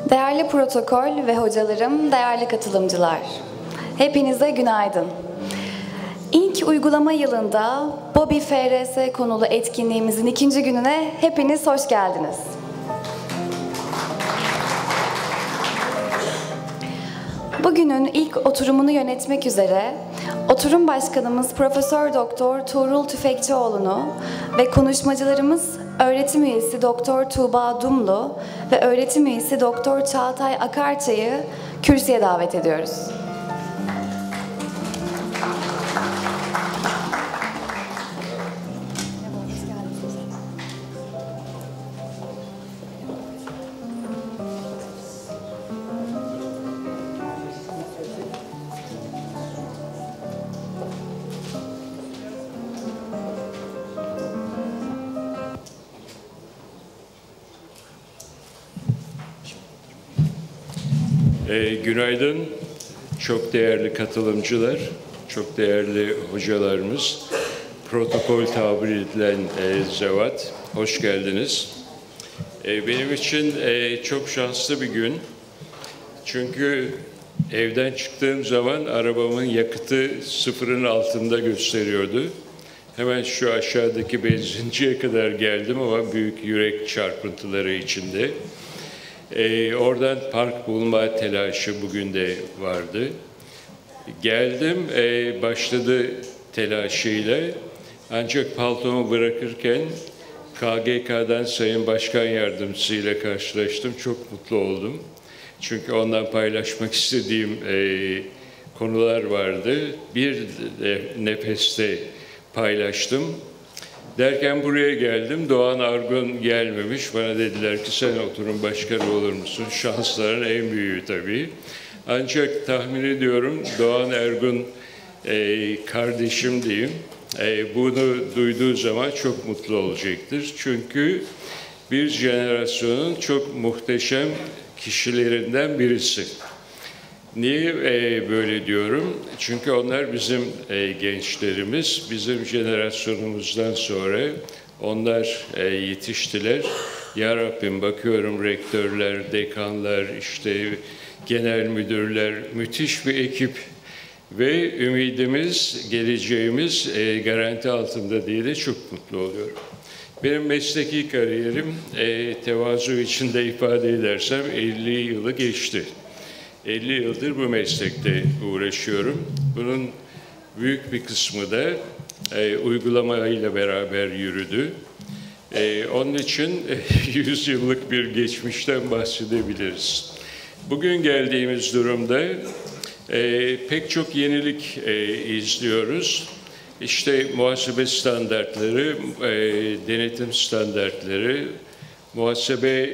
Değerli protokol ve hocalarım, değerli katılımcılar, hepinize günaydın. İlk uygulama yılında BOBİ FRS konulu etkinliğimizin 2. gününe hepiniz hoş geldiniz. Bugünün ilk oturumunu yönetmek üzere oturum başkanımız Profesör Doktor Tuğrul Tüfekçioğlu'nu ve konuşmacılarımız öğretim üyesi Doktor Tuğba Dumlu ve öğretim üyesi Doktor Çağatay Akarçay'ı kürsüye davet ediyoruz. Günaydın, çok değerli katılımcılar, çok değerli hocalarımız, protokol tabir edilen zevat, hoş geldiniz. Benim için çok şanslı bir gün. Çünkü evden çıktığım zaman arabamın yakıtı sıfırın altında gösteriyordu. Hemen şu aşağıdaki benzinciye kadar geldim ama büyük yürek çarpıntıları içinde. Oradan park bulma telaşı bugün de vardı. Geldim, başladı telaşıyla. Ancak paltomu bırakırken KGK'dan Sayın Başkan Yardımcısı ile karşılaştım. Çok mutlu oldum. Çünkü ondan paylaşmak istediğim konular vardı. Bir nefeste paylaştım. Derken buraya geldim. Doğan Argun gelmemiş. Bana dediler ki sen oturum başkanı olur musun? Şansların en büyüğü tabii. Ancak tahmin ediyorum Doğan Ergun kardeşim diyeyim. Bunu duyduğu zaman çok mutlu olacaktır. Çünkü bir jenerasyonun çok muhteşem kişilerinden birisi. Niye böyle diyorum? Çünkü onlar bizim gençlerimiz, bizim jenerasyonumuzdan sonra onlar yetiştiler. Ya Rabbim bakıyorum rektörler, dekanlar, işte genel müdürler, müthiş bir ekip ve ümidimiz, geleceğimiz garanti altında diye de çok mutlu oluyorum. Benim mesleki kariyerim tevazu içinde ifade edersem 50 yılı geçti. 50 yıldır bu meslekte uğraşıyorum. Bunun büyük bir kısmı da uygulamayla beraber yürüdü. Onun için 100 yıllık bir geçmişten bahsedebiliriz. Bugün geldiğimiz durumda pek çok yenilik izliyoruz. İşte muhasebe standartları, denetim standartları, muhasebe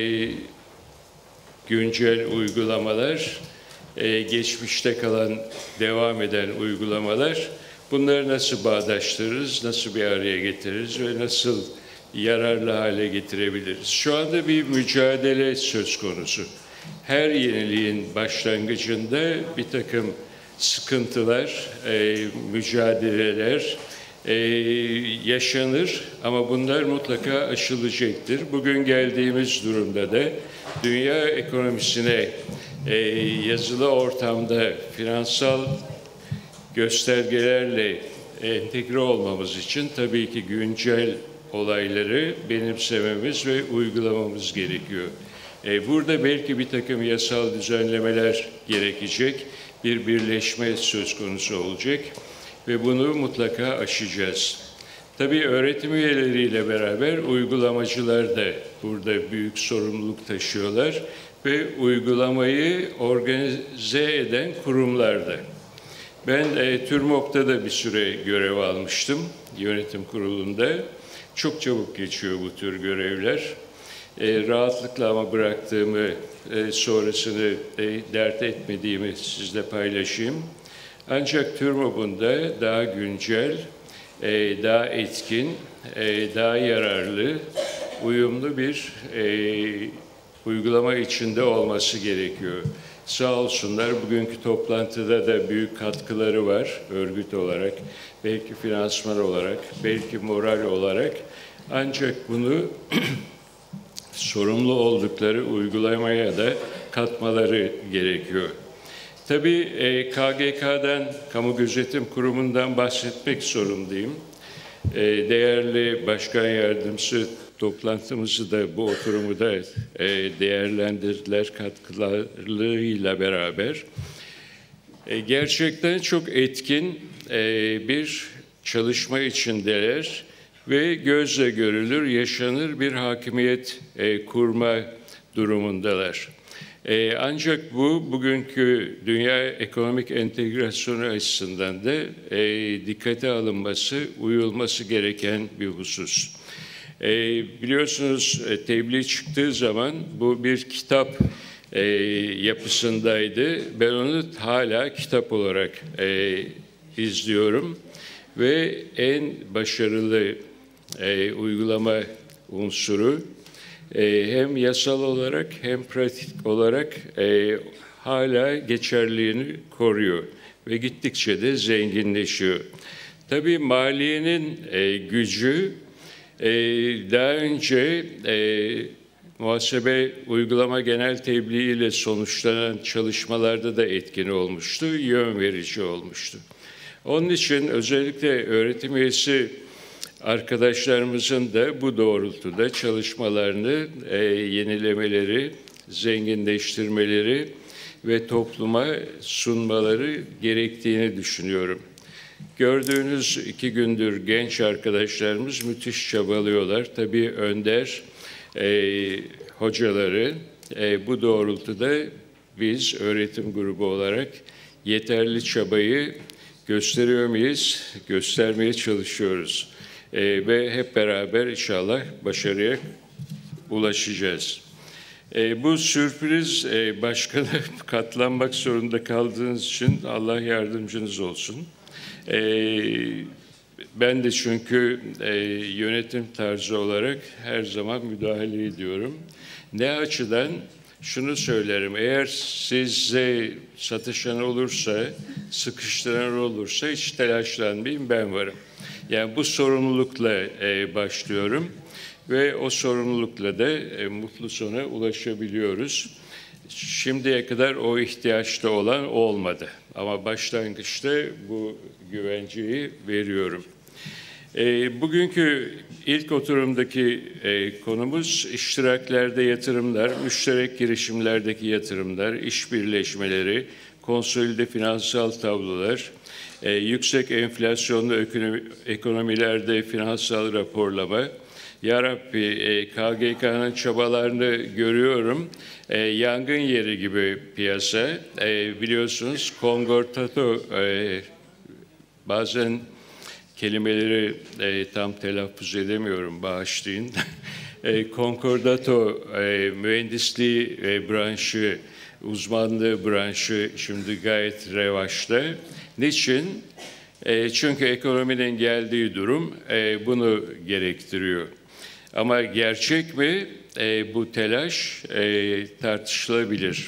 güncel uygulamalar, geçmişte kalan, devam eden uygulamalar, bunları nasıl bağdaştırırız, nasıl bir araya getiririz ve nasıl yararlı hale getirebiliriz? Şu anda bir mücadele söz konusu. Her yeniliğin başlangıcında bir takım sıkıntılar, mücadeleler yaşanır ama bunlar mutlaka aşılacaktır. Bugün geldiğimiz durumda da dünya ekonomisine yazılı ortamda finansal göstergelerle entegre olmamız için tabii ki güncel olayları benimsememiz ve uygulamamız gerekiyor. Burada belki bir takım yasal düzenlemeler gerekecek, bir birleşme söz konusu olacak ve bunu mutlaka aşacağız. Tabii öğretim üyeleriyle beraber uygulamacılar da burada büyük sorumluluk taşıyorlar ve uygulamayı organize eden kurumlar da. Ben TÜRMOP'ta da bir süre görev almıştım yönetim kurulunda. Çok çabuk geçiyor bu tür görevler. Rahatlıkla ama bıraktığımı, sonrasını dert etmediğimi sizle paylaşayım. Ancak TÜRMOP'un da daha güncel, daha etkin, daha yararlı, uyumlu bir uygulama içinde olması gerekiyor. Sağ olsunlar bugünkü toplantıda da büyük katkıları var örgüt olarak, belki finansman olarak, belki moral olarak. Ancak bunu sorumlu oldukları uygulamaya da katmaları gerekiyor. Tabii KGK'dan, Kamu Gözetim Kurumu'ndan bahsetmek zorundayım. Değerli Başkan Yardımcısı toplantımızı da bu oturumu da değerlendirdiler katkılarıyla beraber. Gerçekten çok etkin bir çalışma içindeler ve gözle görülür, yaşanır bir hakimiyet kurma durumundalar. Ancak bu bugünkü dünya ekonomik entegrasyonu açısından da dikkate alınması, uyulması gereken bir husus. Biliyorsunuz tebliğ çıktığı zaman bu bir kitap yapısındaydı. Ben onu hala kitap olarak izliyorum ve en başarılı uygulama unsuru hem yasal olarak hem pratik olarak hala geçerliliğini koruyor ve gittikçe de zenginleşiyor. Tabii maliyenin gücü daha önce muhasebe uygulama genel tebliğ ile sonuçlanan çalışmalarda da etkin olmuştu, yön verici olmuştu. Onun için özellikle öğretim üyesi arkadaşlarımızın da bu doğrultuda çalışmalarını yenilemeleri, zenginleştirmeleri ve topluma sunmaları gerektiğini düşünüyorum. Gördüğünüz 2 gündür genç arkadaşlarımız müthiş çabalıyorlar. Tabii önder hocaları bu doğrultuda biz öğretim grubu olarak yeterli çabayı gösteriyor muyuz? Göstermeye çalışıyoruz. Ve hep beraber inşallah başarıya ulaşacağız. Bu sürpriz başkana katlanmak zorunda kaldığınız için Allah yardımcınız olsun. Ben de çünkü yönetim tarzı olarak her zaman müdahale ediyorum. Ne açıdan? Şunu söylerim, eğer size satışan olursa, sıkıştıran olursa hiç telaşlanmayın, ben varım. Yani bu sorumlulukla başlıyorum ve o sorumlulukla da mutlu sona ulaşabiliyoruz. Şimdiye kadar o ihtiyaçta olan olmadı ama başlangıçta bu güvenceyi veriyorum. Bugünkü ilk oturumdaki konumuz iştiraklerde yatırımlar, müşterek girişimlerdeki yatırımlar, iş birleşmeleri, konsolide finansal tablolar, yüksek enflasyonlu ekonomilerde finansal raporlama. Ya Rabbi, KGK'nın çabalarını görüyorum. Yangın yeri gibi piyasa. Biliyorsunuz Kongortato bazen kelimeleri tam telaffuz edemiyorum, bağışlayın. Concordato mühendisliği branşı, uzmanlığı branşı şimdi gayet revaçta. Niçin? Çünkü ekonominin geldiği durum bunu gerektiriyor. Ama gerçek mi? Bu telaş tartışılabilir.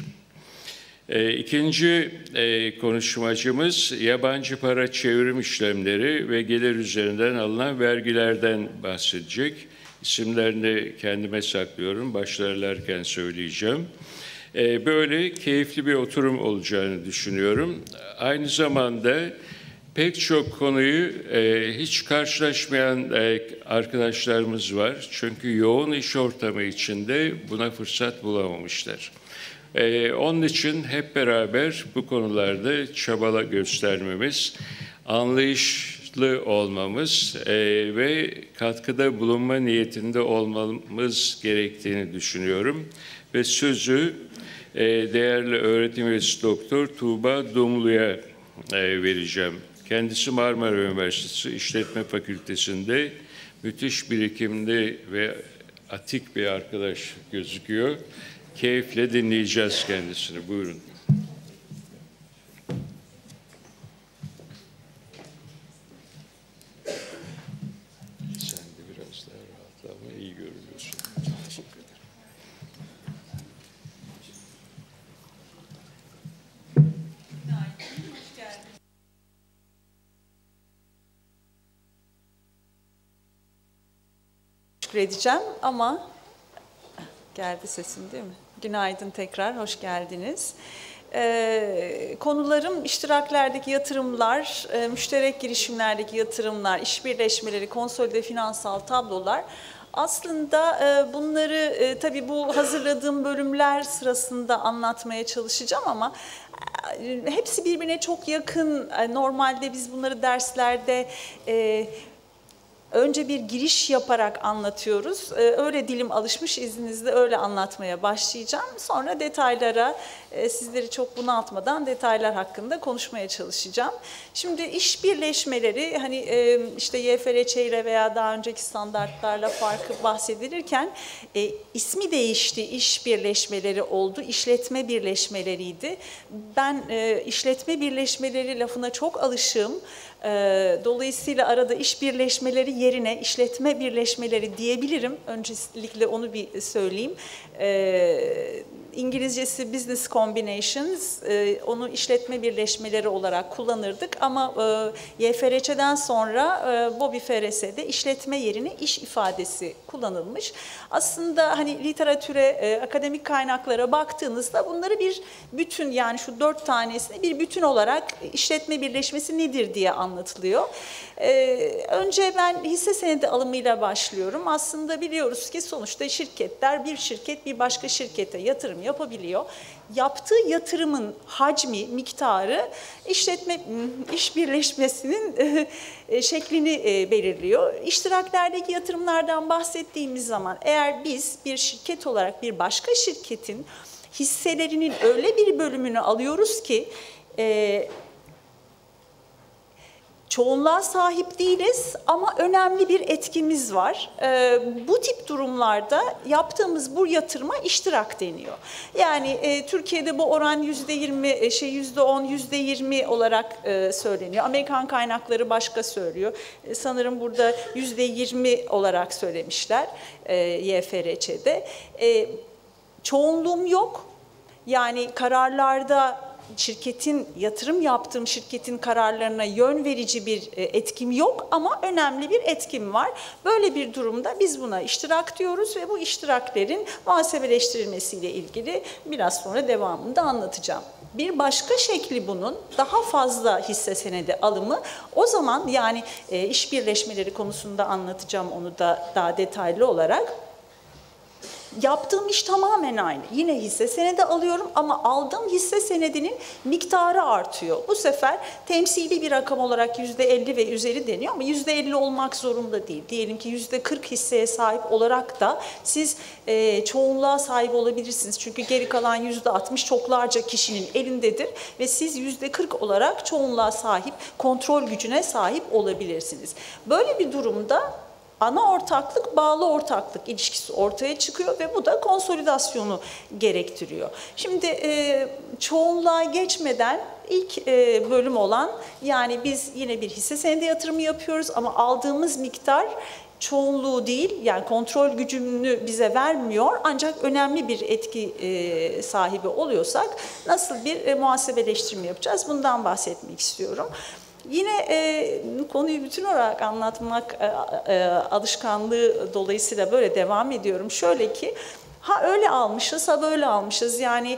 İkinci konuşmacımız yabancı para çevrim işlemleri ve gelir üzerinden alınan vergilerden bahsedecek. İsimlerini kendime saklıyorum, başlarlarken söyleyeceğim. Böyle keyifli bir oturum olacağını düşünüyorum. Aynı zamanda pek çok konuyu hiç karşılaşmayan arkadaşlarımız var. Çünkü yoğun iş ortamı içinde buna fırsat bulamamışlar. Onun için hep beraber bu konularda çaba göstermemiz, anlayışlı olmamız ve katkıda bulunma niyetinde olmamız gerektiğini düşünüyorum. Ve sözü değerli öğretim üyesi Doktor Tuğba Dumlu'ya vereceğim. Kendisi Marmara Üniversitesi İşletme Fakültesi'nde müthiş birikimli ve atik bir arkadaş gözüküyor. Keyifle dinleyeceğiz kendisini. Buyurun. Sen de biraz daha rahatla ama iyi görünüyorsun. Teşekkür ederim. Teşekkür edeceğim ama Geldi sesim değil mi? Günaydın tekrar, hoş geldiniz. Konularım iştiraklerdeki yatırımlar, müşterek girişimlerdeki yatırımlar, işbirleşmeleri, konsolide finansal tablolar. Aslında bunları tabii bu hazırladığım bölümler sırasında anlatmaya çalışacağım ama hepsi birbirine çok yakın. Normalde biz bunları derslerde önce bir giriş yaparak anlatıyoruz. Öyle dilim alışmış, izninizle öyle anlatmaya başlayacağım. Sonra detaylara, sizleri çok bunaltmadan detaylar hakkında konuşmaya çalışacağım. Şimdi iş birleşmeleri, hani işte YFRÇ ile veya daha önceki standartlarla farkı bahsedilirken ismi değişti, iş birleşmeleri oldu, işletme birleşmeleriydi. Ben işletme birleşmeleri lafına çok alışığım. Dolayısıyla arada iş birleşmeleri yerine işletme birleşmeleri diyebilirim. Öncelikle onu bir söyleyeyim. İngilizcesi business combinations, onu işletme birleşmeleri olarak kullanırdık ama YFRÇ'den sonra BOBİ FRS'de işletme yerine iş ifadesi kullanılmış. Aslında hani literatüre, akademik kaynaklara baktığınızda bunları bir bütün, yani şu 4 tanesini bir bütün olarak işletme birleşmesi nedir diye anlatılıyor. Önce ben hisse senedi alımıyla başlıyorum. Aslında biliyoruz ki sonuçta şirketler, bir şirket bir başka şirkete yatırım yapabiliyor. Yaptığı yatırımın hacmi, miktarı iş birleşmesinin şeklini belirliyor. İştiraklerdeki yatırımlardan bahsettiğimiz zaman eğer biz bir şirket olarak bir başka şirketin hisselerinin öyle bir bölümünü alıyoruz ki çoğunluğa sahip değiliz ama önemli bir etkimiz var. Bu tip durumlarda yaptığımız bu yatırıma iştirak deniyor. Yani Türkiye'de bu oran %20, %10, %20 olarak söyleniyor. Amerikan kaynakları başka söylüyor. Sanırım burada %20 olarak söylemişler YFRÇ'de. Çoğunluğum yok. Yani kararlarda yatırım yaptığım şirketin kararlarına yön verici bir etkim yok ama önemli bir etkim var. Böyle bir durumda biz buna iştirak diyoruz ve bu iştiraklerin muhasebeleştirilmesiyle ilgili biraz sonra devamında anlatacağım. Bir başka şekli bunun daha fazla hisse senedi alımı. O zaman yani iş birleşmeleri konusunda anlatacağım onu da daha detaylı olarak. Yaptığım iş tamamen aynı. Yine hisse senedi alıyorum ama aldığım hisse senedinin miktarı artıyor. Bu sefer temsili bir rakam olarak %50 ve üzeri deniyor ama %50 olmak zorunda değil. Diyelim ki %40 hisseye sahip olarak da siz çoğunluğa sahip olabilirsiniz. Çünkü geri kalan %60 çoklarca kişinin elindedir ve siz %40 olarak çoğunluğa sahip, kontrol gücüne sahip olabilirsiniz. Böyle bir durumda ana ortaklık, bağlı ortaklık ilişkisi ortaya çıkıyor ve bu da konsolidasyonu gerektiriyor. Şimdi çoğunluğa geçmeden ilk bölüm olan, yani biz yine bir hisse senedi yatırımı yapıyoruz ama aldığımız miktar çoğunluğu değil, yani kontrol gücünü bize vermiyor ancak önemli bir etki sahibi oluyorsak nasıl bir muhasebeleştirme yapacağız? Bundan bahsetmek istiyorum. Yine konuyu bütün olarak anlatmak alışkanlığı dolayısıyla böyle devam ediyorum. Şöyle ki, ha öyle almışız, ha böyle almışız. Yani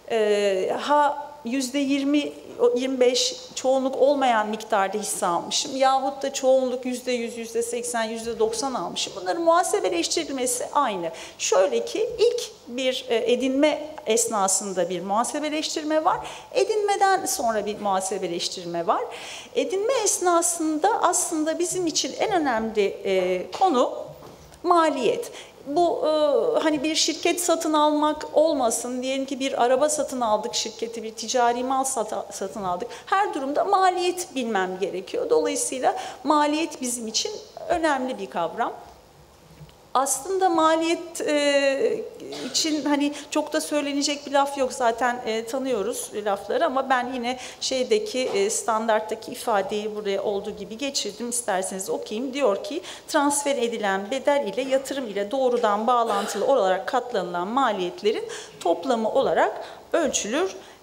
ha %20, %25 çoğunluk olmayan miktarda hisse almışım yahut da çoğunluk %100, %80, %90 almışım. Bunların muhasebeleştirilmesi aynı. Şöyle ki ilk bir edinme esnasında bir muhasebeleştirme var. Edinmeden sonra bir muhasebeleştirme var. Edinme esnasında aslında bizim için en önemli konu maliyet. Bu hani bir şirket satın almak olmasın, diyelim ki bir araba satın aldık şirketi, bir ticari mal satın aldık. Her durumda maliyet bilmem gerekiyor. Dolayısıyla maliyet bizim için önemli bir kavram. Aslında maliyet için hani çok da söylenecek bir laf yok, zaten tanıyoruz lafları ama ben yine standarttaki ifadeyi buraya olduğu gibi geçirdim, isterseniz okuyayım. Diyor ki transfer edilen bedel ile yatırım ile doğrudan bağlantılı olarak katlanılan maliyetlerin toplamı olarak ölçülür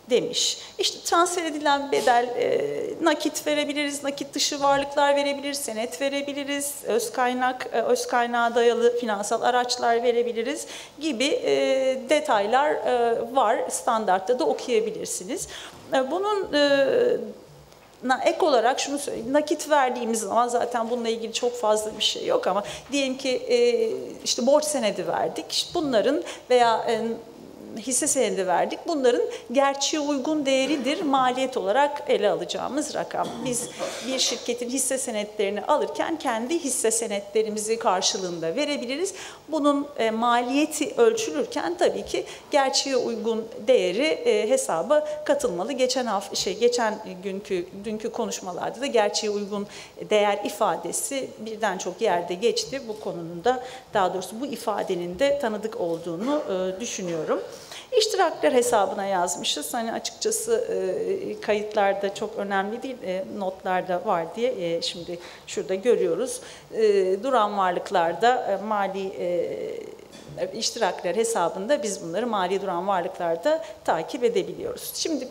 demiş. İşte transfer edilen bedel nakit verebiliriz, nakit dışı varlıklar verebiliriz, senet verebiliriz, öz kaynağa dayalı finansal araçlar verebiliriz gibi detaylar var. Standartta da okuyabilirsiniz. Bunun ek olarak şunu söyleyeyim, nakit verdiğimiz zaman zaten bununla ilgili çok fazla bir şey yok ama diyelim ki işte borç senedi verdik, işte bunların veya hisse senedi verdik. Bunların gerçeğe uygun değeridir maliyet olarak ele alacağımız rakam. Biz bir şirketin hisse senetlerini alırken kendi hisse senetlerimizi karşılığında verebiliriz. Bunun maliyeti ölçülürken tabii ki gerçeğe uygun değeri hesaba katılmalı. Geçen dünkü konuşmalarda da gerçeğe uygun değer ifadesi birden çok yerde geçti. Bu konunun da, daha doğrusu bu ifadenin de tanıdık olduğunu düşünüyorum. İştirakler hesabına yazmışız. Hani açıkçası kayıtlarda çok önemli değil, notlarda var diye şimdi şurada görüyoruz. Duran varlıklarda mali iştirakler hesabında biz bunları mali duran varlıklarda takip edebiliyoruz. Şimdi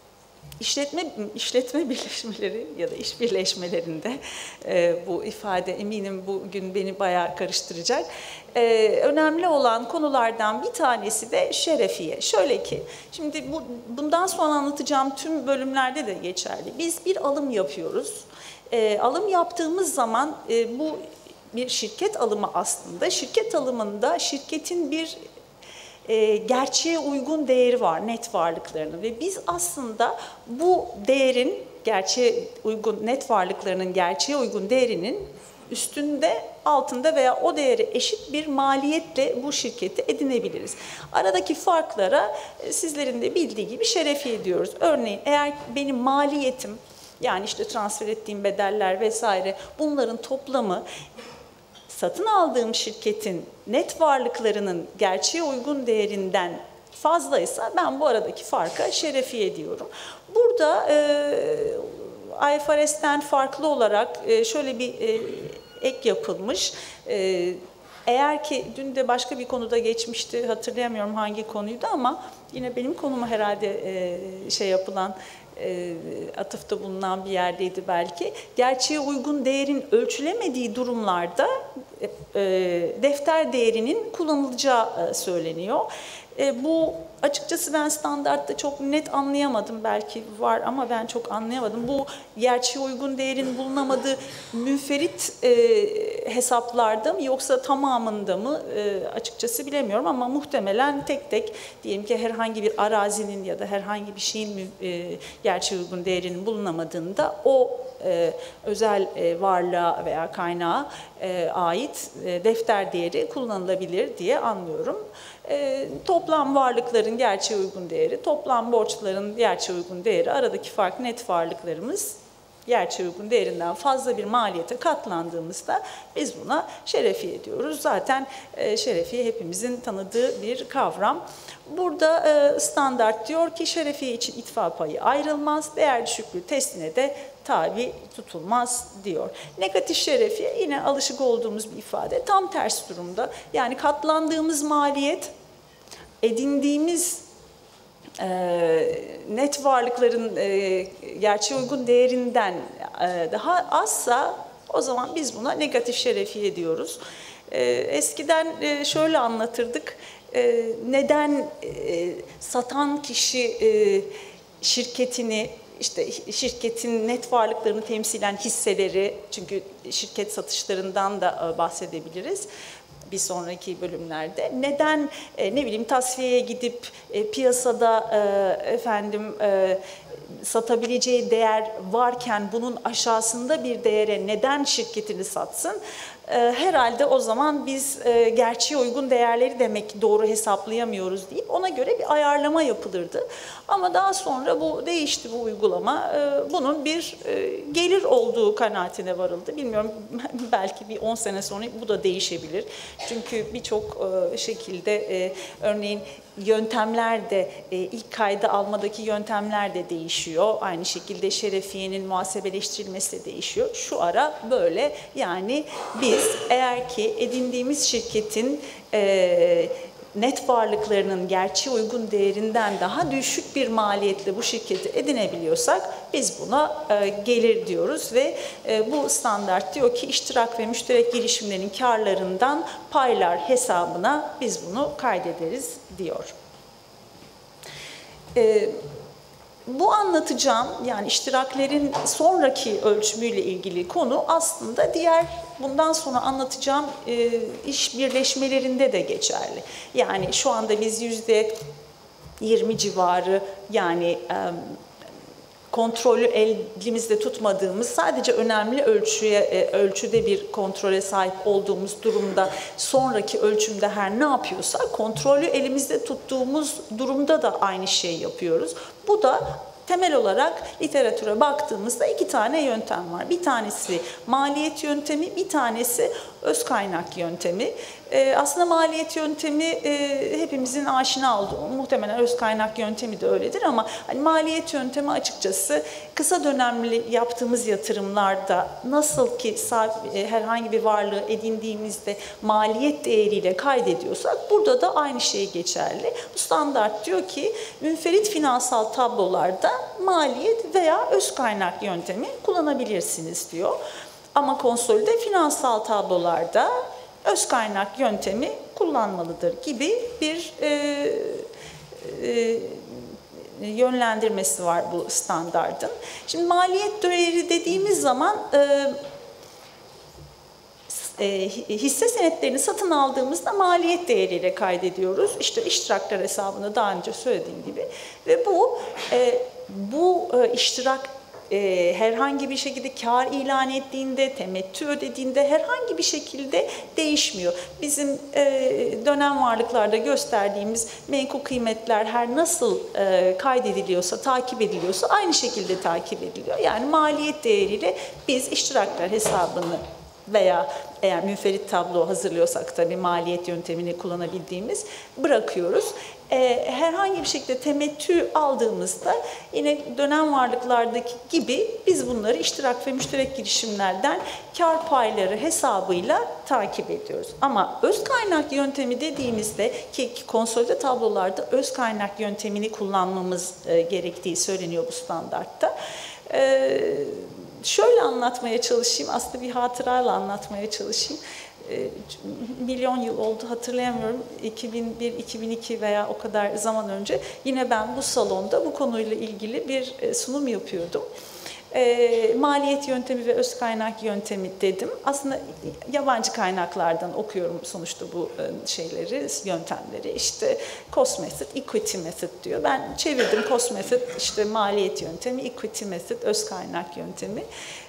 işletme birleşmeleri ya da iş birleşmelerinde bu ifade eminim bugün beni bayağı karıştıracak. Önemli olan konulardan bir tanesi de şerefiye. Şöyle ki, şimdi bundan sonra anlatacağım tüm bölümlerde de geçerli. Biz bir alım yapıyoruz. Alım yaptığımız zaman bu bir şirket alımı aslında. Şirket alımında şirketin bir gerçeğe uygun değeri var, net varlıklarının ve biz aslında bu değerin net varlıklarının gerçeğe uygun değerinin üstünde, altında veya o değere eşit bir maliyetle bu şirketi edinebiliriz. Aradaki farklara sizlerin de bildiği gibi şerefiye diyoruz. Örneğin eğer benim maliyetim, yani işte transfer ettiğim bedeller vesaire, bunların toplamı satın aldığım şirketin net varlıklarının gerçeğe uygun değerinden fazlaysa ben bu aradaki farka şerefiye diyorum. Burada IFRS'ten farklı olarak şöyle bir ek yapılmış. Eğer ki dün de başka bir konuda geçmişti, hatırlayamıyorum hangi konuydu ama yine benim konuma herhalde yapılan, atıfta bulunan bir yerdeydi belki. Gerçeğe uygun değerin ölçülemediği durumlarda defter değerinin kullanılacağı söyleniyor. Bu açıkçası ben standartta çok net anlayamadım, belki var ama ben çok anlayamadım. Bu gerçeğe uygun değerin bulunamadığı münferit hesaplarda mı yoksa tamamında mı açıkçası bilemiyorum ama muhtemelen tek tek diyelim ki herhangi bir arazinin ya da herhangi bir şeyin gerçeğe uygun değerinin bulunamadığında o özel varlığa veya kaynağa ait defter değeri kullanılabilir diye anlıyorum. Toplam varlıkların gerçeğe uygun değeri, toplam borçların gerçeğe uygun değeri, aradaki fark net varlıklarımız gerçeğe uygun değerinden fazla bir maliyete katlandığımızda biz buna şerefiye diyoruz. Zaten şerefiye hepimizin tanıdığı bir kavram. Burada standart diyor ki şerefiye için itfa payı ayrılmaz, değer düşüklüğü testine de tabi tutulmaz diyor. Negatif şerefiye yine alışık olduğumuz bir ifade. Tam ters durumda, yani katlandığımız maliyet edindiğimiz net varlıkların gerçeğe uygun değerinden daha azsa o zaman biz buna negatif şerefiye diyoruz. Eskiden şöyle anlatırdık. Neden satan kişi şirketini, işte şirketin net varlıklarını temsilen hisseleri, çünkü şirket satışlarından da bahsedebiliriz bir sonraki bölümlerde. Neden ne bileyim tasfiyeye gidip piyasada satabileceği değer varken bunun aşağısında bir değere neden şirketini satsın? Herhalde o zaman biz gerçeğe uygun değerleri demek doğru hesaplayamıyoruz deyip ona göre bir ayarlama yapılırdı. Ama daha sonra bu değişti, bu uygulama. Bunun bir gelir olduğu kanaatine varıldı. Bilmiyorum, belki bir 10 sene sonra bu da değişebilir. Çünkü birçok şekilde örneğin yöntemler de, ilk kayda almadaki yöntemler de değişiyor. Aynı şekilde şerefiyenin muhasebeleştirilmesi de değişiyor. Şu ara böyle, yani biz eğer ki edindiğimiz şirketin net varlıklarının gerçeğe uygun değerinden daha düşük bir maliyetle bu şirketi edinebiliyorsak biz buna gelir diyoruz ve bu standart diyor ki iştirak ve müşterek girişimlerin karlarından paylar hesabına biz bunu kaydederiz diyor. Bu anlatacağım, yani iştiraklerin sonraki ölçümüyle ilgili konu aslında diğer bundan sonra anlatacağım iş birleşmelerinde de geçerli. Yani şu anda biz %20 civarı, yani kontrolü elimizde tutmadığımız, sadece önemli ölçüde bir kontrole sahip olduğumuz durumda, sonraki ölçümde her ne yapıyorsak kontrolü elimizde tuttuğumuz durumda da aynı şeyi yapıyoruz. Bu da temel olarak literatüre baktığımızda iki tane yöntem var. Bir tanesi maliyet yöntemi, bir tanesi öz kaynak yöntemi. Aslında maliyet yöntemi hepimizin aşina olduğu, muhtemelen öz kaynak yöntemi de öyledir ama hani maliyet yöntemi açıkçası kısa dönemli yaptığımız yatırımlarda nasıl ki herhangi bir varlığı edindiğimizde maliyet değeriyle kaydediyorsak burada da aynı şey geçerli. Bu standart diyor ki münferit finansal tablolarda maliyet veya öz kaynak yöntemi kullanabilirsiniz diyor. Ama konsolide finansal tablolarda öz kaynak yöntemi kullanmalıdır gibi bir yönlendirmesi var bu standardın. Şimdi maliyet değeri dediğimiz zaman hisse senetlerini satın aldığımızda maliyet değeriyle kaydediyoruz. İşte iştirakler hesabını daha önce söylediğim gibi ve bu iştirak herhangi bir şekilde kar ilan ettiğinde, temettü ödediğinde herhangi bir şekilde değişmiyor. Bizim dönem varlıklarda gösterdiğimiz menkul kıymetler her nasıl kaydediliyorsa, takip ediliyorsa aynı şekilde takip ediliyor. Yani maliyet değeriyle biz iştirakler hesabını veya eğer münferit tablo hazırlıyorsak tabii maliyet yöntemini kullanabildiğimiz bırakıyoruz. Herhangi bir şekilde temettü aldığımızda yine dönem varlıklardaki gibi biz bunları iştirak ve müşterek girişimlerden kar payları hesabıyla takip ediyoruz. Ama öz kaynak yöntemi dediğimizde ki konsolide tablolarda öz kaynak yöntemini kullanmamız gerektiği söyleniyor bu standartta. Şöyle anlatmaya çalışayım, aslında bir hatırayla anlatmaya çalışayım. Milyon yıl oldu hatırlayamıyorum, 2001-2002 veya o kadar zaman önce yine ben bu salonda bu konuyla ilgili bir sunum yapıyordum. Maliyet yöntemi ve öz kaynak yöntemi dedim. Aslında yabancı kaynaklardan okuyorum sonuçta bu yöntemleri. İşte cost method, equity method diyor. Ben çevirdim cost method, işte maliyet yöntemi, equity method, öz kaynak yöntemi.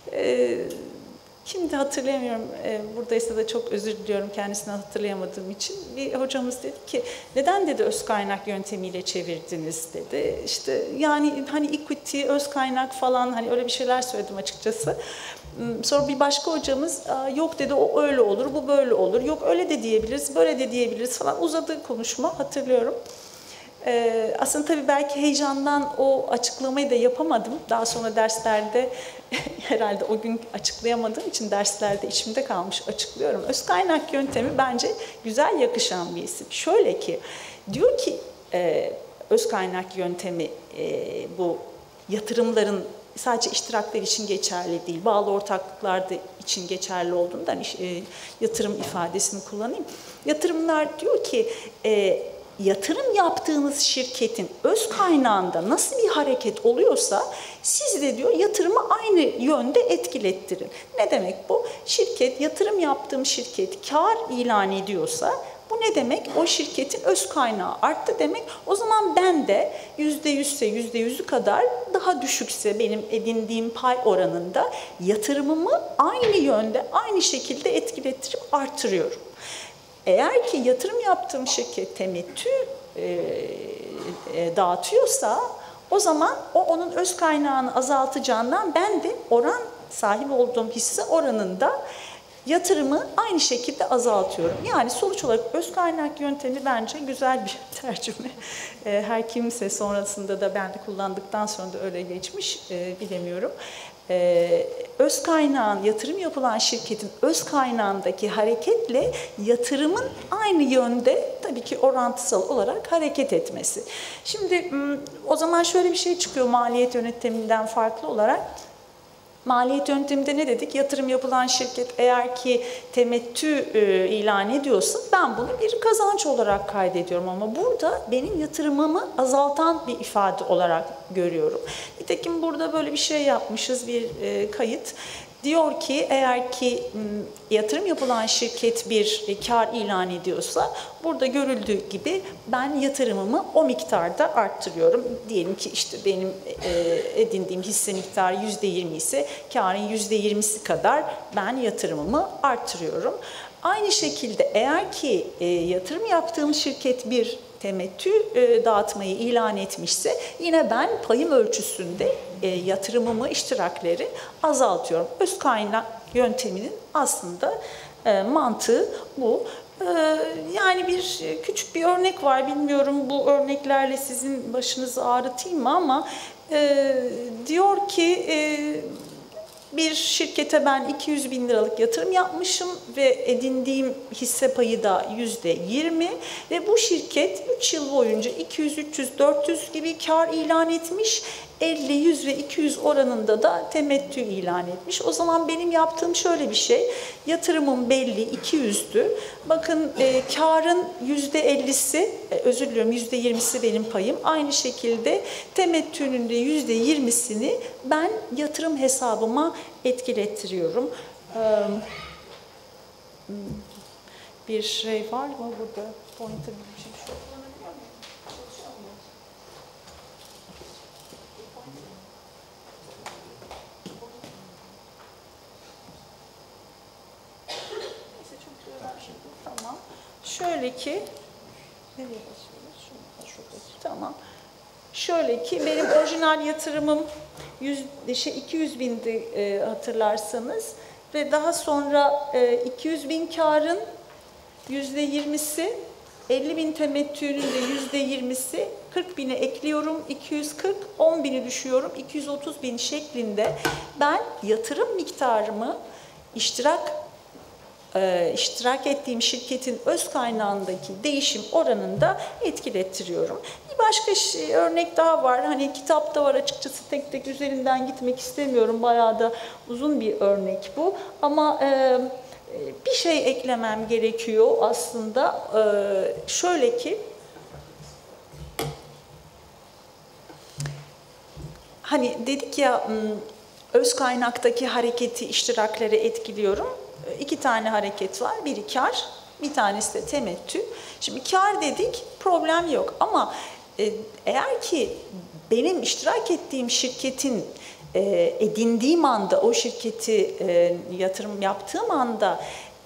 Şimdi hatırlayamıyorum, buradaysa da çok özür diliyorum kendisini hatırlayamadığım için. Bir hocamız dedi ki, neden dedi öz kaynak yöntemiyle çevirdiniz dedi. İşte yani hani equity, öz kaynak falan hani öyle bir şeyler söyledim açıkçası. Sonra bir başka hocamız, yok dedi o öyle olur, bu böyle olur, yok öyle de diyebiliriz, böyle de diyebiliriz falan uzadı konuşma hatırlıyorum. Aslında tabii belki heyecandan o açıklamayı da yapamadım. Daha sonra derslerde herhalde o gün açıklayamadığım için derslerde içimde kalmış açıklıyorum. Öz kaynak yöntemi bence güzel yakışan bir isim. Şöyle ki diyor ki öz kaynak yöntemi bu yatırımların sadece iştiraklar için geçerli değil, bağlı ortaklıklar da için geçerli olduğundan yatırım ifadesini kullanayım. Yatırımlar diyor ki yatırım yaptığınız şirketin öz kaynağında nasıl bir hareket oluyorsa siz de diyor yatırımı aynı yönde etkilettirin. Ne demek bu? Yatırım yaptığım şirket kar ilan ediyorsa bu ne demek? O şirketin öz kaynağı arttı demek. O zaman ben de %100'se %100'ü kadar daha düşükse benim edindiğim pay oranında yatırımımı aynı yönde, aynı şekilde etkilettirip artırıyorum. Eğer ki yatırım yaptığım şirket temettü dağıtıyorsa o zaman onun öz kaynağını azaltacağından ben de sahip olduğum hisse oranında yatırımı aynı şekilde azaltıyorum. Yani sonuç olarak öz kaynak yöntemi bence güzel bir tercüme. Her kimse sonrasında da ben de kullandıktan sonra da öyle geçmiş bilemiyorum. öz kaynağın, yatırım yapılan şirketin öz kaynağındaki hareketle yatırımın aynı yönde tabii ki orantısal olarak hareket etmesi. Şimdi o zaman şöyle bir şey çıkıyor maliyet yönetiminden farklı olarak. Maliyet yönteminde ne dedik? Yatırım yapılan şirket eğer ki temettü ilan ediyorsa ben bunu bir kazanç olarak kaydediyorum ama burada benim yatırımımı azaltan bir ifade olarak görüyorum. Nitekim burada böyle bir şey yapmışız, bir kayıt. Diyor ki eğer ki yatırım yapılan şirket bir kar ilan ediyorsa burada görüldüğü gibi ben yatırımımı o miktarda arttırıyorum. Diyelim ki işte benim edindiğim hisse miktarı %20 ise karın %20'si kadar ben yatırımımı arttırıyorum. Aynı şekilde eğer ki yatırım yaptığım şirket bir temettü dağıtmayı ilan etmişse yine ben payım ölçüsünde yatırımımı, iştirakleri azaltıyorum. Öz kaynak yönteminin aslında mantığı bu. Yani bir küçük bir örnek var. Bilmiyorum bu örneklerle sizin başınızı ağrıtayım mı ama diyor ki bir şirkete ben 200 bin liralık yatırım yapmışım ve edindiğim hisse payı da %20 ve bu şirket 3 yıl boyunca 200, 300, 400 gibi kar ilan etmiş. 50, 100 ve 200 oranında da temettü ilan etmiş. O zaman benim yaptığım şöyle bir şey, yatırımım belli 200'dü. Bakın karın %50'si, özür diliyorum %20'si benim payım. Aynı şekilde temettünün de %20'sini ben yatırım hesabıma etkilettiriyorum. Bir şey var mı burada? Pointer bir şey kullanabiliyor muyum? Çalışıyor mu? Neyse çok tamam. Şöyle ki nereye basıyoruz? Tamam. Şöyle ki benim orijinal yatırımım 200 bindi hatırlarsanız ve daha sonra 200 bin karın %20'si, 50 bin temettünün de %20'si, 40 bine ekliyorum, 240, 10 bini düşüyorum, 230 bin şeklinde ben yatırım miktarımı iştirak ettiğim şirketin öz kaynağındaki değişim oranında etkilettiriyorum. Bir başka örnek daha var. Hani kitapta var açıkçası tek tek üzerinden gitmek istemiyorum. Bayağı da uzun bir örnek bu. Ama bir şey eklemem gerekiyor aslında. Şöyle ki hani dedik ya öz kaynaktaki hareketi iştirakları etkiliyorum. İki tane hareket var. Biri kar, bir tanesi de temettü. Şimdi kar dedik, problem yok. Ama eğer ki benim iştirak ettiğim şirketin edindiğim anda, o şirketi yatırım yaptığım anda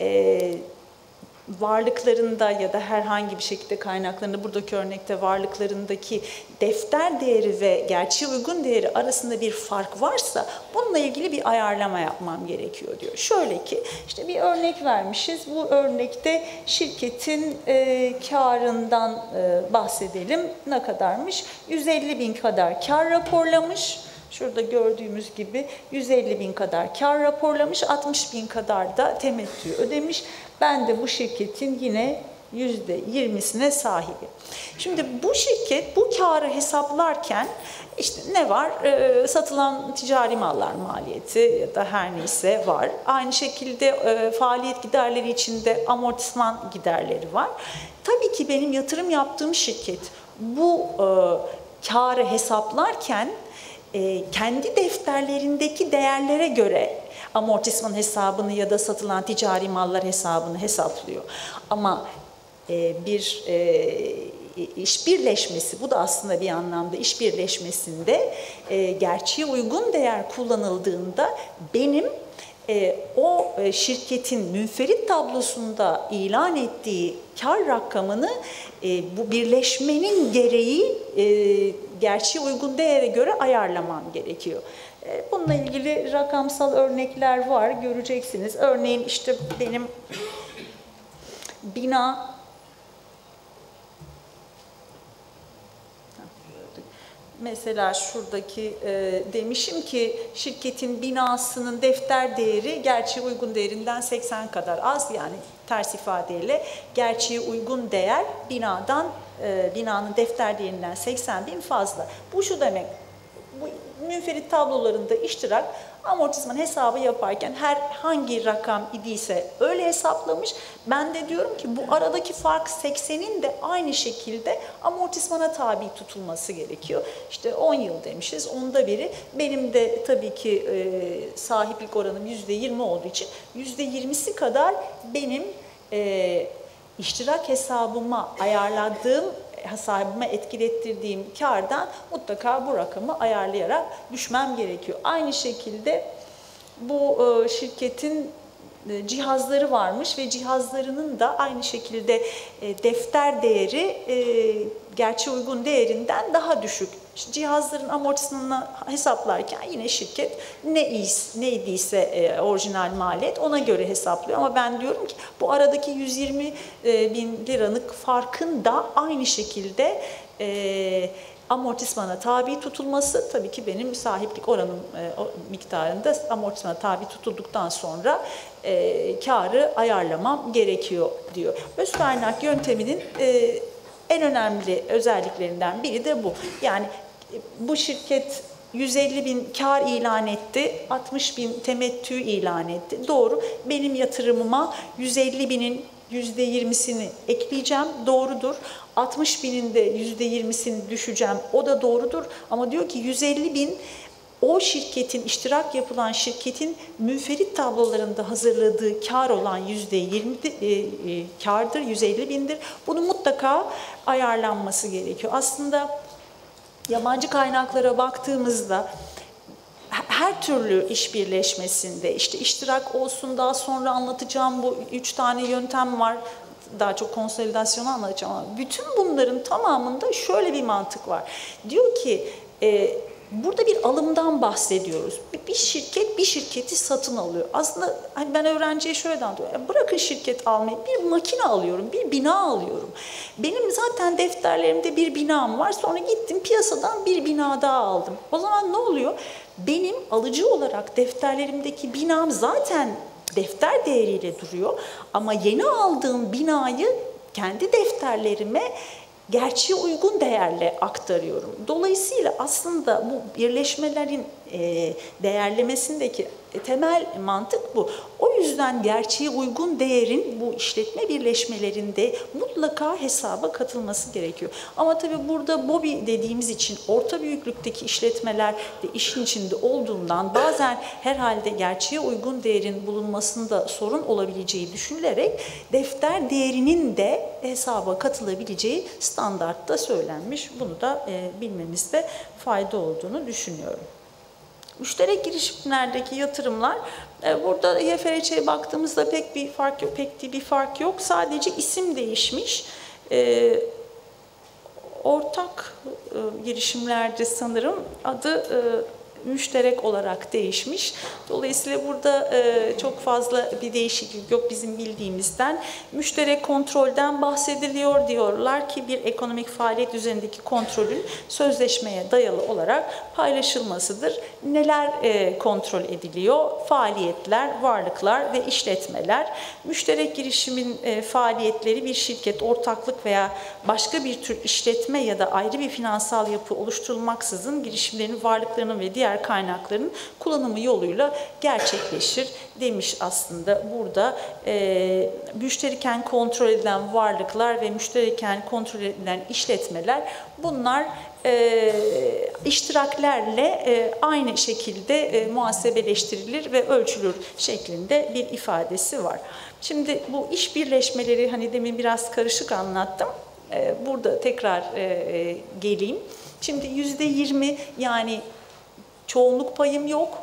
varlıklarında ya da herhangi bir şekilde kaynaklarında, buradaki örnekte varlıklarındaki defter değeri ve gerçeğe uygun değeri arasında bir fark varsa bununla ilgili bir ayarlama yapmam gerekiyor diyor. Şöyle ki işte bir örnek vermişiz. Bu örnekte şirketin karından bahsedelim. Ne kadarmış? 150 bin kadar kar raporlamış. Şurada gördüğümüz gibi 150 bin kadar kar raporlamış, 60 bin kadar da temettü ödemiş. Ben de bu şirketin yine %20'sine sahibim. Şimdi bu şirket bu karı hesaplarken işte ne var? Satılan ticari mallar maliyeti ya da her neyse var. Aynı şekilde faaliyet giderleri içinde amortisman giderleri var. Tabii ki benim yatırım yaptığım şirket bu karı hesaplarken kendi defterlerindeki değerlere göre amortisman hesabını ya da satılan ticari mallar hesabını hesaplıyor. Ama bir iş birleşmesi, bu da aslında bir anlamda iş birleşmesinde gerçeğe uygun değer kullanıldığında benim o şirketin münferit tablosunda ilan ettiği kar rakamını bu birleşmenin gereği gerçeğe uygun değere göre ayarlamam gerekiyor. Bununla ilgili rakamsal örnekler var, göreceksiniz. Örneğin işte benim bina Mesela şuradaki demişim ki şirketin binasının defter değeri gerçeğe uygun değerinden 80 kadar az, yani ters ifadeyle gerçeğe uygun değer binanın defter değerinden 80.000 fazla. Bu şu demek, bu münferit tablolarında iştirak amortisman hesabı yaparken hangi rakam idiyse öyle hesaplamış. Ben de diyorum ki bu aradaki fark 80'in de aynı şekilde amortismana tabi tutulması gerekiyor. İşte 10 yıl demişiz, onda biri. Benim de tabii ki sahiplik oranım %20 olduğu için %20'si kadar benim iştirak hesabıma ayarladığım, hesabıma etkilettirdiğim kârdan mutlaka bu rakamı ayarlayarak düşmem gerekiyor. Aynı şekilde bu şirketin cihazları varmış ve cihazlarının da aynı şekilde defter değeri gerçeğe uygun değerinden daha düşük. Cihazların amortismanını hesaplarken yine şirket neydiyse orijinal maliyet ona göre hesaplıyor. Ama ben diyorum ki bu aradaki 120.000 liralık farkın da aynı şekilde amortismana tabi tutulması, tabii ki benim sahiplik oranım miktarında amortismana tabi tutulduktan sonra kârı ayarlamam gerekiyor diyor. Öz kaynak yönteminin en önemli özelliklerinden biri de bu. Yani bu şirket 150.000 kar ilan etti, 60.000 temettü ilan etti. Doğru, benim yatırımıma 150.000'in %20'sini ekleyeceğim, doğrudur. 60.000'in de %20'sini düşeceğim, o da doğrudur. Ama diyor ki 150.000 o şirketin, iştirak yapılan şirketin münferit tablolarında hazırladığı kar olan %20 kardır, 150.000'dir. Bunu mutlaka ayarlanması gerekiyor. Aslında yabancı kaynaklara baktığımızda her türlü iş birleşmesinde, işte iştirak olsun, daha sonra anlatacağım bu 3 tane yöntem var, daha çok konsolidasyonu anlatacağım ama bütün bunların tamamında şöyle bir mantık var. Diyor ki burada bir alımdan bahsediyoruz. Bir şirket bir şirketi satın alıyor. Aslında hani ben öğrenciye şöyle anlatıyorum. Bırakın şirket almayı, bir makine alıyorum, bir bina alıyorum. Benim zaten defterlerimde bir binam var. Sonra gittim piyasadan bir bina daha aldım. O zaman ne oluyor? Benim alıcı olarak defterlerimdeki binam zaten defter değeriyle duruyor. Ama yeni aldığım binayı kendi defterlerime gerçeğe uygun değerle aktarıyorum. Dolayısıyla aslında bu birleşmelerin değerlemesindeki temel mantık bu. O yüzden gerçeğe uygun değerin bu işletme birleşmelerinde mutlaka hesaba katılması gerekiyor. Ama tabii burada BOBİ dediğimiz için orta büyüklükteki işletmeler de işin içinde olduğundan bazen herhalde gerçeğe uygun değerin bulunmasında sorun olabileceği düşünülerek defter değerinin de hesaba katılabileceği standartta söylenmiş. Bunu da bilmemizde fayda olduğunu düşünüyorum. Müşterek girişimlerdeki yatırımlar, burada YFRÇ'ye baktığımızda pek bir fark yok. Sadece isim değişmiş. Ortak girişimlerde sanırım adı müşterek olarak değişmiş. Dolayısıyla burada çok fazla bir değişiklik yok bizim bildiğimizden. Müşterek kontrolden bahsediliyor, diyorlar ki bir ekonomik faaliyet üzerindeki kontrolün sözleşmeye dayalı olarak paylaşılmasıdır. Neler kontrol ediliyor? Faaliyetler, varlıklar ve işletmeler. Müşterek girişimin faaliyetleri bir şirket, ortaklık veya başka bir tür işletme ya da ayrı bir finansal yapı oluşturulmaksızın girişimlerin varlıklarının ve diğer kaynakların kullanımı yoluyla gerçekleşir demiş aslında. Burada müşteriken kontrol edilen varlıklar ve müşteriken kontrol edilen işletmeler, bunlar iştiraklerle aynı şekilde muhasebeleştirilir ve ölçülür şeklinde bir ifadesi var. Şimdi bu iş birleşmeleri, hani demin biraz karışık anlattım. Burada tekrar geleyim. Şimdi %20, yani çoğunluk payım yok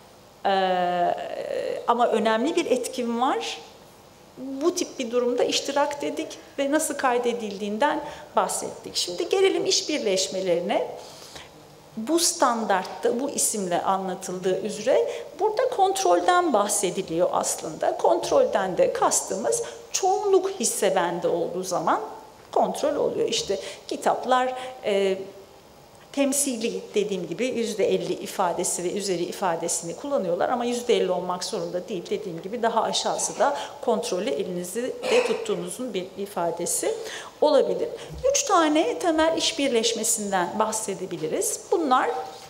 ama önemli bir etkim var. Bu tip bir durumda iştirak dedik ve nasıl kaydedildiğinden bahsettik. Şimdi gelelim iş birleşmelerine. Bu standartta, bu isimle anlatıldığı üzere burada kontrolden bahsediliyor aslında. Kontrolden de kastımız çoğunluk hisse bende olduğu zaman kontrol oluyor. İşte kitaplar temsili dediğim gibi %50 ifadesi ve üzeri ifadesini kullanıyorlar ama %50 olmak zorunda değil. Dediğim gibi daha aşağısı da kontrolü elinizde de tuttuğunuzun bir ifadesi olabilir. 3 tane temel iş birleşmesinden bahsedebiliriz. Bunlar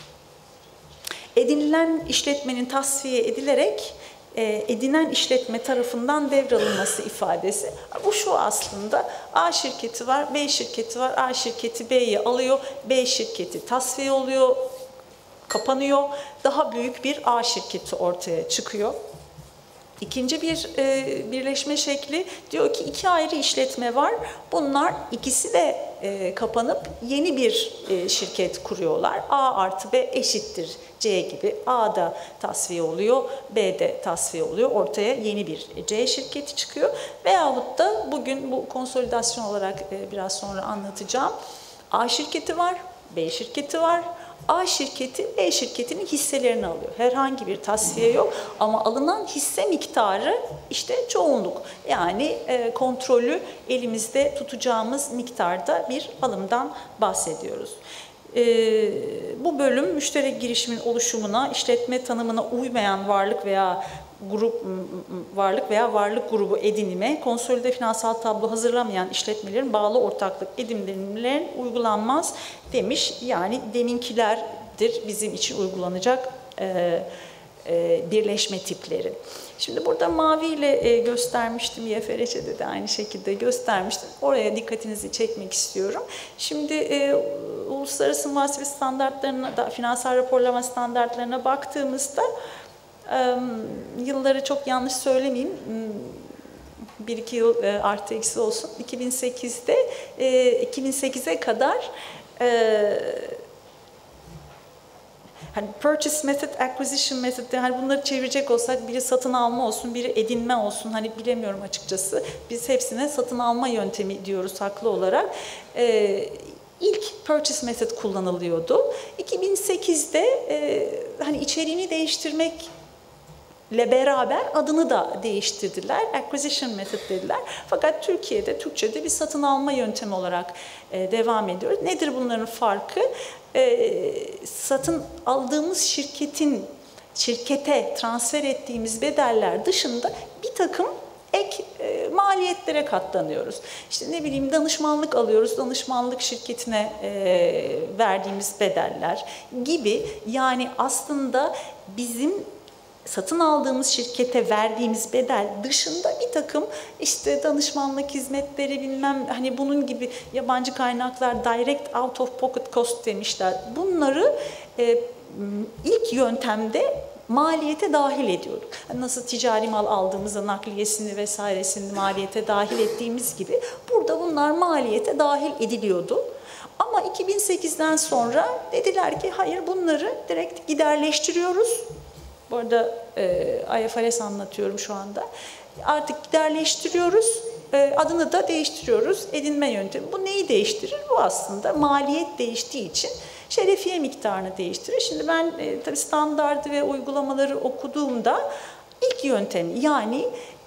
edinilen işletmenin tasfiye edilerek edinen işletme tarafından devralınması ifadesi. Bu şu aslında, A şirketi var, B şirketi var, A şirketi B'yi alıyor, B şirketi tasfiye oluyor, kapanıyor, daha büyük bir A şirketi ortaya çıkıyor. İkinci bir birleşme şekli diyor ki 2 ayrı işletme var. Bunlar ikisi de kapanıp yeni bir şirket kuruyorlar. A artı B eşittir C gibi. A da tasfiye oluyor, B de tasfiye oluyor. Ortaya yeni bir C şirketi çıkıyor. Veyahut da bugün bu konsolidasyon olarak biraz sonra anlatacağım. A şirketi var, B şirketi var. A şirketi B şirketinin hisselerini alıyor. Herhangi bir tasfiye yok ama alınan hisse miktarı işte çoğunluk. Yani kontrolü elimizde tutacağımız miktarda bir alımdan bahsediyoruz. Bu bölüm müşterek girişimin oluşumuna, işletme tanımına uymayan varlık veya varlık grubu edinime, konsolide finansal tablo hazırlamayan işletmelerin bağlı ortaklık edinimlerine uygulanmaz demiş. Yani deminkilerdir bizim için uygulanacak birleşme tipleri. Şimdi burada maviyle göstermiştim, YFRC'de de aynı şekilde göstermiştim. Oraya dikkatinizi çekmek istiyorum. Şimdi uluslararası muhasebe standartlarına da, finansal raporlama standartlarına baktığımızda yılları çok yanlış söylemeyeyim, 1-2 yıl artı eksi olsun. 2008'e kadar hani purchase method, acquisition method, hani bunları çevirecek olsak biri satın alma olsun, biri edinme olsun, hani bilemiyorum açıkçası. Biz hepsine satın alma yöntemi diyoruz haklı olarak. İlk purchase method kullanılıyordu. 2008'de hani içeriğini değiştirmekle beraber adını da değiştirdiler. Acquisition method dediler. Fakat Türkçe'de bir satın alma yöntemi olarak devam ediyoruz. Nedir bunların farkı? Satın aldığımız şirkete transfer ettiğimiz bedeller dışında bir takım ek maliyetlere katlanıyoruz. İşte ne bileyim danışmanlık alıyoruz, danışmanlık şirketine verdiğimiz bedeller gibi. Yani aslında bizim satın aldığımız şirkete verdiğimiz bedel dışında bir takım işte danışmanlık hizmetleri bilmem hani bunun gibi yabancı kaynaklar direct out of pocket cost demişler. Bunları ilk yöntemde maliyete dahil ediyorduk. Nasıl ticari mal aldığımızda nakliyesini vesairesini maliyete dahil ettiğimiz gibi burada bunlar maliyete dahil ediliyordu. Ama 2008'den sonra dediler ki hayır bunları direkt giderleştiriyoruz. Bu arada IFRS anlatıyorum şu anda. Artık giderleştiriyoruz, adını da değiştiriyoruz. Edinme yöntemi. Bu neyi değiştirir? Bu aslında maliyet değiştiği için şerefiye miktarını değiştirir. Şimdi ben tabii standardı ve uygulamaları okuduğumda ilk yöntem yani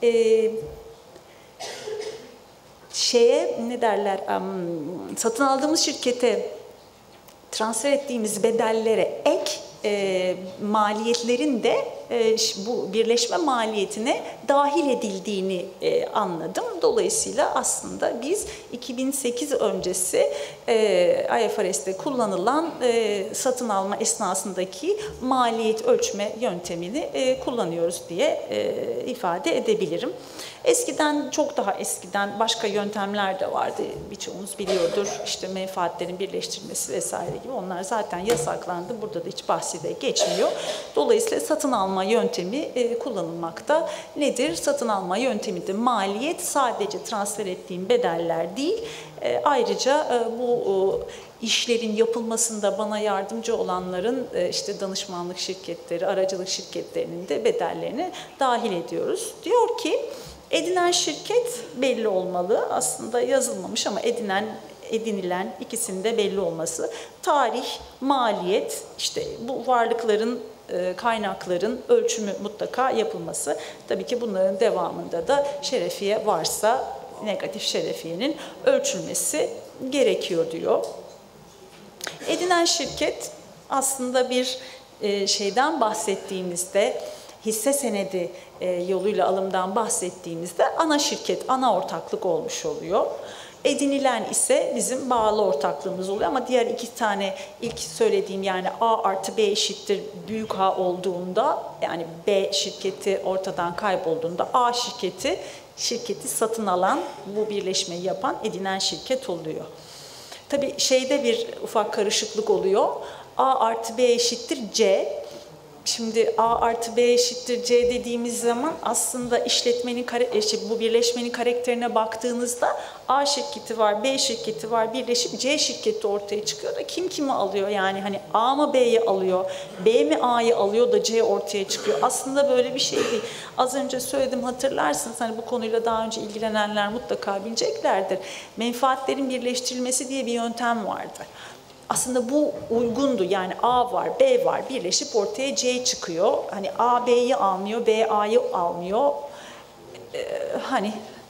satın aldığımız şirkete transfer ettiğimiz bedellere ek maliyetlerin de bu birleşme maliyetine dahil edildiğini anladım. Dolayısıyla aslında biz 2008 öncesi IFRS'te kullanılan satın alma esnasındaki maliyet ölçme yöntemini kullanıyoruz diye ifade edebilirim. Eskiden, çok daha eskiden başka yöntemler de vardı. Birçoğunuz biliyordur. İşte menfaatlerin birleştirilmesi vesaire gibi. Onlar zaten yasaklandı. Burada da hiç bahsi de geçmiyor. Dolayısıyla satın alma yöntemi kullanılmakta. Nedir? Satın alma yönteminde maliyet sadece transfer ettiğim bedeller değil. Ayrıca bu işlerin yapılmasında bana yardımcı olanların işte danışmanlık şirketleri, aracılık şirketlerinin de bedellerini dahil ediyoruz. Diyor ki edinen şirket belli olmalı. Aslında yazılmamış ama edinilen ikisinde belli olması. Tarih, maliyet, işte bu varlıkların, kaynakların ölçümü mutlaka yapılması. Tabii ki bunların devamında da şerefiye varsa negatif şerefiyenin ölçülmesi gerekiyor diyor. Edinen şirket aslında bir şeyden bahsettiğimizde, hisse senedi yoluyla alımdan bahsettiğimizde ana şirket, ana ortaklık olmuş oluyor. Edinilen ise bizim bağlı ortaklığımız oluyor ama diğer iki tane ilk söylediğim yani A artı B eşittir büyük A olduğunda, yani B şirketi ortadan kaybolduğunda A şirketi satın alan, bu birleşmeyi yapan edinen şirket oluyor. Tabii şeyde bir ufak karışıklık oluyor. A artı B eşittir C. Şimdi A artı B eşittir C dediğimiz zaman aslında işletmenin, bu birleşmenin karakterine baktığınızda A şirketi var, B şirketi var, birleşip C şirketi ortaya çıkıyor da kim kimi alıyor? Yani hani A mı B'yi alıyor, B mi A'yı alıyor da C ortaya çıkıyor? Aslında böyle bir şey değil. Az önce söyledim, hatırlarsınız, hani bu konuyla daha önce ilgilenenler mutlaka bileceklerdir. Menfaatlerin birleştirilmesi diye bir yöntem vardı. Aslında bu uygundu, yani A var, B var, birleşip ortaya C çıkıyor. Hani A B'yi almıyor, B A'yı almıyor. Hani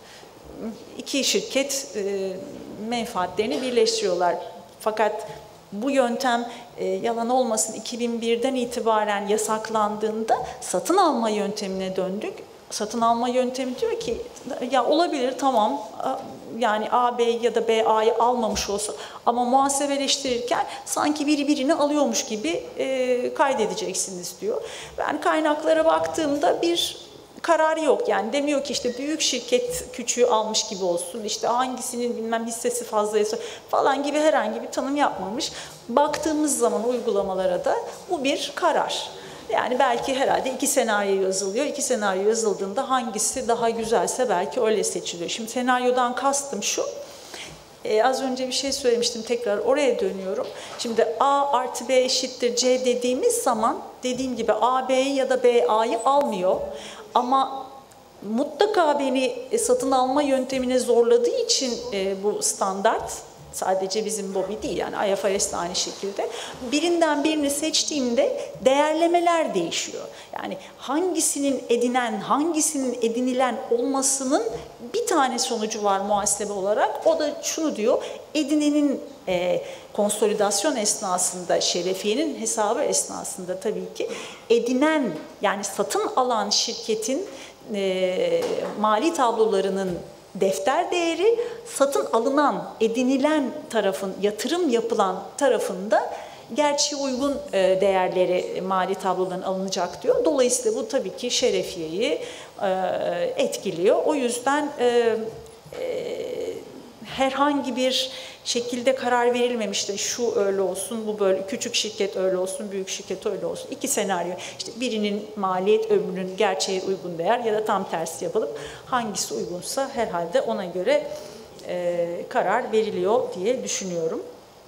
iki şirket menfaatlerini birleştiriyorlar. Fakat bu yöntem yalan olmasın 2001'den itibaren yasaklandığında satın alma yöntemine döndük. Satın alma yöntemi diyor ki ya olabilir, tamam, yani A, B ya da B, A'yı almamış olsa ama muhasebeleştirirken sanki biri birini alıyormuş gibi kaydedeceksiniz diyor. Ben kaynaklara baktığımda bir kararı yok. Yani demiyor ki işte büyük şirket küçüğü almış gibi olsun, işte hangisinin bilmem hissesi fazlaysa falan gibi herhangi bir tanım yapmamış. Baktığımız zaman uygulamalara da bu bir karar. Yani belki herhalde iki senaryo yazılıyor. İki senaryo yazıldığında hangisi daha güzelse belki öyle seçiliyor. Şimdi senaryodan kastım şu. Az önce bir şey söylemiştim, tekrar oraya dönüyorum. Şimdi A artı B eşittir C dediğimiz zaman dediğim gibi A B'yi ya da B A'yı almıyor. Ama mutlaka beni satın alma yöntemine zorladığı için bu standart, sadece bizim BOBİ değil, yani IFRS de aynı şekilde. Birinden birini seçtiğimde değerlemeler değişiyor. Yani hangisinin edinen, hangisinin edinilen olmasının bir tane sonucu var muhasebe olarak. O da şunu diyor: edinenin konsolidasyon esnasında, şerefiyenin hesabı esnasında tabii ki edinen, yani satın alan şirketin mali tablolarının defter değeri satın alınan, edinilen tarafın, yatırım yapılan tarafında gerçeğe uygun değerleri mali tablodan alınacak diyor. Dolayısıyla bu tabii ki şerefiyeyi etkiliyor. O yüzden herhangi bir şekilde karar verilmemişti. Şu öyle olsun, bu böyle, küçük şirket öyle olsun, büyük şirket öyle olsun. İki senaryo. İşte birinin maliyet ömrünün gerçeğe uygun değer ya da tam tersi yapılıp hangisi uygunsa herhalde ona göre karar veriliyor diye düşünüyorum.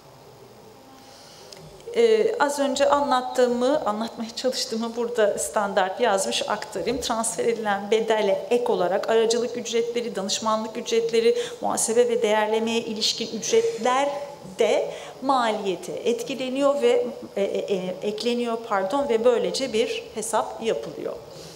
Az önce anlatmaya çalıştığımı burada standart yazmış, aktarayım. Transfer edilen bedelle ek olarak aracılık ücretleri, danışmanlık ücretleri, muhasebe ve değerlemeye ilişkin ücretler de maliyete etkileniyor ve ekleniyor ve böylece bir hesap yapılıyor.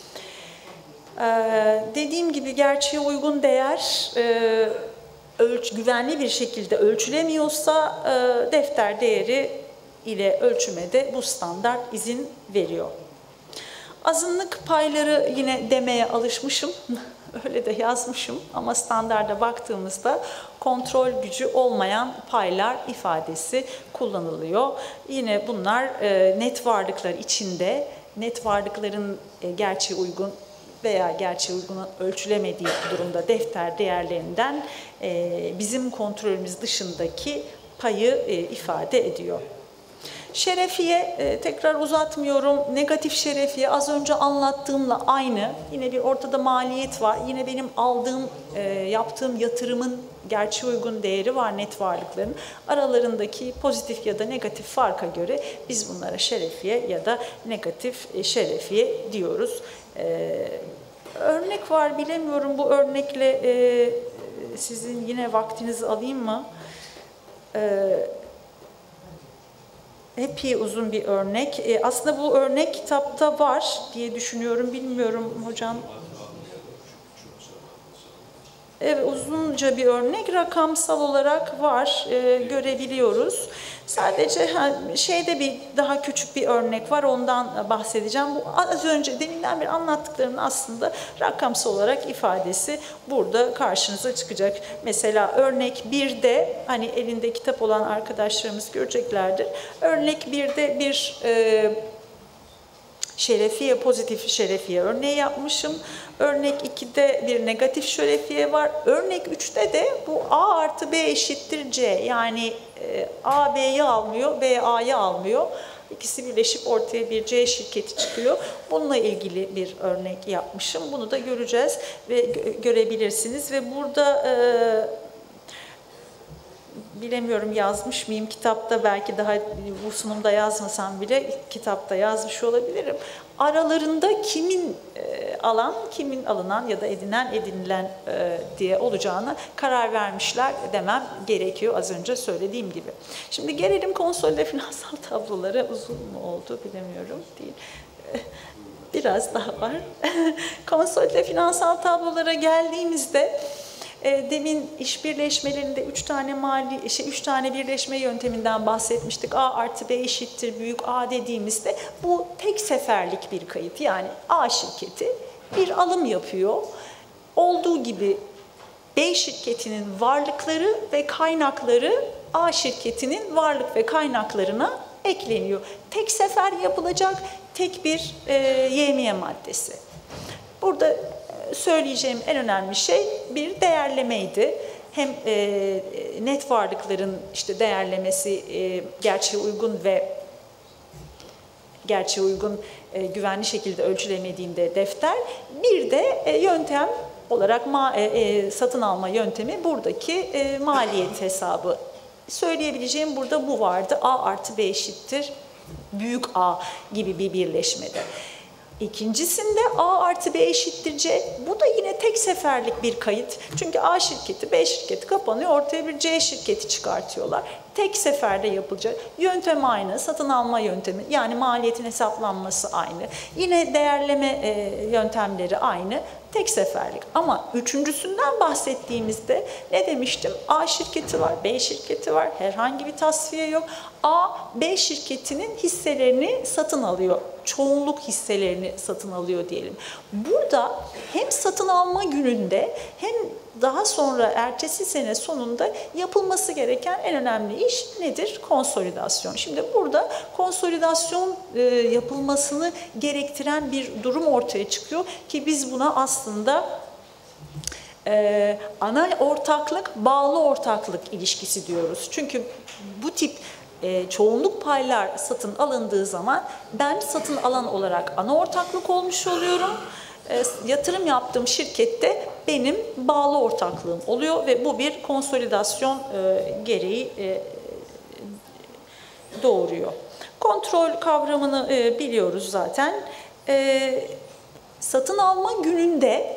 Dediğim gibi gerçeğe uygun değer güvenli bir şekilde ölçülemiyorsa defter değeri ile ölçümede bu standart izin veriyor. Azınlık payları yine demeye alışmışım, öyle de yazmışım ama standarda baktığımızda kontrol gücü olmayan paylar ifadesi kullanılıyor. Yine bunlar net varlıklar içinde, net varlıkların gerçeğe uygun veya gerçeğe uygun ölçülemediği durumda defter değerlerinden bizim kontrolümüz dışındaki payı ifade ediyor. Şerefiye, tekrar uzatmıyorum, negatif şerefiye az önce anlattığımla aynı. Yine bir ortada maliyet var. Yine benim yaptığım yatırımın gerçeğe uygun değeri var net varlıkların. Aralarındaki pozitif ya da negatif farka göre biz bunlara şerefiye ya da negatif şerefiye diyoruz. Örnek var, bilemiyorum bu örnekle sizin yine vaktinizi alayım mı? Epey uzun bir örnek. Aslında bu örnek kitapta var diye düşünüyorum. Bilmiyorum hocam. Evet, uzunca bir örnek rakamsal olarak var, görebiliyoruz. Sadece şeyde bir daha küçük bir örnek var, ondan bahsedeceğim. Bu az önce deminden beri anlattıklarımın aslında rakamsal olarak ifadesi burada karşınıza çıkacak. Mesela örnek 1'de, hani elinde kitap olan arkadaşlarımız göreceklerdir. Örnek 1'de bir şerefiye, pozitif şerefiye örneği yapmışım. Örnek 2'de bir negatif şerefiye var. Örnek 3'te de bu A artı B eşittir C. Yani A B'yi almıyor, B A'yı almıyor. İkisi birleşip ortaya bir C şirketi çıkıyor. Bununla ilgili bir örnek yapmışım. Bunu da göreceğiz ve görebilirsiniz. Ve burada bilemiyorum yazmış mıyım kitapta, belki daha bu sunumda yazmasam bile kitapta yazmış olabilirim. Aralarında kimin alan, kimin alınan ya da edinilen diye olacağına karar vermişler demem gerekiyor az önce söylediğim gibi. Şimdi gelelim konsolide finansal tablolara. Uzun mu oldu bilemiyorum, değil. Biraz daha var. Konsolide finansal tablolara geldiğimizde demin iş birleşmelerinde 3 tane birleşme yönteminden bahsetmiştik. A artı B eşittir büyük A dediğimizde bu tek seferlik bir kayıt. Yani A şirketi bir alım yapıyor. Olduğu gibi B şirketinin varlıkları ve kaynakları A şirketinin varlık ve kaynaklarına ekleniyor. Tek sefer yapılacak tek bir yevmiye maddesi. Burada söyleyeceğim en önemli şey bir değerlemeydi. Hem net varlıkların işte değerlemesi gerçeğe uygun güvenli şekilde ölçülemediğinde defter, bir de yöntem olarak satın alma yöntemi buradaki maliyet hesabı. Söyleyebileceğim burada bu vardı. A artı B eşittir büyük A gibi bir birleşmede. İkincisinde A artı B eşittir C. Bu da yine tek seferlik bir kayıt. Çünkü A şirketi, B şirketi kapanıyor, ortaya bir C şirketi çıkartıyorlar. Tek seferde yapılacak. Yöntem aynı, satın alma yöntemi, yani maliyetin hesaplanması aynı. Yine değerleme yöntemleri aynı. Tek seferlik. Ama üçüncüsünden bahsettiğimizde ne demiştim? A şirketi var, B şirketi var, herhangi bir tasfiye yok. A, B şirketinin hisselerini satın alıyor. Çoğunluk hisselerini satın alıyor diyelim. Burada hem satın alma gününde hem daha sonra ertesi sene sonunda yapılması gereken en önemli iş nedir? Konsolidasyon. Şimdi burada konsolidasyon yapılmasını gerektiren bir durum ortaya çıkıyor ki biz buna aslında ana ortaklık, bağlı ortaklık ilişkisi diyoruz. Çünkü bu tip çoğunluk paylar satın alındığı zaman ben satın alan olarak ana ortaklık olmuş oluyorum. Yatırım yaptığım şirkette benim bağlı ortaklığım oluyor ve bu bir konsolidasyon gereği doğuruyor. Kontrol kavramını biliyoruz zaten. Satın alma gününde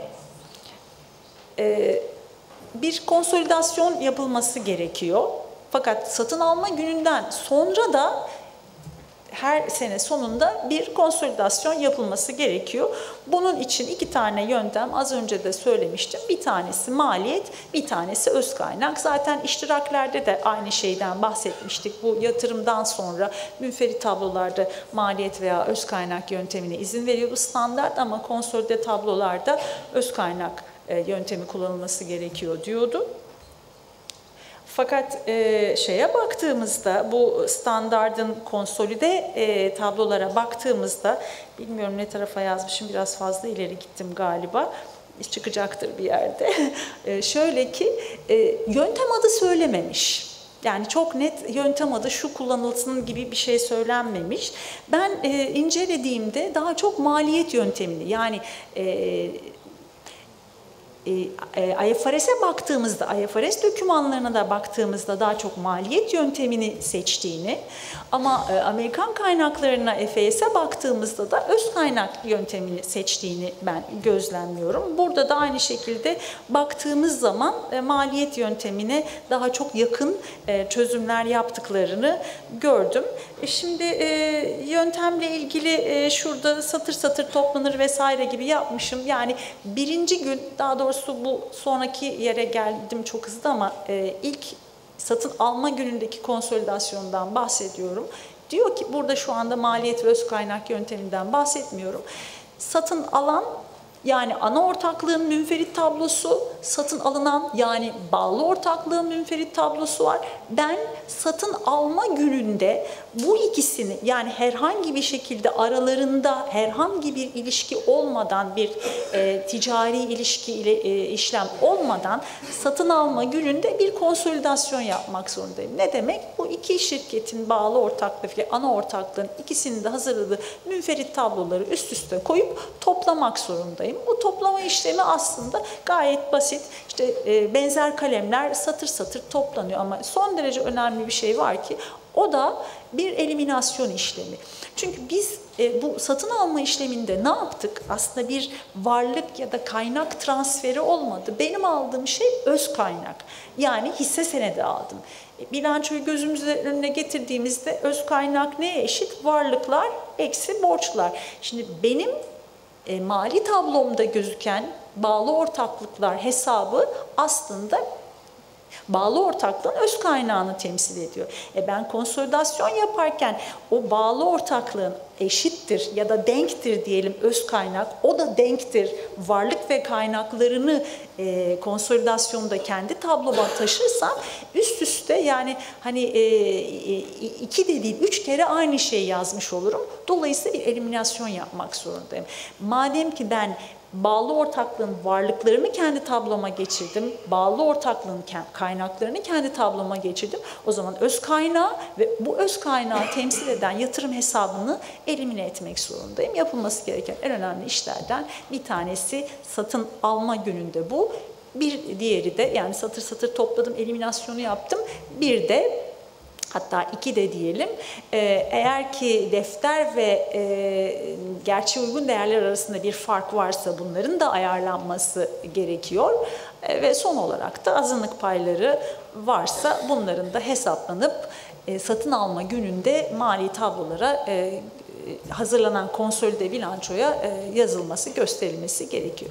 bir konsolidasyon yapılması gerekiyor. Fakat satın alma gününden sonra da her sene sonunda bir konsolidasyon yapılması gerekiyor. Bunun için 2 tane yöntem az önce de söylemiştim. Bir tanesi maliyet, bir tanesi öz kaynak. Zaten iştiraklerde de aynı şeyden bahsetmiştik. Bu yatırımdan sonra münferit tablolarda maliyet veya öz kaynak yöntemine izin veriyor bu standart, ama konsolide tablolarda öz kaynak yöntemi kullanılması gerekiyor diyordu. Fakat şeye baktığımızda, bu standardın konsolide tablolara baktığımızda, bilmiyorum ne tarafa yazmışım, biraz fazla ileri gittim galiba, çıkacaktır bir yerde. Şöyle ki yöntem adı söylememiş. Yani çok net yöntem adı şu kullanılsın gibi bir şey söylenmemiş. Ben incelediğimde daha çok maliyet yöntemini, yani IFRS'e baktığımızda, IFRS dokümanlarına da baktığımızda daha çok maliyet yöntemini seçtiğini, ama Amerikan kaynaklarına, FAS'e baktığımızda da öz kaynak yöntemini seçtiğini ben gözlemliyorum. Burada da aynı şekilde baktığımız zaman maliyet yöntemine daha çok yakın çözümler yaptıklarını gördüm. Şimdi yöntemle ilgili şurada satır satır toplanır vesaire gibi yapmışım. Yani birinci gün, daha doğrusu doğrusu bu sonraki yere geldim çok hızlı ama ilk satın alma günündeki konsolidasyondan bahsediyorum. Diyor ki burada şu anda maliyet ve öz kaynak yönteminden bahsetmiyorum. Satın alan yani ana ortaklığın münferit tablosu, satın alınan yani bağlı ortaklığın münferit tablosu var. Ben satın alma gününde bu ikisini yani herhangi bir şekilde aralarında herhangi bir ilişki olmadan bir ticari ilişki ile işlem olmadan satın alma gününde bir konsolidasyon yapmak zorundayım. Ne demek? Bu iki şirketin bağlı ortaklığı ve ana ortaklığın ikisinin de hazırladığı münferit tabloları üst üste koyup toplamak zorundayım. Bu toplama işlemi aslında gayet basit. İşte benzer kalemler satır satır toplanıyor ama son derece önemli bir şey var ki o da bir eliminasyon işlemi. Çünkü biz bu satın alma işleminde ne yaptık? Aslında bir varlık ya da kaynak transferi olmadı. Benim aldığım şey öz kaynak. Yani hisse senedi aldım. Bilançoyu gözümüzün önüne getirdiğimizde öz kaynak neye eşit? Varlıklar eksi borçlar. Şimdi benim mali tablomda gözüken bağlı ortaklıklar hesabı aslında bağlı ortaklığın öz kaynağını temsil ediyor. Ben konsolidasyon yaparken o bağlı ortaklığın eşittir ya da denktir diyelim öz kaynak, o da denktir varlık ve kaynaklarını konsolidasyonda kendi tabloma taşırsam üst üste yani hani iki de değil 3 kere aynı şeyi yazmış olurum. Dolayısıyla bir eliminasyon yapmak zorundayım. Madem ki ben bağlı ortaklığın varlıklarını kendi tabloma geçirdim, bağlı ortaklığın kaynaklarını kendi tabloma geçirdim. O zaman öz kaynağı ve bu öz kaynağı temsil eden yatırım hesabını elimine etmek zorundayım. Yapılması gereken en önemli işlerden bir tanesi satın alma gününde bu. Bir diğeri de yani satır satır topladım, eliminasyonu yaptım. Bir de hatta iki de diyelim, eğer ki defter ve gerçeğe uygun değerler arasında bir fark varsa bunların da ayarlanması gerekiyor. Ve son olarak da azınlık payları varsa bunların da hesaplanıp satın alma gününde mali tablolara hazırlanan konsolide bilançoya yazılması, gösterilmesi gerekiyor.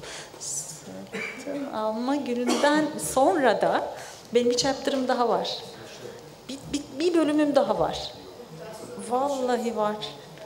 Satın alma gününden sonra da benim bir chapter'ım daha var. Bir bölümüm daha var. Vallahi var.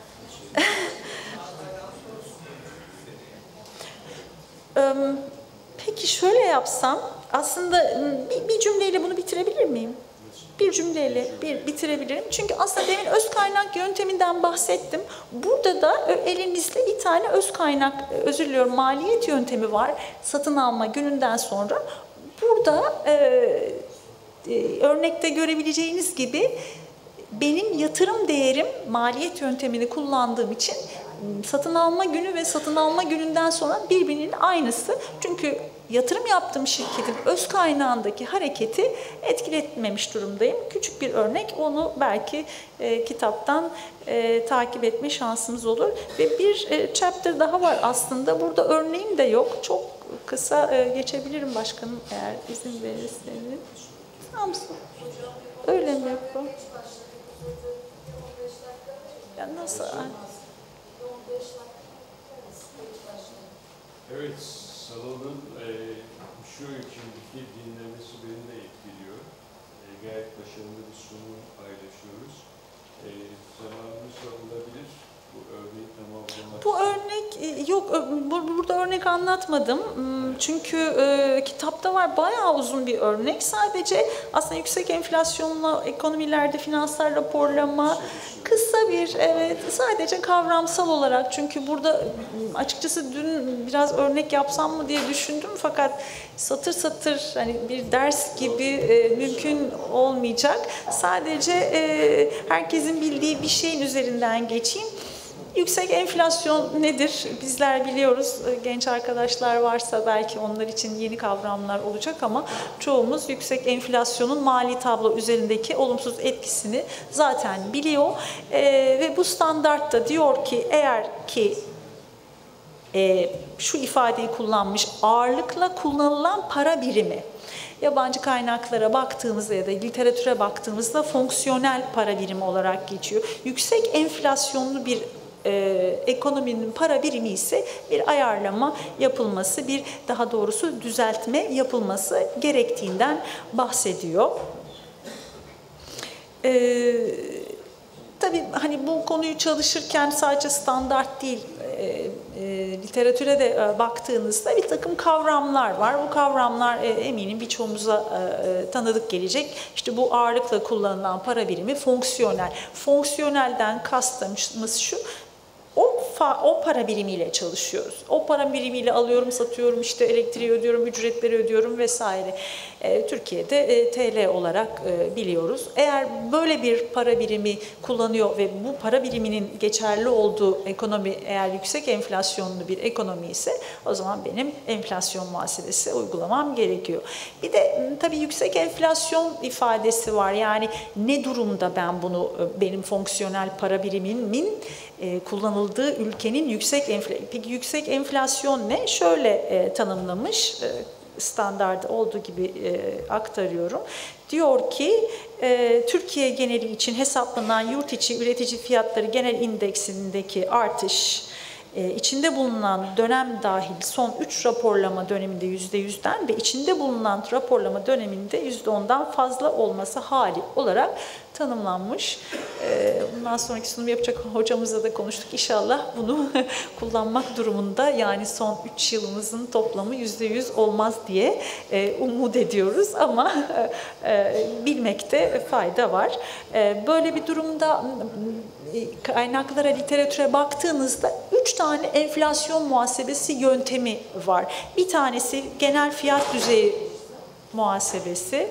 Peki şöyle yapsam, aslında bir cümleyle bunu bitirebilir miyim? Bir cümleyle bitirebilirim. Çünkü aslında demin öz kaynak yönteminden bahsettim. Burada da elimizde bir tane öz kaynak, özür diliyorum, maliyet yöntemi var. Satın alma gününden sonra. Burada örnekte görebileceğiniz gibi benim yatırım değerim maliyet yöntemini kullandığım için satın alma günü ve satın alma gününden sonra birbirinin aynısı. Çünkü yatırım yaptığım şirketin öz kaynağındaki hareketi etkiletmemiş durumdayım. Küçük bir örnek, onu belki kitaptan takip etme şansımız olur. Ve bir chapter daha var aslında. Burada örneğim de yok. Çok kısa geçebilirim başkanım eğer izin verirseniz. Samsun. Öyle mi yapalım? Ya nasıl? Evet, salonun şu içindeki dinlemesi beni de etkiliyor. Gayet başarılı bir sunum paylaşıyoruz. Zamanımız alınabilir. Bu örneği tamamlamak. Bu örnek yok, burada örnek anlatmadım. Çünkü kitapta var bayağı uzun bir örnek. Sadece aslında yüksek enflasyonla ekonomilerde finansal raporlama, kısa bir sadece kavramsal olarak. Çünkü burada açıkçası dün biraz örnek yapsam mı diye düşündüm fakat satır satır hani bir ders gibi mümkün olmayacak. Sadece herkesin bildiği bir şeyin üzerinden geçeyim. Yüksek enflasyon nedir? Bizler biliyoruz. Genç arkadaşlar varsa belki onlar için yeni kavramlar olacak ama çoğumuz yüksek enflasyonun mali tablo üzerindeki olumsuz etkisini zaten biliyor. Ve bu standartta diyor ki eğer ki şu ifadeyi kullanmış, ağırlıkla kullanılan para birimi. Yabancı kaynaklara baktığımızda ya da literatüre baktığımızda fonksiyonel para birimi olarak geçiyor. Yüksek enflasyonlu bir ekonominin para birimi ise bir ayarlama yapılması, daha doğrusu düzeltme yapılması gerektiğinden bahsediyor. Tabii hani bu konuyu çalışırken sadece standart değil, literatüre de baktığınızda bir takım kavramlar var. Bu kavramlar eminim birçoğumuza tanıdık gelecek. İşte bu ağırlıkla kullanılan para birimi fonksiyonel. Fonksiyonelden kastımız şu: o para birimiyle çalışıyoruz. O para birimiyle alıyorum, satıyorum, işte elektriği ödüyorum, ücretleri ödüyorum vesaire. Türkiye'de TL olarak biliyoruz. Eğer böyle bir para birimi kullanıyor ve bu para biriminin geçerli olduğu ekonomi eğer yüksek enflasyonlu bir ekonomi ise o zaman benim enflasyon muhasebesi uygulamam gerekiyor. Bir de tabii yüksek enflasyon ifadesi var. Yani ne durumda ben bunu, benim fonksiyonel para birimimin kullanıldığı ülkenin peki yüksek enflasyon ne? Şöyle tanımlamış, standart olduğu gibi aktarıyorum. Diyor ki Türkiye geneli için hesaplanan yurt içi üretici fiyatları genel indeksindeki artış içinde bulunan dönem dahil son 3 raporlama döneminde %100'den ve içinde bulunan raporlama döneminde %10'dan fazla olması hali olarak tanımlanmış. Bundan sonraki sunum yapacak hocamızla da konuştuk. İnşallah bunu kullanmak durumunda, yani son 3 yılımızın toplamı %100 olmaz diye umut ediyoruz ama bilmekte fayda var. Böyle bir durumda kaynaklara, literatüre baktığınızda 3 tane enflasyon muhasebesi yöntemi var. Bir tanesi genel fiyat düzeyi muhasebesi.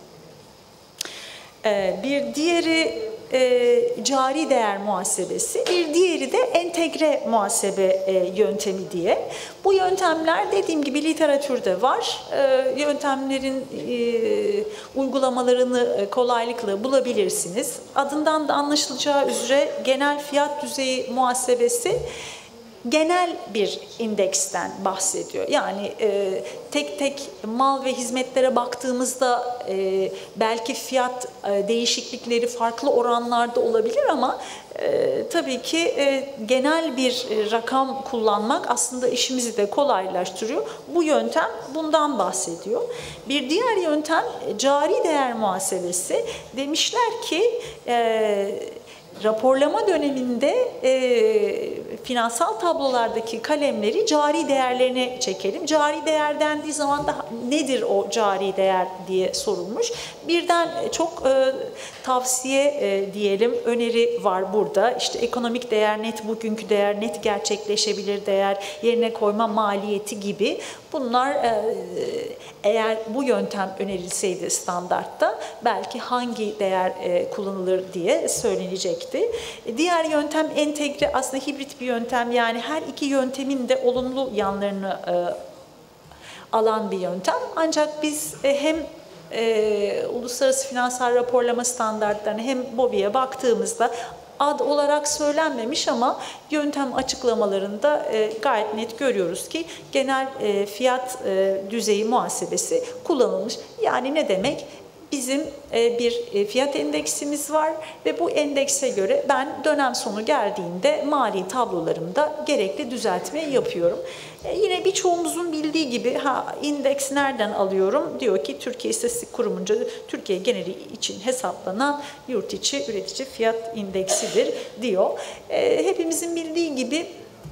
Bir diğeri cari değer muhasebesi, bir diğeri de entegre muhasebe yöntemi diye. Bu yöntemler dediğim gibi literatürde var. Yöntemlerin uygulamalarını kolaylıkla bulabilirsiniz. Adından da anlaşılacağı üzere genel fiyat düzeyi muhasebesi genel bir indeksten bahsediyor. Yani tek tek mal ve hizmetlere baktığımızda belki fiyat değişiklikleri farklı oranlarda olabilir ama tabii ki genel bir rakam kullanmak aslında işimizi de kolaylaştırıyor. Bu yöntem bundan bahsediyor. Bir diğer yöntem cari değer muhasebesi. Demişler ki raporlama döneminde finansal tablolardaki kalemleri cari değerlerine çekelim. Cari değer dendiği zaman da nedir o cari değer diye sorulmuş. Birden çok tavsiye diyelim, öneri var burada. İşte ekonomik değer, net bugünkü değer, net gerçekleşebilir değer, yerine koyma maliyeti gibi. Bunlar eğer bu yöntem önerilseydi standartta belki hangi değer kullanılır diye söylenecekti. Diğer yöntem entegre, aslında hibrit bir yöntem, yani her iki yöntemin de olumlu yanlarını alan bir yöntem. Ancak biz hem uluslararası finansal raporlama standartlarına hem BOBİ'ye baktığımızda ad olarak söylenmemiş ama yöntem açıklamalarında gayet net görüyoruz ki genel fiyat düzeyi muhasebesi kullanılmış. Yani ne demek? Bizim bir fiyat endeksimiz var ve bu endekse göre ben dönem sonu geldiğinde mali tablolarımda gerekli düzeltme yapıyorum. Yine birçoğumuzun bildiği gibi indeks nereden alıyorum? Diyor ki Türkiye İstatistik Kurumu'nca Türkiye geneli için hesaplanan yurt içi üretici fiyat indeksidir diyor. Hepimizin bildiği gibi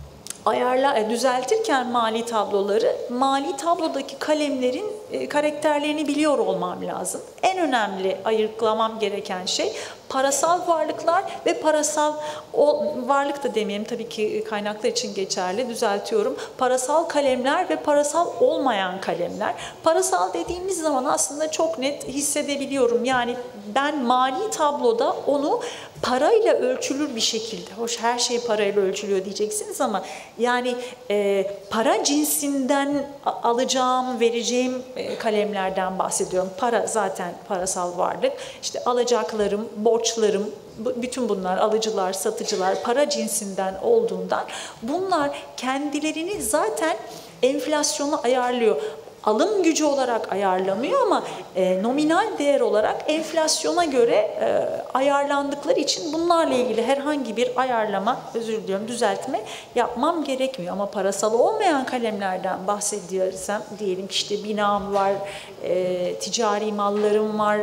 düzeltirken mali tabloları, mali tablodaki kalemlerin karakterlerini biliyor olmam lazım. En önemli ayırtlamam gereken şey parasal varlıklar ve parasal varlık da demeyelim, tabii ki kaynaklar için geçerli, düzeltiyorum. Parasal kalemler ve parasal olmayan kalemler. Parasal dediğimiz zaman aslında çok net hissedebiliyorum. Yani ben mali tabloda onu parayla ölçülür bir şekilde, hoş her şey parayla ölçülüyor diyeceksiniz ama yani para cinsinden alacağım, vereceğim kalemlerden bahsediyorum. Para zaten parasal varlık. İşte alacaklarım, borçlarım, bütün bunlar alıcılar, satıcılar para cinsinden olduğundan bunlar kendilerini zaten enflasyona ayarlıyor. alım gücü olarak ayarlamıyor ama nominal değer olarak enflasyona göre ayarlandıkları için bunlarla ilgili herhangi bir ayarlama, özür diliyorum, düzeltme yapmam gerekmiyor. Ama parasal olmayan kalemlerden bahsediyorsam, diyelim ki işte binam var, ticari mallarım var,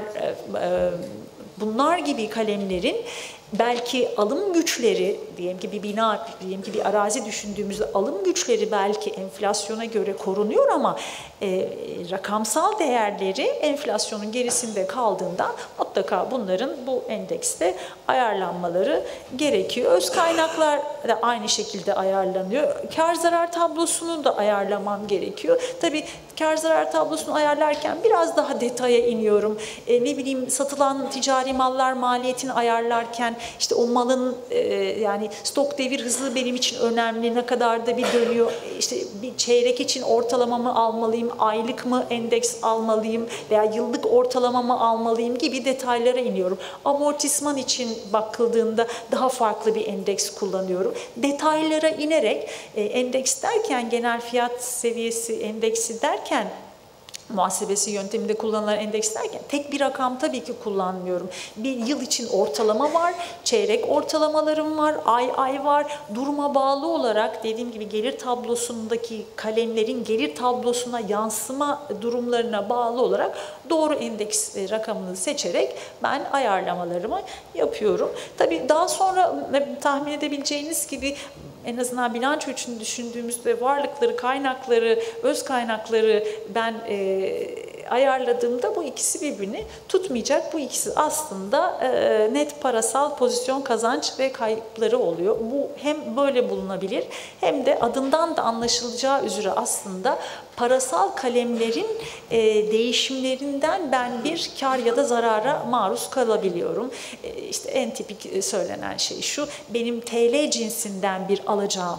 bunlar gibi kalemlerin belki alım güçleri, diyelim ki bir bina, diyelim ki bir arazi düşündüğümüzde alım güçleri belki enflasyona göre korunuyor ama rakamsal değerleri enflasyonun gerisinde kaldığından mutlaka bunların bu endekste ayarlanmaları gerekiyor. Öz kaynaklar da aynı şekilde ayarlanıyor. Kar zarar tablosunu da ayarlamam gerekiyor. Tabii kar zarar tablosunu ayarlarken biraz daha detaya iniyorum. Ne bileyim, satılan ticari mallar maliyetini ayarlarken işte o malın yani stok devir hızı benim için önemli. Ne kadar da bir dönüyor. İşte bir çeyrek için ortalama mı almalıyım, aylık mı endeks almalıyım veya yıllık ortalama mı almalıyım gibi detaylara iniyorum. Amortisman için bakıldığında daha farklı bir endeks kullanıyorum. Detaylara inerek endeks derken, genel fiyat seviyesi endeksi derken, muhasebesi yönteminde kullanılan endeks derken tek bir rakam tabii ki kullanmıyorum. Bir yıl için ortalama var, çeyrek ortalamalarım var, ay var. Duruma bağlı olarak dediğim gibi gelir tablosundaki kalemlerin gelir tablosuna yansıma durumlarına bağlı olarak doğru endeks rakamını seçerek ben ayarlamalarımı yapıyorum. Tabii daha sonra tahmin edebileceğiniz gibi en azından bilanço için düşündüğümüzde varlıkları, kaynakları, öz kaynakları ben ayarladığımda bu ikisi birbirini tutmayacak. Bu ikisi aslında net parasal pozisyon kazanç ve kayıpları oluyor. Bu hem böyle bulunabilir hem de adından da anlaşılacağı üzere aslında parasal kalemlerin değişimlerinden ben bir kar ya da zarara maruz kalabiliyorum. İşte en tipik söylenen şey şu: benim TL cinsinden bir alacağım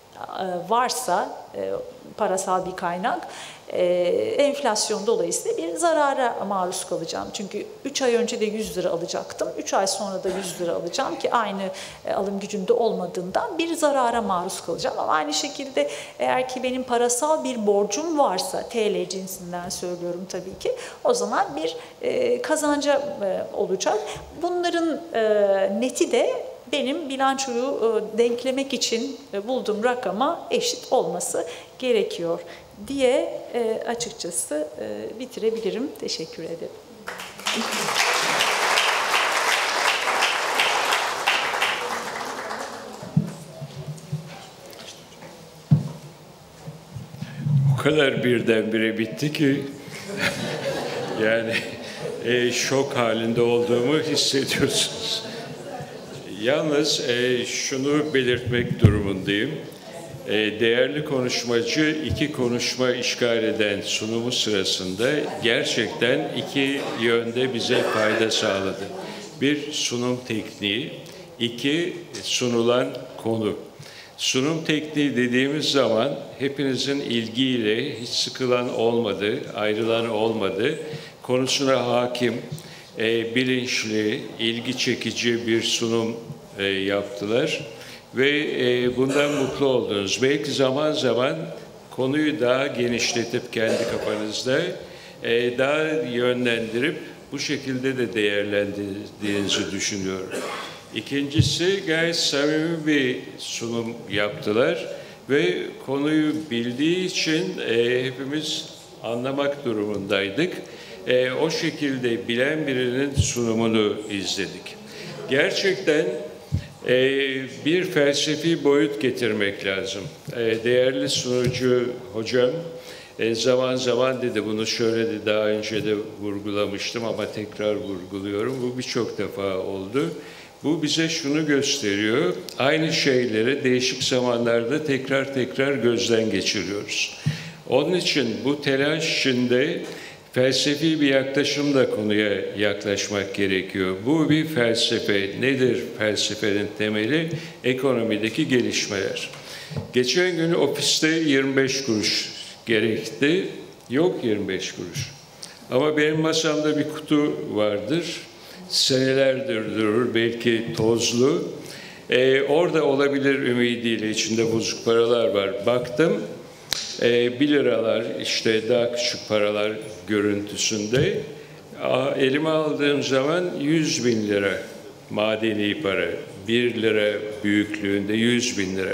varsa parasal bir kaynak, enflasyon dolayısıyla bir zarara maruz kalacağım. Çünkü 3 ay önce de 100 lira alacaktım. 3 ay sonra da 100 lira alacağım ki aynı alım gücünde olmadığından bir zarara maruz kalacağım. Ama aynı şekilde eğer ki benim parasal bir borcum varsa, TL cinsinden söylüyorum tabii ki, o zaman bir kazanca olacak. Bunların neti de benim bilançoyu denklemek için bulduğum rakama eşit olması gerekiyor diye açıkçası bitirebilirim. Teşekkür ederim. O kadar birdenbire bitti ki yani şok halinde olduğumu hissediyorsunuz. Yalnız şunu belirtmek durumundayım. Değerli konuşmacı iki konuşma işgal eden sunumu sırasında gerçekten iki yönde bize fayda sağladı. Bir, sunum tekniği; iki, sunulan konu. Sunum tekniği dediğimiz zaman hepinizin ilgiyle, hiç sıkılan olmadı, ayrılan olmadı, konusuna hakim, bilinçli, ilgi çekici bir sunum yaptılar ve bundan mutlu oldunuz. Belki zaman zaman konuyu daha genişletip kendi kafanızda daha yönlendirip bu şekilde de değerlendirdiğinizi düşünüyorum. İkincisi, gayet samimi bir sunum yaptılar ve konuyu bildiği için hepimiz anlamak durumundaydık. O şekilde bilen birinin sunumunu izledik. Gerçekten bir felsefi boyut getirmek lazım. Değerli sunucu hocam zaman zaman dedi, bunu şöyle de daha önce de vurgulamıştım ama tekrar vurguluyorum. Bu birçok defa oldu. Bu bize şunu gösteriyor: aynı şeyleri değişik zamanlarda tekrar gözden geçiriyoruz. Onun için bu telaş içinde felsefi bir yaklaşımla konuya yaklaşmak gerekiyor. Bu bir felsefe. Nedir felsefenin temeli? Ekonomideki gelişmeler. Geçen gün ofiste 25 kuruş gerekti. Yok 25 kuruş. Ama benim masamda bir kutu vardır. Senelerdir durur, belki tozlu. Orada olabilir ümidiyle, içinde bozuk paralar var. Baktım, 1 liralar, işte daha küçük paralar görüntüsünde. Elime aldığım zaman 100 bin lira madeni para, 1 lira büyüklüğünde 100 bin lira.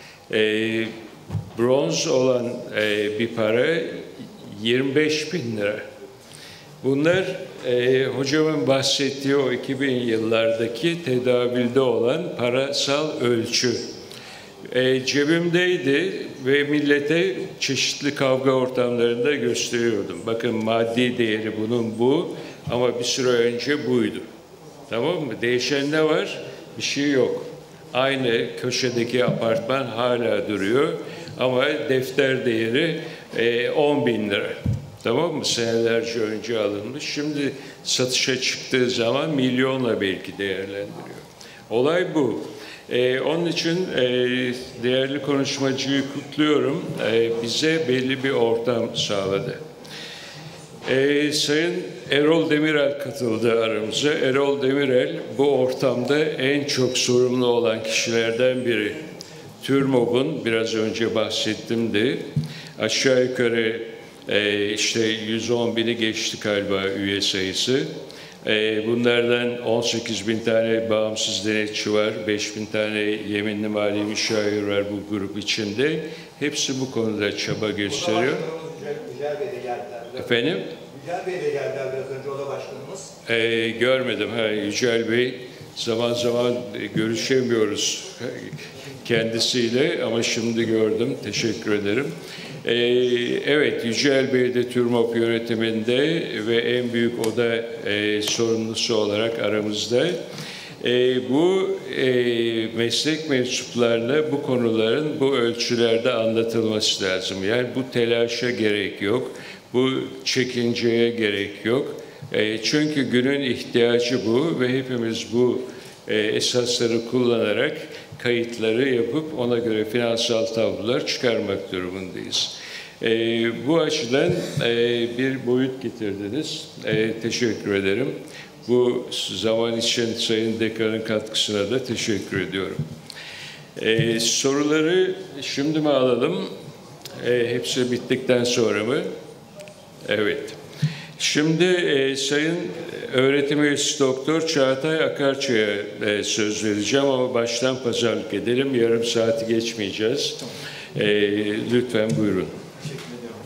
Bronz olan bir para 25 bin lira. Bunlar hocamın bahsettiği o 2000 yıllardaki tedavülde olan parasal ölçü. Cebimdeydi ve millete çeşitli kavga ortamlarında gösteriyordum. Bakın maddi değeri bunun bu ama bir süre önce buydu. Tamam mı? Değişen ne var? Bir şey yok. Aynı köşedeki apartman hala duruyor ama defter değeri 10 bin lira. Tamam mı? Senelerce önce alınmış. Şimdi satışa çıktığı zaman milyonla belki değerlendiriyor. Olay bu. Onun için değerli konuşmacıyı kutluyorum. Bize belli bir ortam sağladı. Sayın Erol Demirel katıldı aramıza. Erol Demirel bu ortamda en çok sorumlu olan kişilerden biri. TÜRMOB'un biraz önce bahsettim de aşağı yukarı işte 110 bini geçti galiba üye sayısı. Bunlardan 18 bin tane bağımsız denetçi var, 5 bin tane yeminli mali müşavir var bu grup içinde. Hepsi bu konuda çaba gösteriyor. Yücel Bey de geldiler. Efendim? Yücel Bey de geldiler biraz önce, o da başkanımız. Görmedim. Yücel Bey, zaman zaman görüşemiyoruz kendisiyle ama şimdi gördüm. Teşekkür ederim. Evet, Yücel Bey de TÜRMOB yönetiminde ve en büyük oda sorumlusu olarak aramızda. Bu meslek mensuplarına bu konuların bu ölçülerde anlatılması lazım. Yani bu telaşa gerek yok, bu çekinceye gerek yok. Çünkü günün ihtiyacı bu ve hepimiz bu esasları kullanarak kayıtları yapıp ona göre finansal tablolar çıkarmak durumundayız. Bu açıdan bir boyut getirdiniz. Teşekkür ederim. Bu zaman için Sayın Dekan'ın katkısına da teşekkür ediyorum. Soruları şimdi mi alalım? Hepsi bittikten sonra mı? Evet. Şimdi Sayın Öğretim Üyesi Doktor Çağatay Akarçay'a söz vereceğim ama baştan pazarlık edelim. Yarım saati geçmeyeceğiz. Lütfen buyurun. Teşekkür ediyorum.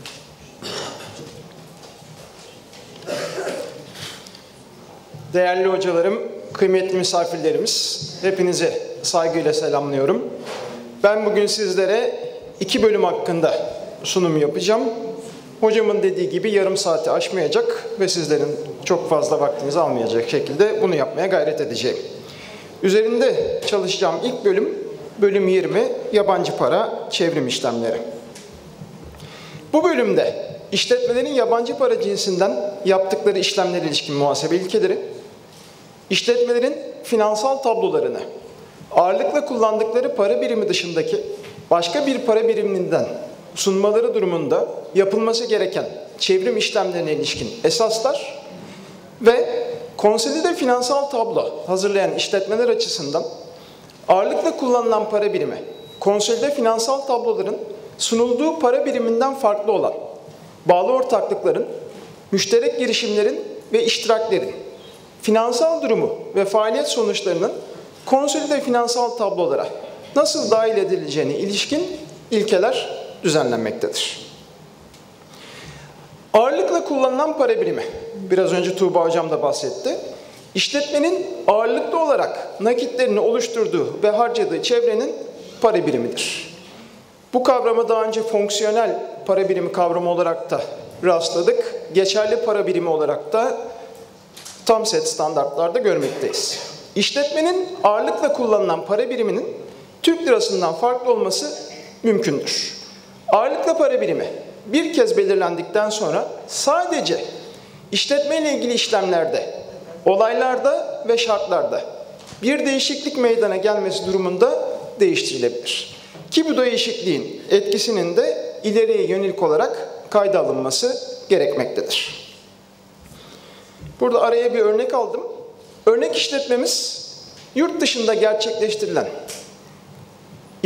Değerli hocalarım, kıymetli misafirlerimiz, hepinizi saygıyla selamlıyorum. Ben bugün sizlere 2 bölüm hakkında sunum yapacağım. Hocamın dediği gibi yarım saati aşmayacak ve sizlerin çok fazla vaktinizi almayacak şekilde bunu yapmaya gayret edeceğim. Üzerinde çalışacağım ilk bölüm, bölüm 20, yabancı para çevrim işlemleri. Bu bölümde işletmelerin yabancı para cinsinden yaptıkları işlemlere ilişkin muhasebe ilkeleri, işletmelerin finansal tablolarını, ağırlıkla kullandıkları para birimi dışındaki başka bir para biriminden sunmaları durumunda yapılması gereken çevrim işlemlerine ilişkin esaslar ve konsolide finansal tablo hazırlayan işletmeler açısından ağırlıkla kullanılan para birimi, konsolide finansal tabloların sunulduğu para biriminden farklı olan bağlı ortaklıkların, müşterek girişimlerin ve iştiraklerin finansal durumu ve faaliyet sonuçlarının konsolide finansal tablolara nasıl dahil edileceğine ilişkin ilkeler düzenlenmektedir. Ağırlıkla kullanılan para birimi, biraz önce Tuğba Hocam da bahsetti, işletmenin ağırlıklı olarak nakitlerini oluşturduğu ve harcadığı çevrenin para birimidir. Bu kavramı daha önce fonksiyonel para birimi kavramı olarak da rastladık. Geçerli para birimi olarak da tam set standartlarda görmekteyiz. İşletmenin ağırlıkla kullanılan para biriminin Türk lirasından farklı olması mümkündür. Ağırlıkla para birimi bir kez belirlendikten sonra sadece işletme ile ilgili işlemlerde, olaylarda ve şartlarda bir değişiklik meydana gelmesi durumunda değiştirilebilir. Ki bu değişikliğin etkisinin de ileriye yönelik olarak kayda alınması gerekmektedir. Burada araya bir örnek aldım. Örnek işletmemiz yurt dışında gerçekleştirilen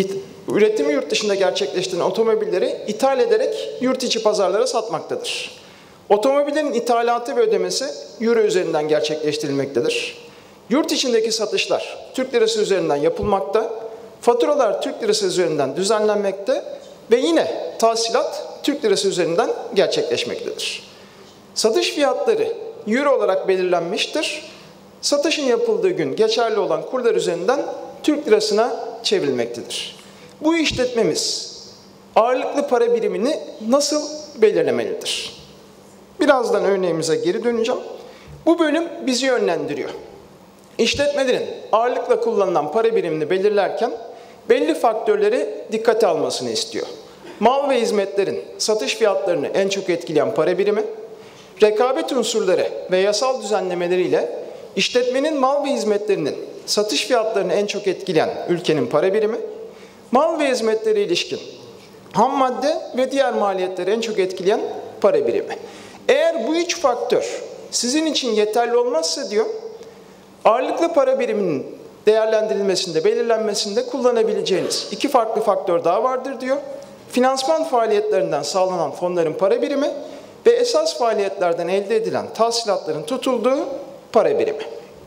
üretimi yurt dışında gerçekleştiren otomobilleri ithal ederek yurt içi pazarlara satmaktadır. Otomobillerin ithalatı ve ödemesi euro üzerinden gerçekleştirilmektedir. Yurt içindeki satışlar Türk lirası üzerinden yapılmakta, faturalar Türk lirası üzerinden düzenlenmekte ve yine tahsilat Türk lirası üzerinden gerçekleşmektedir. Satış fiyatları euro olarak belirlenmiştir. Satışın yapıldığı gün geçerli olan kurlar üzerinden Türk lirasına çevrilmektedir. Bu işletmemiz ağırlıklı para birimini nasıl belirlemelidir? Birazdan örneğimize geri döneceğim. Bu bölüm bizi yönlendiriyor. İşletmelerin ağırlıkla kullanılan para birimini belirlerken belli faktörleri dikkate almasını istiyor. Mal ve hizmetlerin satış fiyatlarını en çok etkileyen para birimi, rekabet unsurları ve yasal düzenlemeleriyle işletmenin mal ve hizmetlerinin satış fiyatlarını en çok etkileyen ülkenin para birimi, mal ve hizmetlere ilişkin ham madde ve diğer maliyetleri en çok etkileyen para birimi. Eğer bu üç faktör sizin için yeterli olmazsa diyor, ağırlıklı para biriminin değerlendirilmesinde, belirlenmesinde kullanabileceğiniz iki farklı faktör daha vardır diyor. Finansman faaliyetlerinden sağlanan fonların para birimi ve esas faaliyetlerden elde edilen tahsilatların tutulduğu para birimi.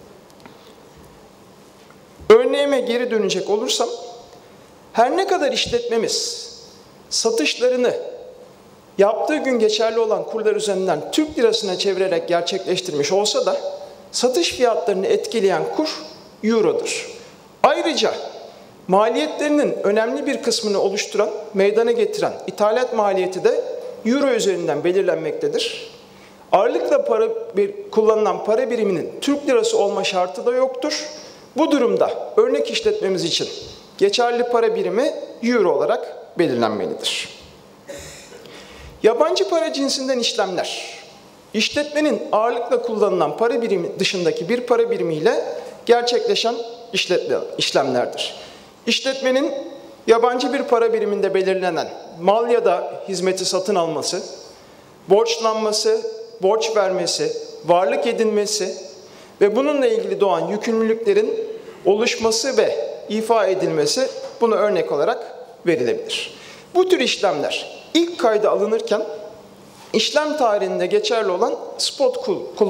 Örneğime geri dönecek olursam, her ne kadar işletmemiz satışlarını yaptığı gün geçerli olan kurlar üzerinden Türk lirasına çevirerek gerçekleştirmiş olsa da satış fiyatlarını etkileyen kur eurodur. Ayrıca maliyetlerinin önemli bir kısmını oluşturan, meydana getiren ithalat maliyeti de euro üzerinden belirlenmektedir. Ağırlıkla kullanılan para biriminin Türk lirası olma şartı da yoktur. Bu durumda örnek işletmemiz için geçerli para birimi euro olarak belirlenmelidir. Yabancı para cinsinden işlemler, işletmenin ağırlıkla kullanılan para birimi dışındaki bir para birimiyle gerçekleşen işlemlerdir. İşletmenin yabancı bir para biriminde belirlenen mal ya da hizmeti satın alması, borçlanması, borç vermesi, varlık edinmesi ve bununla ilgili doğan yükümlülüklerin oluşması ve ifa edilmesi buna örnek olarak verilebilir. Bu tür işlemler ilk kayda alınırken işlem tarihinde geçerli olan spot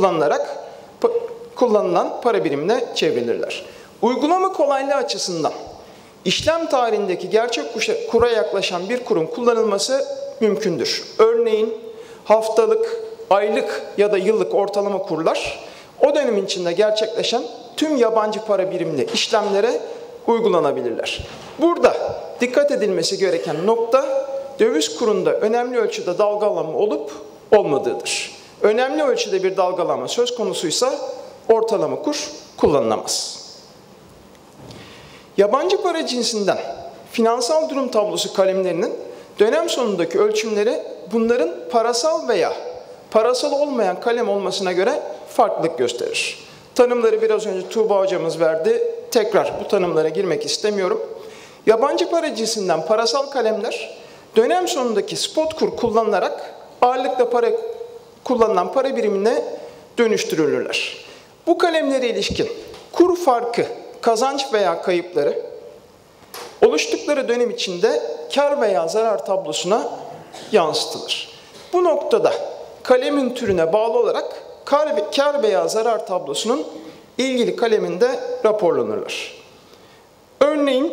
kullanılan para birimine çevrilirler. Uygulama kolaylığı açısından işlem tarihindeki gerçek kura yaklaşan bir kurun kullanılması mümkündür. Örneğin haftalık, aylık ya da yıllık ortalama kurlar o dönem içinde gerçekleşen tüm yabancı para birimli işlemlere uygulanabilirler. Burada dikkat edilmesi gereken nokta döviz kurunda önemli ölçüde dalgalanma olup olmadığıdır. Önemli ölçüde bir dalgalanma söz konusuysa ortalama kur kullanılamaz. Yabancı para cinsinden finansal durum tablosu kalemlerinin dönem sonundaki ölçümleri bunların parasal veya parasal olmayan kalem olmasına göre farklılık gösterir. Tanımları biraz önce Tuğba hocamız verdi. Tekrar bu tanımlara girmek istemiyorum. Yabancı para cinsinden parasal kalemler dönem sonundaki spot kur kullanılarak ağırlıkla kullanılan para birimine dönüştürülürler. Bu kalemlere ilişkin kur farkı, kazanç veya kayıpları oluştukları dönem içinde kar veya zarar tablosuna yansıtılır. Bu noktada kalemin türüne bağlı olarak kar veya zarar tablosunun ilgili kaleminde raporlanırlar. Örneğin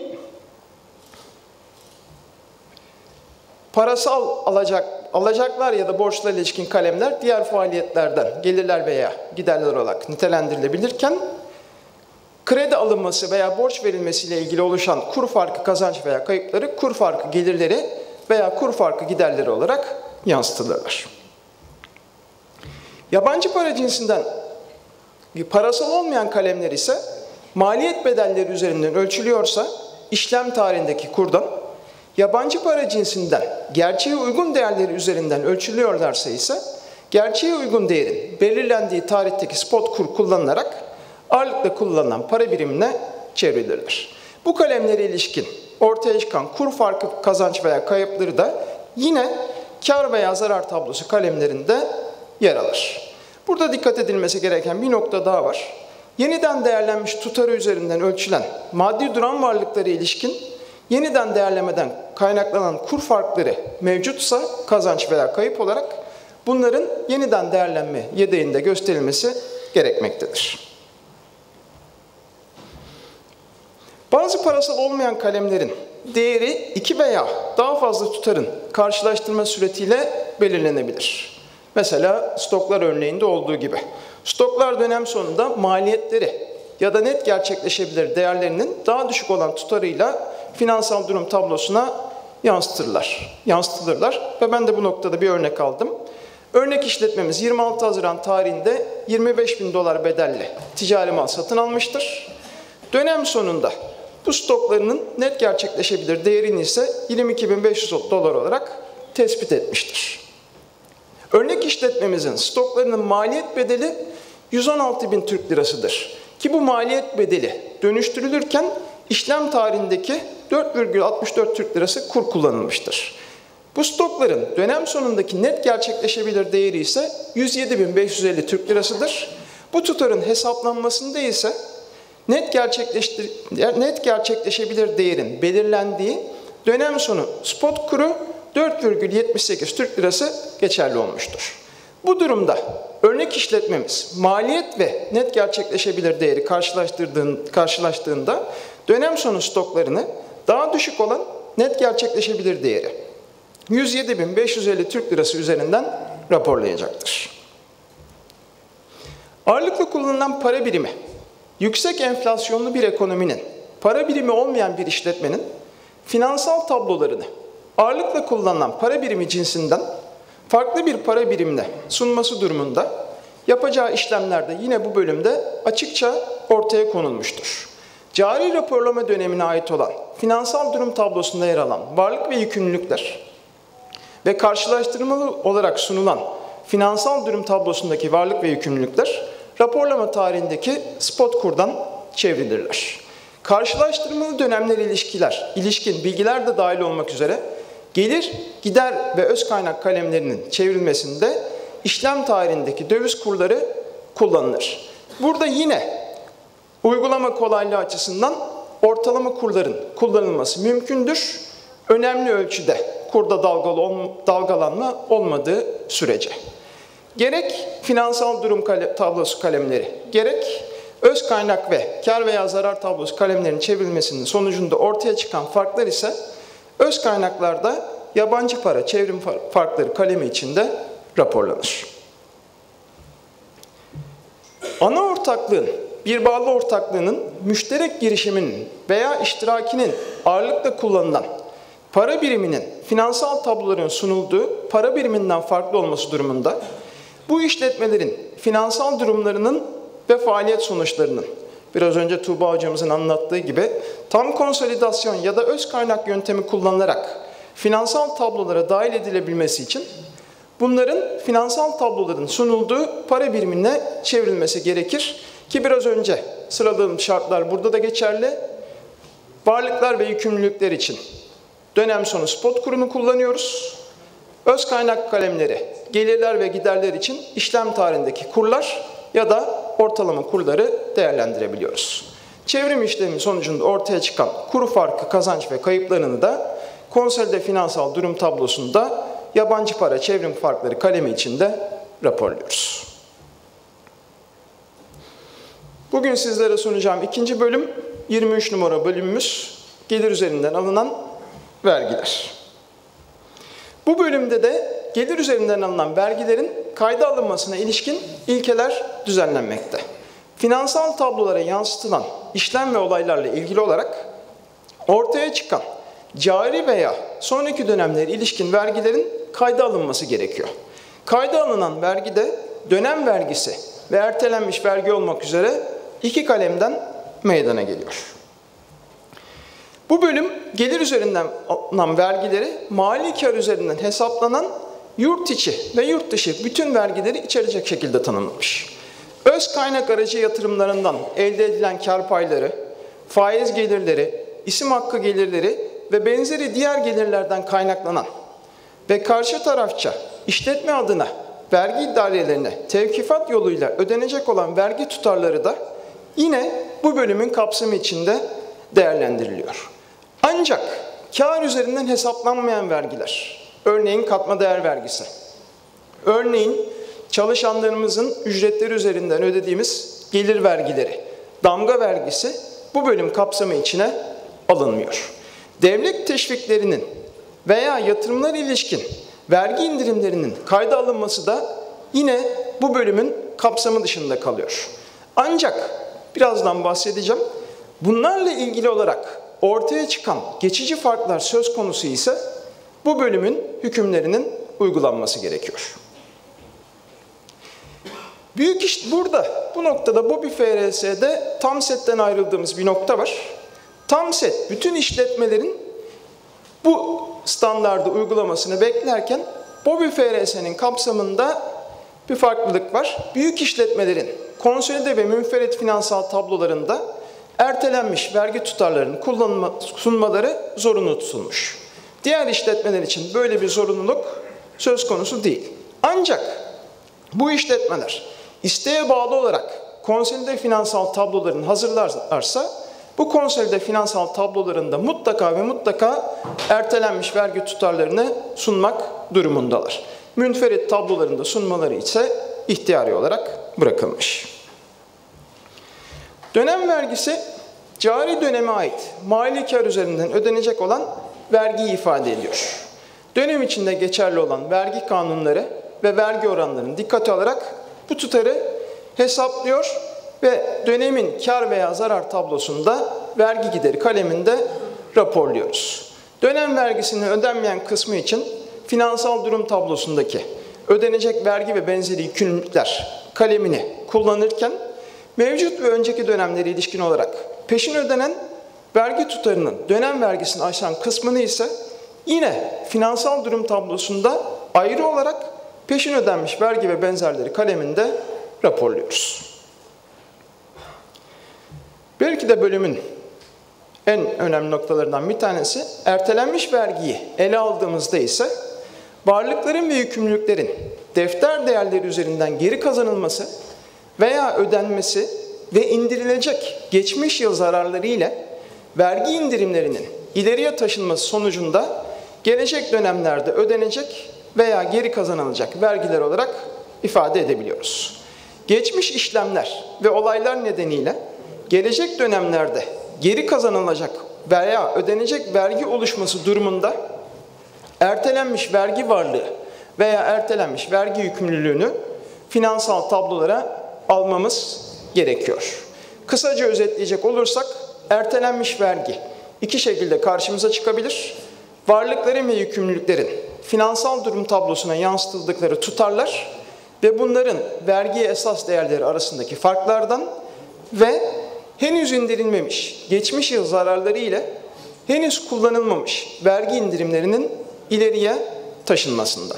parasal alacaklar ya da borçlara ilişkin kalemler diğer faaliyetlerden gelirler veya giderler olarak nitelendirilebilirken kredi alınması veya borç verilmesiyle ilgili oluşan kur farkı kazanç veya kayıpları kur farkı gelirleri veya kur farkı giderleri olarak yansıtılırlar. Yabancı para cinsinden parasal olmayan kalemler ise maliyet bedelleri üzerinden ölçülüyorsa işlem tarihindeki kurdan, yabancı para cinsinden gerçeğe uygun değerleri üzerinden ölçülüyorlarsa ise gerçeğe uygun değerin belirlendiği tarihteki spot kur kullanılarak ağırlıkla kullanılan para birimine çevrilirler. Bu kalemlere ilişkin ortaya çıkan kur farkı kazanç veya kayıpları da yine kar veya zarar tablosu kalemlerinde yer alır. Burada dikkat edilmesi gereken bir nokta daha var. Yeniden değerlenmiş tutarı üzerinden ölçülen maddi duran varlıklara ilişkin yeniden değerlemeden kaynaklanan kur farkları mevcutsa kazanç veya kayıp olarak bunların yeniden değerlenme yedeğinde gösterilmesi gerekmektedir. Bazı parasal olmayan kalemlerin değeri 2 veya daha fazla tutarın karşılaştırma suretiyle belirlenebilir. Mesela stoklar örneğinde olduğu gibi. Stoklar dönem sonunda maliyetleri ya da net gerçekleşebilir değerlerinin daha düşük olan tutarıyla finansal durum tablosuna yansıtılırlar. Ve ben de bu noktada bir örnek aldım. Örnek işletmemiz 26 Haziran tarihinde 25.000 dolar bedelli ticari mal satın almıştır. Dönem sonunda bu stoklarının net gerçekleşebilir değerini ise 22.500 dolar olarak tespit etmiştir. Örnek işletmemizin stoklarının maliyet bedeli 116.000 Türk lirasıdır. Ki bu maliyet bedeli dönüştürülürken işlem tarihindeki 4,64 Türk lirası kur kullanılmıştır. Bu stokların dönem sonundaki net gerçekleşebilir değeri ise 107.550 Türk lirasıdır. Bu tutarın hesaplanmasında ise net gerçekleşebilir değerin belirlendiği dönem sonu spot kuru 4,78 Türk lirası geçerli olmuştur. Bu durumda örnek işletmemiz maliyet ve net gerçekleşebilir değeri karşılaştığında dönem sonu stoklarını daha düşük olan net gerçekleşebilir değeri 107.550 Türk lirası üzerinden raporlayacaktır. Ağırlıklı kullanılan para birimi, yüksek enflasyonlu bir ekonominin, para birimi olmayan bir işletmenin finansal tablolarını ağırlıkla kullanılan para birimi cinsinden farklı bir para birimine sunması durumunda yapacağı işlemlerde yine bu bölümde açıkça ortaya konulmuştur. Cari raporlama dönemine ait olan finansal durum tablosunda yer alan varlık ve yükümlülükler ve karşılaştırmalı olarak sunulan finansal durum tablosundaki varlık ve yükümlülükler raporlama tarihindeki spot kurdan çevrilirler. Karşılaştırmalı dönemler ilişkin bilgiler de dahil olmak üzere gelir, gider ve öz kaynak kalemlerinin çevrilmesinde işlem tarihindeki döviz kurları kullanılır. Burada yine uygulama kolaylığı açısından ortalama kurların kullanılması mümkündür. Önemli ölçüde kurda dalgalanma olmadığı sürece. Gerek finansal durum tablosu kalemleri, gerek öz kaynak ve kar veya zarar tablosu kalemlerinin çevrilmesinin sonucunda ortaya çıkan farklar ise öz kaynaklarda yabancı para çevrim farkları kalemi içinde raporlanır. Ana ortaklığın, bir bağlı ortaklığının müşterek girişiminin veya iştirakinin ağırlıkla kullanılan para biriminin finansal tabloların sunulduğu para biriminden farklı olması durumunda bu işletmelerin finansal durumlarının ve faaliyet sonuçlarının biraz önce Tuğba hocamızın anlattığı gibi tam konsolidasyon ya da öz kaynak yöntemi kullanılarak finansal tablolara dahil edilebilmesi için bunların finansal tabloların sunulduğu para birimine çevrilmesi gerekir ki biraz önce sıraladığım şartlar burada da geçerli. Varlıklar ve yükümlülükler için dönem sonu spot kurunu kullanıyoruz. Öz kaynak kalemleri, gelirler ve giderler için işlem tarihindeki kurlar ya da ortalama kurları değerlendirebiliyoruz. Çevrim işlemi sonucunda ortaya çıkan kuru farkı, kazanç ve kayıplarını da konsolide finansal durum tablosunda yabancı para çevrim farkları kalemi içinde raporluyoruz. Bugün sizlere sunacağım ikinci bölüm, 23 numara bölümümüz gelir üzerinden alınan vergiler. Bu bölümde de gelir üzerinden alınan vergilerin kayda alınmasına ilişkin ilkeler düzenlenmekte. Finansal tablolara yansıtılan işlem ve olaylarla ilgili olarak ortaya çıkan cari veya sonraki dönemlere ilişkin vergilerin kayda alınması gerekiyor. Kayda alınan vergi de dönem vergisi ve ertelenmiş vergi olmak üzere iki kalemden meydana geliyor. Bu bölüm gelir üzerinden alınan vergileri mali kar üzerinden hesaplanan yurt içi ve yurt dışı bütün vergileri içerecek şekilde tanımlamış. Öz kaynak aracı yatırımlarından elde edilen kar payları, faiz gelirleri, isim hakkı gelirleri ve benzeri diğer gelirlerden kaynaklanan ve karşı tarafça işletme adına vergi idarelerine tevkifat yoluyla ödenecek olan vergi tutarları da yine bu bölümün kapsamı içinde değerlendiriliyor. Ancak kar üzerinden hesaplanmayan vergiler, örneğin katma değer vergisi, örneğin çalışanlarımızın ücretleri üzerinden ödediğimiz gelir vergileri, damga vergisi bu bölüm kapsamı içine alınmıyor. Devlet teşviklerinin veya yatırımlara ilişkin vergi indirimlerinin kayda alınması da yine bu bölümün kapsamı dışında kalıyor. Ancak birazdan bahsedeceğim. Bunlarla ilgili olarak ortaya çıkan geçici farklar söz konusu ise bu bölümün hükümlerinin uygulanması gerekiyor. Büyük iş burada, bu noktada BOBİ FRS'de tam setten ayrıldığımız bir nokta var. Tam set bütün işletmelerin bu standardı uygulamasını beklerken BOBİ FRS'nin kapsamında bir farklılık var. Büyük işletmelerin konsolide ve münferit finansal tablolarında ertelenmiş vergi tutarlarının sunmaları zorunlu tutulmuş. Diğer işletmeler için böyle bir zorunluluk söz konusu değil. Ancak bu işletmeler isteğe bağlı olarak konsolide finansal tablolarını hazırlarlarsa bu konsolide finansal tablolarında mutlaka ve mutlaka ertelenmiş vergi tutarlarını sunmak durumundalar. Münferit tablolarında sunmaları ise ihtiyari olarak bırakılmış. Dönem vergisi cari döneme ait mali kar üzerinden ödenecek olan vergiyi ifade ediyor. Dönem içinde geçerli olan vergi kanunları ve vergi oranlarını dikkate alarak bu tutarı hesaplıyor ve dönemin kar veya zarar tablosunda vergi gideri kaleminde raporluyoruz. Dönem vergisinin ödenmeyen kısmı için finansal durum tablosundaki ödenecek vergi ve benzeri yükümlülükler kalemini kullanırken mevcut ve önceki dönemlere ilişkin olarak peşin ödenen vergi tutarının dönem vergisini aşan kısmını ise yine finansal durum tablosunda ayrı olarak peşin ödenmiş vergi ve benzerleri kaleminde raporluyoruz. Belki de bölümün en önemli noktalarından bir tanesi ertelenmiş vergiyi ele aldığımızda ise varlıkların ve yükümlülüklerin defter değerleri üzerinden geri kazanılması veya ödenmesi ve indirilecek geçmiş yıl zararları ile vergi indirimlerinin ileriye taşınması sonucunda gelecek dönemlerde ödenecek veya geri kazanılacak vergiler olarak ifade edebiliyoruz. Geçmiş işlemler ve olaylar nedeniyle gelecek dönemlerde geri kazanılacak veya ödenecek vergi oluşması durumunda ertelenmiş vergi varlığı veya ertelenmiş vergi yükümlülüğünü finansal tablolara almamız gerekiyor. Kısaca özetleyecek olursak ertelenmiş vergi iki şekilde karşımıza çıkabilir. Varlıkların ve yükümlülüklerin finansal durum tablosuna yansıtıldıkları tutarlar ve bunların vergiye esas değerleri arasındaki farklardan ve henüz indirilmemiş geçmiş yıl zararları ile henüz kullanılmamış vergi indirimlerinin ileriye taşınmasında.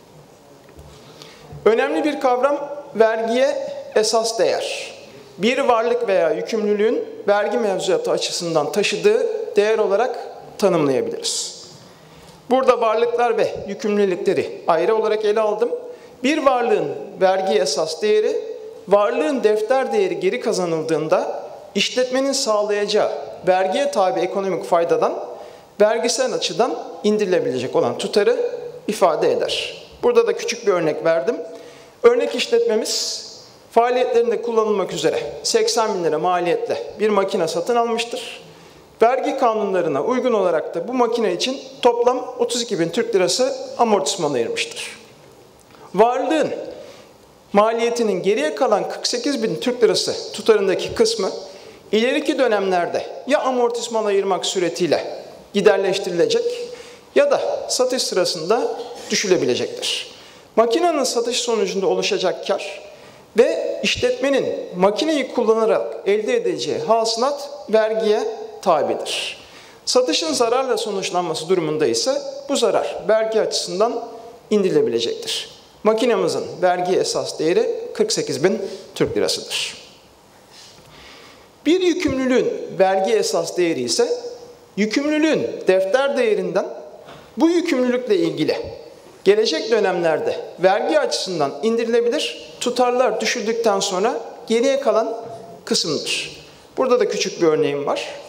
Önemli bir kavram vergiye esas değer. Bir varlık veya yükümlülüğün vergi mevzuatı açısından taşıdığı değer olarak tanımlayabiliriz. Burada varlıklar ve yükümlülükleri ayrı olarak ele aldım. Bir varlığın vergi esas değeri, varlığın defter değeri geri kazanıldığında işletmenin sağlayacağı vergiye tabi ekonomik faydadan vergisel açıdan indirilebilecek olan tutarı ifade eder. Burada da küçük bir örnek verdim. Örnek işletmemiz faaliyetlerinde kullanılmak üzere 80 bin lira maliyetle bir makine satın almıştır. Vergi kanunlarına uygun olarak da bu makine için toplam 32 bin Türk lirası amortisman ayırmıştır. Varlığın maliyetinin geriye kalan 48 bin Türk lirası tutarındaki kısmı ileriki dönemlerde ya amortisman ayırmak suretiyle giderleştirilecek ya da satış sırasında düşülebilecektir. Makinenin satış sonucunda oluşacak kar ve işletmenin makineyi kullanarak elde edeceği hasılat vergiye tabidir. Satışın zararla sonuçlanması durumunda ise bu zarar vergi açısından indirilebilecektir. Makinemizin vergi esas değeri 48 bin Türk lirasıdır. Bir yükümlülüğün vergi esas değeri ise yükümlülüğün defter değerinden bu yükümlülükle ilgili gelecek dönemlerde vergi açısından indirilebilir tutarlar düşürdükten sonra geriye kalan kısımdır. Burada da küçük bir örneğim var.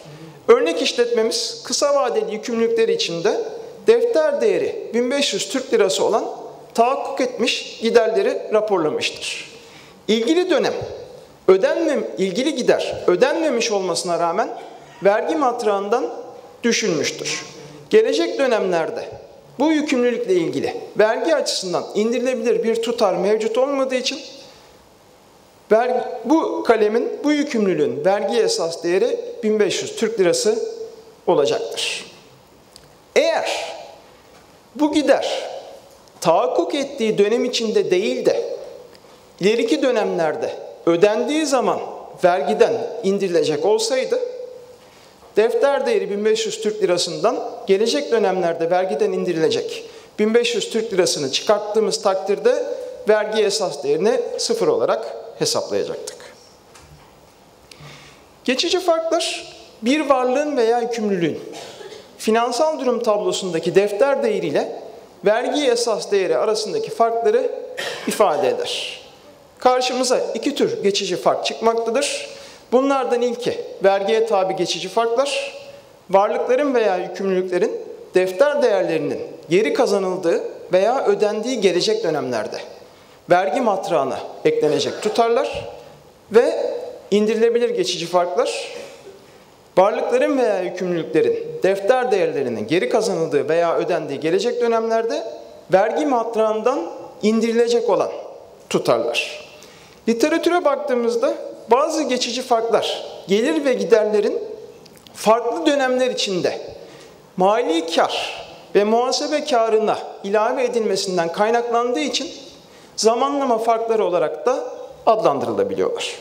Örnek işletmemiz kısa vadeli yükümlülükleri içinde defter değeri 1500 Türk Lirası olan tahakkuk etmiş giderleri raporlamıştır. İlgili dönem ilgili gider ödenmemiş olmasına rağmen vergi matrağından düşülmüştür. Gelecek dönemlerde bu yükümlülükle ilgili vergi açısından indirilebilir bir tutar mevcut olmadığı için bu yükümlülüğün vergi esas değeri 1500 Türk Lirası olacaktır. Eğer bu gider tahakkuk ettiği dönem içinde değil de ileriki dönemlerde ödendiği zaman vergiden indirilecek olsaydı, defter değeri 1500 Türk Lirası'ndan gelecek dönemlerde vergiden indirilecek 1500 Türk Lirası'nı çıkarttığımız takdirde vergi esas değerini 0 olarak hesaplayacaktık. Geçici farklar, bir varlığın veya yükümlülüğün finansal durum tablosundaki defter değeriyle vergi esas değeri arasındaki farkları ifade eder. Karşımıza iki tür geçici fark çıkmaktadır. Bunlardan ilki vergiye tabi geçici farklar, varlıkların veya yükümlülüklerin defter değerlerinin geri kazanıldığı veya ödendiği gelecek dönemlerde vergi matrağına eklenecek tutarlar ve indirilebilir geçici farklar, varlıkların veya yükümlülüklerin defter değerlerinin geri kazanıldığı veya ödendiği gelecek dönemlerde vergi matrağından indirilecek olan tutarlar. Literatüre baktığımızda bazı geçici farklar gelir ve giderlerin farklı dönemler içinde mali kar ve muhasebe karına ilave edilmesinden kaynaklandığı için zamanlama farkları olarak da adlandırılabiliyorlar.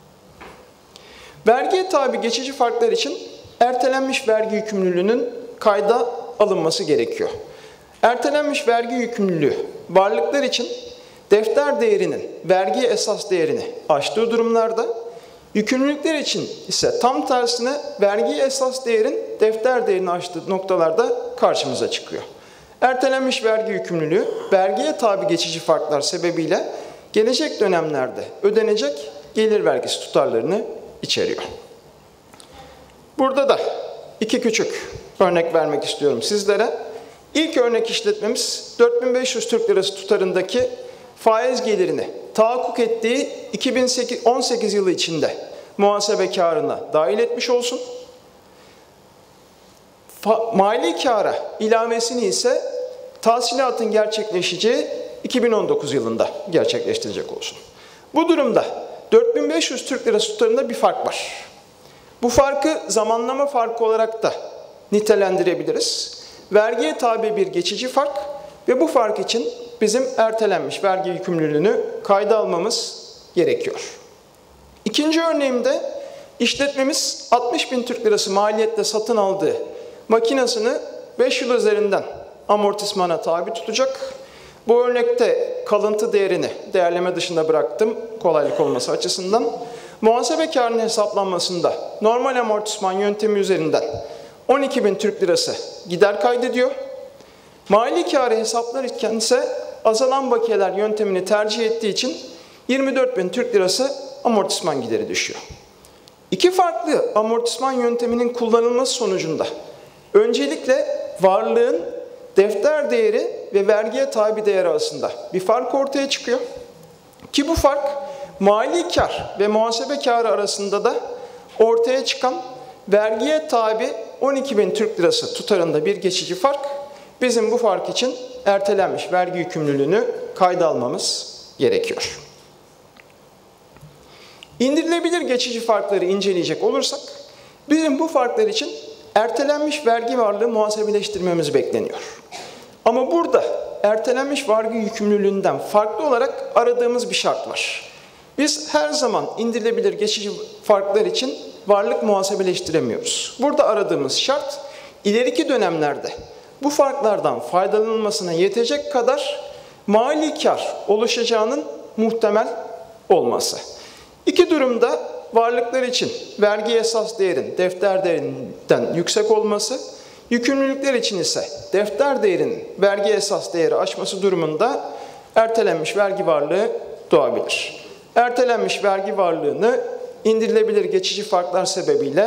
Vergiye tabi geçici farklar için ertelenmiş vergi yükümlülüğünün kayda alınması gerekiyor. Ertelenmiş vergi yükümlülüğü varlıklar için defter değerinin vergi esas değerini aştığı durumlarda, yükümlülükler için ise tam tersine vergi esas değerin defter değerini aştığı noktalarda karşımıza çıkıyor. Ertelenmiş vergi yükümlülüğü, vergiye tabi geçici farklar sebebiyle gelecek dönemlerde ödenecek gelir vergisi tutarlarını içeriyor. Burada da iki küçük örnek vermek istiyorum sizlere. İlk örnek işletmemiz 4500 Türk Lirası tutarındaki faiz gelirini tahakkuk ettiği 2018 yılı içinde muhasebe karına dahil etmiş olsun. Mali kâra ilavesini ise tahsilatın gerçekleşeceği 2019 yılında gerçekleştirecek olsun. Bu durumda 4500 Türk Lirası tutarında bir fark var. Bu farkı zamanlama farkı olarak da nitelendirebiliriz. Vergiye tabi bir geçici fark ve bu fark için bizim ertelenmiş vergi yükümlülüğünü kayda almamız gerekiyor. İkinci örneğimde işletmemiz 60.000 Türk Lirası maliyetle satın aldığı makinasını 5 yıl üzerinden amortismana tabi tutacak. Bu örnekte kalıntı değerini değerleme dışında bıraktım kolaylık olması açısından. Muhasebe karının hesaplanmasında normal amortisman yöntemi üzerinden 12.000 Türk Lirası gider kaydediyor. Mali kârı hesaplarken ise azalan bakiyeler yöntemini tercih ettiği için 24.000 Türk Lirası amortisman gideri düşüyor. İki farklı amortisman yönteminin kullanılması sonucunda öncelikle varlığın defter değeri ve vergiye tabi değer arasında bir fark ortaya çıkıyor. Ki bu fark mali kar ve muhasebe karı arasında da ortaya çıkan vergiye tabi 12.000 Türk Lirası tutarında bir geçici fark, bizim bu fark için ertelenmiş vergi yükümlülüğünü kayda almamız gerekiyor. İndirilebilir geçici farkları inceleyecek olursak, bizim bu farklar için ertelenmiş vergi varlığı muhasebeleştirmemiz bekleniyor. Ama burada ertelenmiş vergi yükümlülüğünden farklı olarak aradığımız bir şart var. Biz her zaman indirilebilir geçici farklar için varlık muhasebeleştiremiyoruz. Burada aradığımız şart, ileriki dönemlerde bu farklardan faydalanılmasına yetecek kadar mali kar oluşacağının muhtemel olması. İki durumda varlıklar için vergi esas değerin defter değerinden yüksek olması, yükümlülükler için ise defter değerinin vergi esas değeri aşması durumunda ertelenmiş vergi varlığı doğabilir. Ertelenmiş vergi varlığını indirilebilir geçici farklar sebebiyle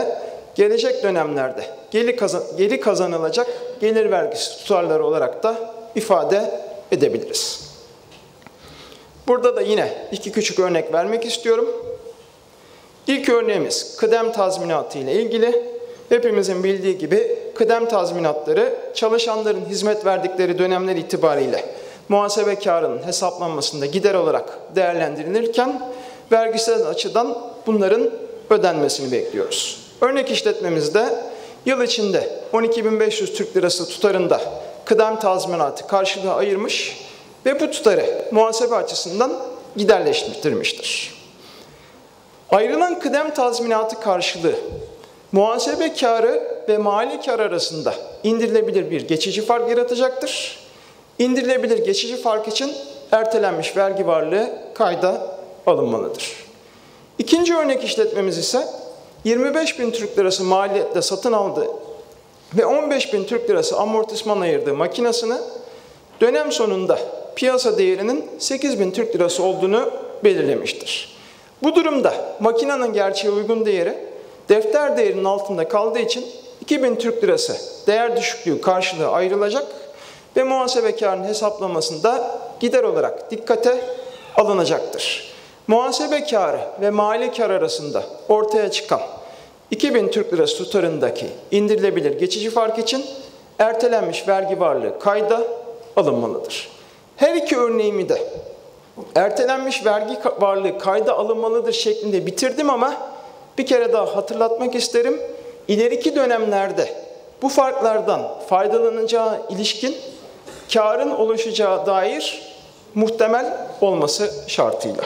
gelecek dönemlerde geri kazanılacak gelir vergisi tutarları olarak da ifade edebiliriz. Burada da yine iki küçük örnek vermek istiyorum. İlk örneğimiz kıdem tazminatı ile ilgili. Hepimizin bildiği gibi kıdem tazminatları çalışanların hizmet verdikleri dönemler itibariyle muhasebe kârının hesaplanmasında gider olarak değerlendirilirken vergisel açıdan bunların ödenmesini bekliyoruz. Örnek işletmemizde yıl içinde 12.500 Türk Lirası tutarında kıdem tazminatı karşılığı ayırmış ve bu tutarı muhasebe açısından giderleştirmiştir. Ayrılan kıdem tazminatı karşılığı muhasebe kârı ve mali kâr arasında indirilebilir bir geçici fark yaratacaktır. İndirilebilir geçici fark için ertelenmiş vergi varlığı kayda alınmalıdır. İkinci örnek işletmemiz ise 25.000 Türk Lirası maliyetle satın aldığı ve 15.000 Türk Lirası amortisman ayırdığı makinasını dönem sonunda piyasa değerinin 8.000 Türk Lirası olduğunu belirlemiştir. Bu durumda makinenin gerçeğe uygun değeri defter değerinin altında kaldığı için 2.000 Türk Lirası değer düşüklüğü karşılığı ayrılacak ve muhasebe kârının hesaplamasında gider olarak dikkate alınacaktır. Muhasebe kârı ve mali kâr arasında ortaya çıkan 2.000 Türk Lirası tutarındaki indirilebilir geçici fark için ertelenmiş vergi varlığı kayda alınmalıdır. Her iki örneğimi de ertelenmiş vergi varlığı kayda alınmalıdır şeklinde bitirdim ama bir kere daha hatırlatmak isterim. İleriki dönemlerde bu farklardan faydalanacağı ilişkin kârın oluşacağı dair muhtemel olması şartıyla.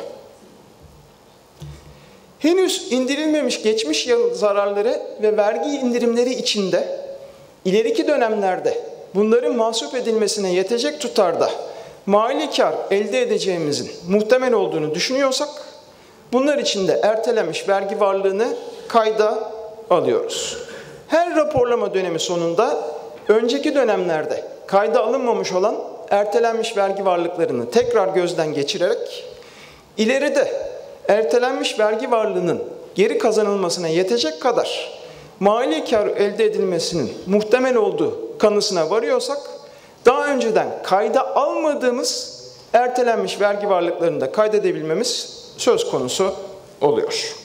Henüz indirilmemiş geçmiş yıl zararları ve vergi indirimleri içinde ileriki dönemlerde bunların mahsup edilmesine yetecek tutarda mali kâr elde edeceğimizin muhtemel olduğunu düşünüyorsak bunlar için de ertelenmiş vergi varlığını kayda alıyoruz. Her raporlama dönemi sonunda önceki dönemlerde kayda alınmamış olan ertelenmiş vergi varlıklarını tekrar gözden geçirerek ileride ertelenmiş vergi varlığının geri kazanılmasına yetecek kadar mali kâr elde edilmesinin muhtemel olduğu kanısına varıyorsak daha önceden kayda almadığımız ertelenmiş vergi varlıklarını da kaydedebilmemiz söz konusu oluyor.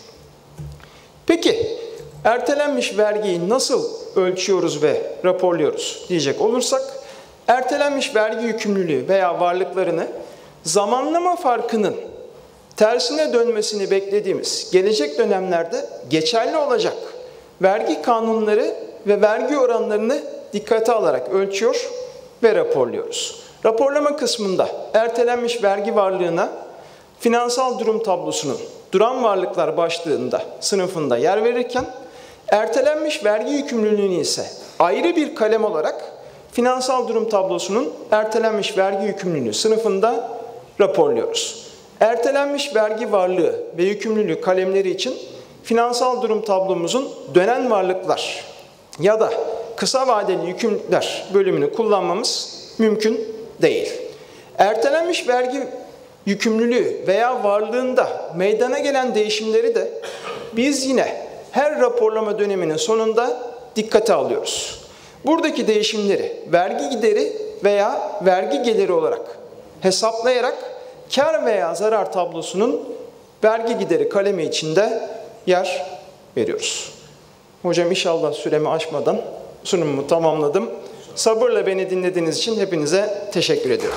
Peki ertelenmiş vergiyi nasıl ölçüyoruz ve raporluyoruz diyecek olursak ertelenmiş vergi yükümlülüğü veya varlıklarını zamanlama farkının tersine dönmesini beklediğimiz gelecek dönemlerde geçerli olacak vergi kanunları ve vergi oranlarını dikkate alarak ölçüyor ve raporluyoruz. Raporlama kısmında ertelenmiş vergi varlığına finansal durum tablosunun duran varlıklar başlığında sınıfında yer verirken ertelenmiş vergi yükümlülüğünü ise ayrı bir kalem olarak finansal durum tablosunun ertelenmiş vergi yükümlülüğü sınıfında raporluyoruz. Ertelenmiş vergi varlığı ve yükümlülüğü kalemleri için finansal durum tablomuzun dönen varlıklar ya da kısa vadeli yükümlülükler bölümünü kullanmamız mümkün değil. Ertelenmiş vergi yükümlülüğü veya varlığında meydana gelen değişimleri de biz yine her raporlama döneminin sonunda dikkate alıyoruz. Buradaki değişimleri vergi gideri veya vergi geliri olarak hesaplayarak kar veya zarar tablosunun vergi gideri kalemi içinde yer veriyoruz. Hocam inşallah süremi aşmadan sunumumu tamamladım. Sabırla beni dinlediğiniz için hepinize teşekkür ediyorum.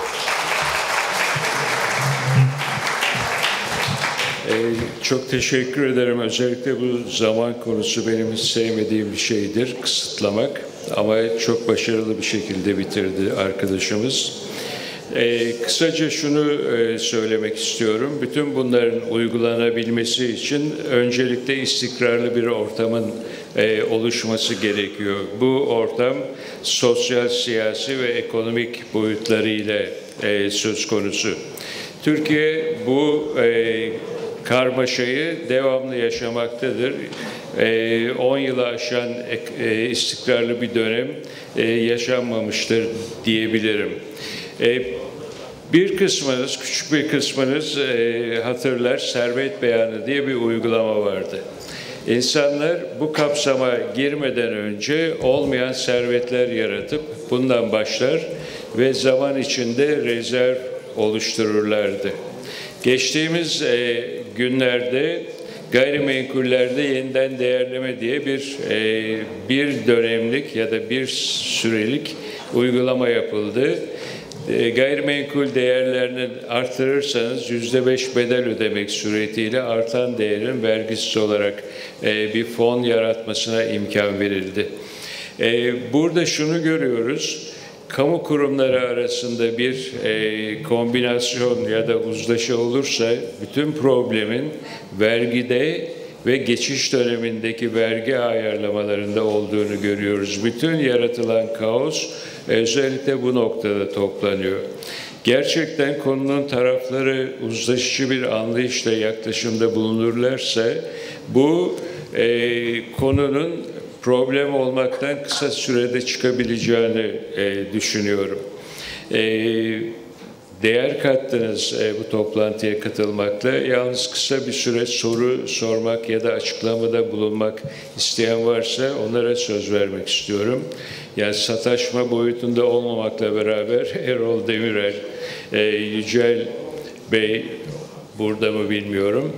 Çok teşekkür ederim. Özellikle bu zaman konusu benim hiç sevmediğim bir şeydir, kısıtlamak. Ama çok başarılı bir şekilde bitirdi arkadaşımız. Kısaca şunu söylemek istiyorum. Bütün bunların uygulanabilmesi için öncelikle istikrarlı bir ortamın oluşması gerekiyor. Bu ortam sosyal, siyasi ve ekonomik boyutlarıyla söz konusu. Türkiye bu karmaşayı devamlı yaşamaktadır. 10 yılı aşan istikrarlı bir dönem yaşanmamıştır diyebilirim. Bir kısmınız, küçük bir kısmınız hatırlar, servet beyanı diye bir uygulama vardı. İnsanlar bu kapsama girmeden önce olmayan servetler yaratıp bundan başlar ve zaman içinde rezerv oluştururlardı. Geçtiğimiz günlerde gayrimenkullerde yeniden değerleme diye bir dönemlik ya da bir sürelik uygulama yapıldı. Gayrimenkul değerlerini artırırsanız %5 bedel ödemek suretiyle artan değerin vergisiz olarak bir fon yaratmasına imkan verildi. Burada şunu görüyoruz. Kamu kurumları arasında bir kombinasyon ya da uzlaşı olursa bütün problemin vergide ve geçiş dönemindeki vergi ayarlamalarında olduğunu görüyoruz. Bütün yaratılan kaos özellikle bu noktada toplanıyor. Gerçekten konunun tarafları uzlaşıcı bir anlayışla yaklaşımda bulunurlarsa bu konunun problem olmaktan kısa sürede çıkabileceğini düşünüyorum. Değer kattınız bu toplantıya katılmakla. Yalnız kısa bir süre soru sormak ya da açıklamada bulunmak isteyen varsa onlara söz vermek istiyorum. Yani sataşma boyutunda olmamakla beraber Erol Demirel, Yücel Bey burada mı bilmiyorum.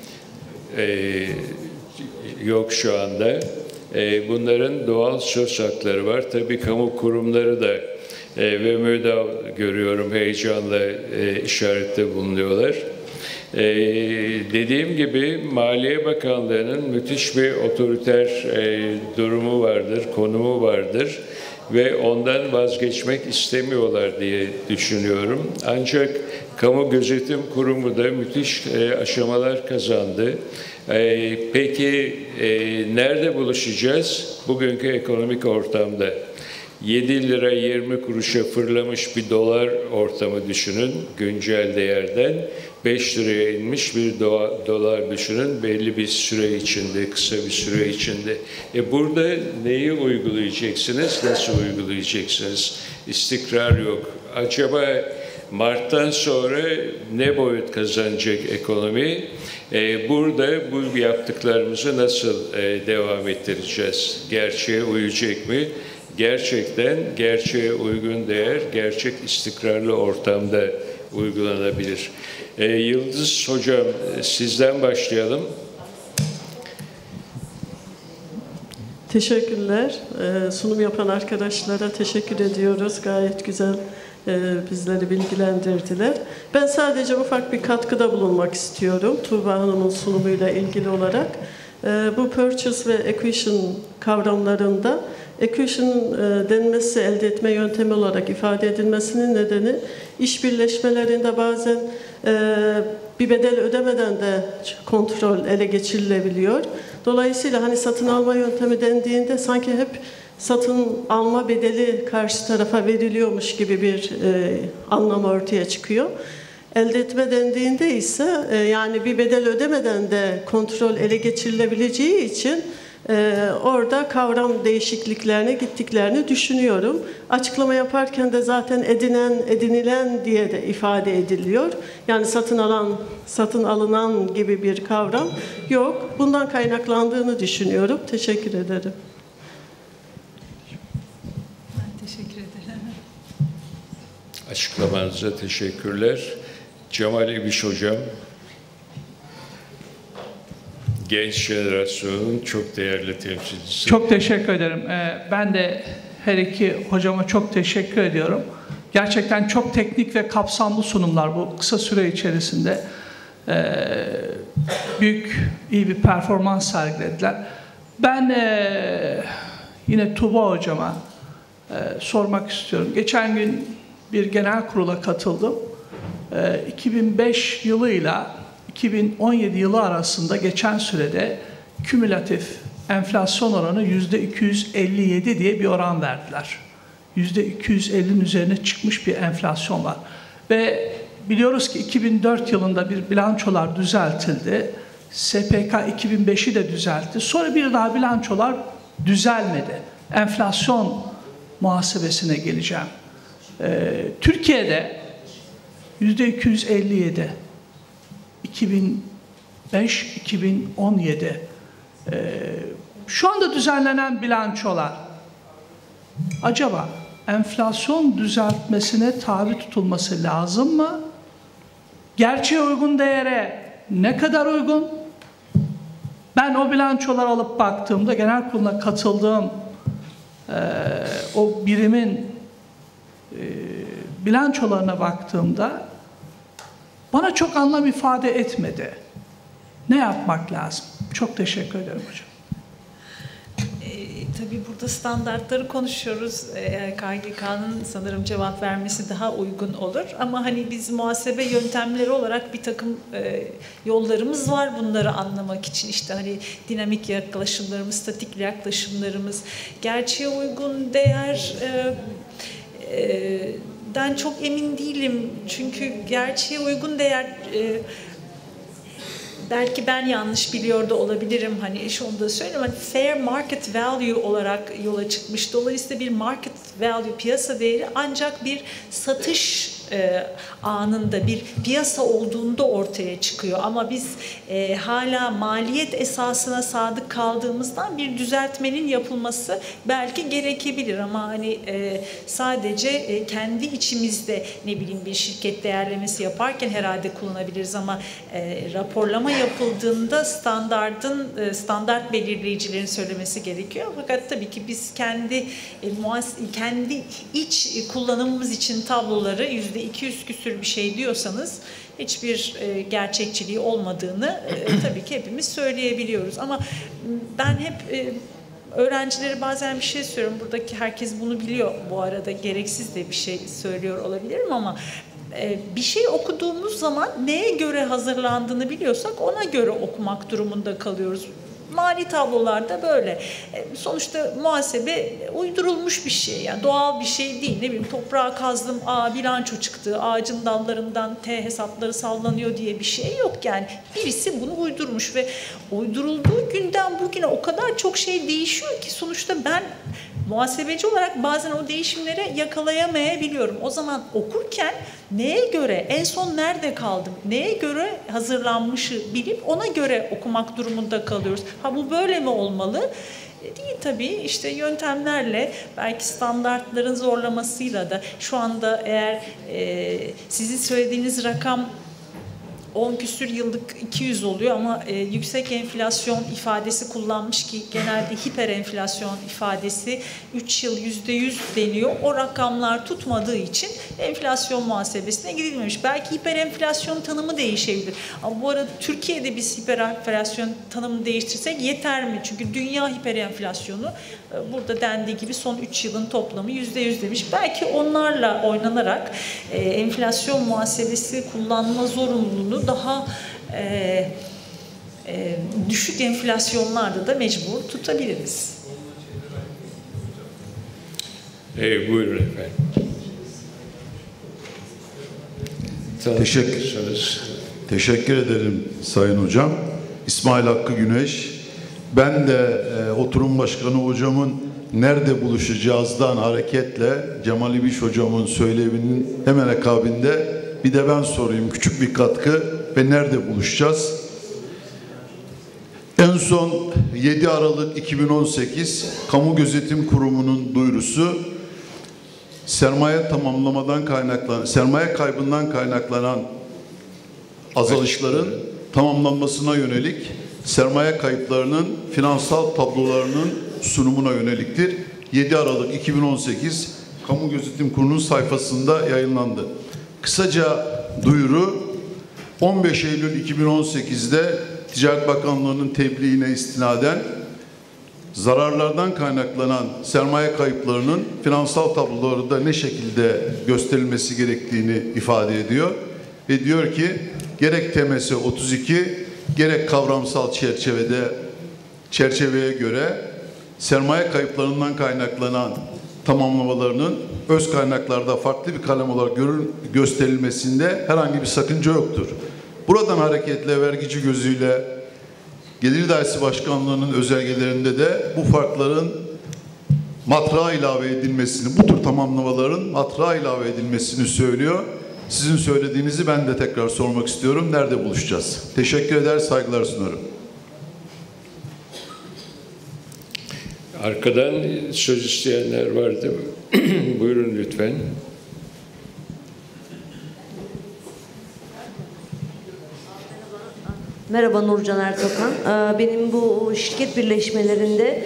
Yok şu anda. Bunların doğal söz hakları var. Tabii kamu kurumları da ve MÖDAV görüyorum heyecanla işarette bulunuyorlar. Dediğim gibi Maliye Bakanlığı'nın müthiş bir otoriter durumu vardır, konumu vardır ve ondan vazgeçmek istemiyorlar diye düşünüyorum. Ancak Kamu Gözetim Kurumu da müthiş aşamalar kazandı. Peki nerede buluşacağız? Bugünkü ekonomik ortamda 7 lira 20 kuruşa fırlamış bir dolar ortamı düşünün güncel değerden. 5 liraya inmiş bir dolar düşünün belli bir süre içinde, kısa bir süre içinde. Burada neyi uygulayacaksınız, nasıl uygulayacaksınız? İstikrar yok. Acaba Mart'tan sonra ne boyut kazanacak ekonomi? Burada bu yaptıklarımızı nasıl devam ettireceğiz? Gerçeğe uyacak mı? Gerçekten gerçeğe uygun değer, gerçek istikrarlı ortamda uygulanabilir. Yıldız Hocam, sizden başlayalım. Teşekkürler. Sunum yapan arkadaşlara teşekkür ediyoruz. Gayet güzel bizleri bilgilendirdiler. Ben sadece ufak bir katkıda bulunmak istiyorum Tuğba Hanım'ın sunumuyla ilgili olarak. Bu purchase ve acquisition kavramlarında acquisition denmesi, elde etme yöntemi olarak ifade edilmesinin nedeni iş birleşmelerinde bazen bir bedel ödemeden de kontrol ele geçirilebiliyor. Dolayısıyla hani satın alma yöntemi dendiğinde sanki hep satın alma bedeli karşı tarafa veriliyormuş gibi bir anlam ortaya çıkıyor. Elde etme dendiğinde ise yani bir bedel ödemeden de kontrol ele geçirilebileceği için orada kavram değişikliklerine gittiklerini düşünüyorum. Açıklama yaparken de zaten edinen, edinilen diye de ifade ediliyor. Yani satın alınan gibi bir kavram yok. Bundan kaynaklandığını düşünüyorum. Teşekkür ederim. Ben teşekkür ederim. Açıklamanıza teşekkürler. Cemal İbiş Hocam, genç jenerasyonun çok değerli temsilcisi. Çok teşekkür ederim. Ben de her iki hocama çok teşekkür ediyorum. Gerçekten çok teknik ve kapsamlı sunumlar bu kısa süre içerisinde. İyi bir performans sergilediler. Ben yine Tuğba hocama sormak istiyorum. Geçen gün bir genel kurula katıldım. 2005 yılıyla 2017 yılı arasında geçen sürede kümülatif enflasyon oranı %257 diye bir oran verdiler. %250'nin üzerine çıkmış bir enflasyon var. Ve biliyoruz ki 2004 yılında bir bilançolar düzeltildi. SPK 2005'i de düzeltti. Sonra bir daha bilançolar düzelmedi. Enflasyon muhasebesine geleceğim. Türkiye'de %257, 2005-2017 Şu anda düzenlenen bilançolar acaba enflasyon düzeltmesine tabi tutulması lazım mı? Gerçeğe uygun değere ne kadar uygun? Ben o bilançolar alıp baktığımda, genel kuruluna katıldığım o birimin bilançolarına baktığımda bana çok anlam ifade etmedi. Ne yapmak lazım? Çok teşekkür ederim hocam. Tabii burada standartları konuşuyoruz. KGK'nın sanırım cevap vermesi daha uygun olur. Ama hani biz muhasebe yöntemleri olarak bir takım yollarımız var bunları anlamak için. İşte hani dinamik yaklaşımlarımız, statik yaklaşımlarımız, gerçeğe uygun değerden çok emin değilim. Çünkü gerçeğe uygun değer... Belki ben yanlış biliyor da olabilirim. Hani onu da söyleyeyim. Hani fair market value olarak yola çıkmış. Dolayısıyla bir market value, piyasa değeri ancak bir satış anında, bir piyasa olduğunda ortaya çıkıyor. Ama biz hala maliyet esasına sadık kaldığımızdan bir düzeltmenin yapılması belki gerekebilir. Ama hani sadece kendi içimizde ne bileyim bir şirket değerlemesi yaparken herhalde kullanabiliriz ama raporlama yapıldığında standart belirleyicilerin söylemesi gerekiyor. Fakat tabii ki biz kendi iç kullanımımız için tabloları %200 küsür bir şey diyorsanız hiçbir gerçekçiliği olmadığını tabii ki hepimiz söyleyebiliyoruz. Ama ben hep öğrencilere bazen bir şey söylüyorum. Buradaki herkes bunu biliyor bu arada. Gereksiz de bir şey söylüyor olabilirim ama bir şey okuduğumuz zaman neye göre hazırlandığını biliyorsak ona göre okumak durumunda kalıyoruz. Mali tablolarda böyle. Sonuçta muhasebe uydurulmuş bir şey. Yani doğal bir şey değil. Ne bileyim toprağa kazdım, bilanço çıktı, ağacın dallarından T hesapları sallanıyor diye bir şey yok yani. Birisi bunu uydurmuş ve uydurulduğu günden bugüne o kadar çok şey değişiyor ki sonuçta ben muhasebeci olarak bazen o değişimlere yakalayamayabiliyorum. O zaman okurken neye göre, en son nerede kaldım, neye göre hazırlanmışı bilip ona göre okumak durumunda kalıyoruz. Ha bu böyle mi olmalı? Değil tabii. İşte yöntemlerle, belki standartların zorlamasıyla da şu anda eğer sizin söylediğiniz rakam 10 küsür yıllık 200 oluyor ama yüksek enflasyon ifadesi kullanmış ki genelde hiper enflasyon ifadesi 3 yıl %100 deniyor. O rakamlar tutmadığı için enflasyon muhasebesine gidilmemiş. Belki hiper enflasyon tanımı değişebilir. Ama bu arada Türkiye'de biz hiper enflasyon tanımını değiştirsek yeter mi? Çünkü dünya hiper enflasyonu burada dendiği gibi son 3 yılın toplamı %100 demiş. Belki onlarla oynanarak enflasyon muhasebesi kullanma zorunluluğunu daha düşük enflasyonlarda da mecbur tutabiliriz. Buyurun efendim. Teşekkür ederim Sayın Hocam. İsmail Hakkı Güneş. Ben de oturum başkanı hocamın nerede buluşacağızdan hareketle Cemal İbiş hocamın söyleminin hemen akabinde bir de ben sorayım, küçük bir katkı ve nerede buluşacağız? En son 7 Aralık 2018 Kamu Gözetim Kurumu'nun duyurusu sermaye kaybından kaynaklanan azalışların tamamlanmasına yönelik sermaye kayıplarının finansal tablolarının sunumuna yöneliktir. 7 Aralık 2018 Kamu Gözetim Kurulu'nun sayfasında yayınlandı. Kısaca duyuru 15 Eylül 2018'de Ticaret Bakanlığı'nın tebliğine istinaden zararlardan kaynaklanan sermaye kayıplarının finansal tablolarda ne şekilde gösterilmesi gerektiğini ifade ediyor. Ve diyor ki gerek TMS 32 gerek kavramsal çerçeveye göre sermaye kayıplarından kaynaklanan tamamlamalarının öz kaynaklarda farklı bir kalem olarak gösterilmesinde herhangi bir sakınca yoktur. Buradan hareketle vergici gözüyle Gelir Dairesi Başkanlığı'nın özelgelerinde de bu farkların matrağa ilave edilmesini, bu tür tamamlamaların matrağa ilave edilmesini söylüyor. Sizin söylediğinizi ben de tekrar sormak istiyorum. Nerede buluşacağız? Teşekkür eder, saygılar sunarım. Arkadan söz isteyenler vardı. Buyurun lütfen. Merhaba Nurcan Ertokan. Benim bu şirket birleşmelerinde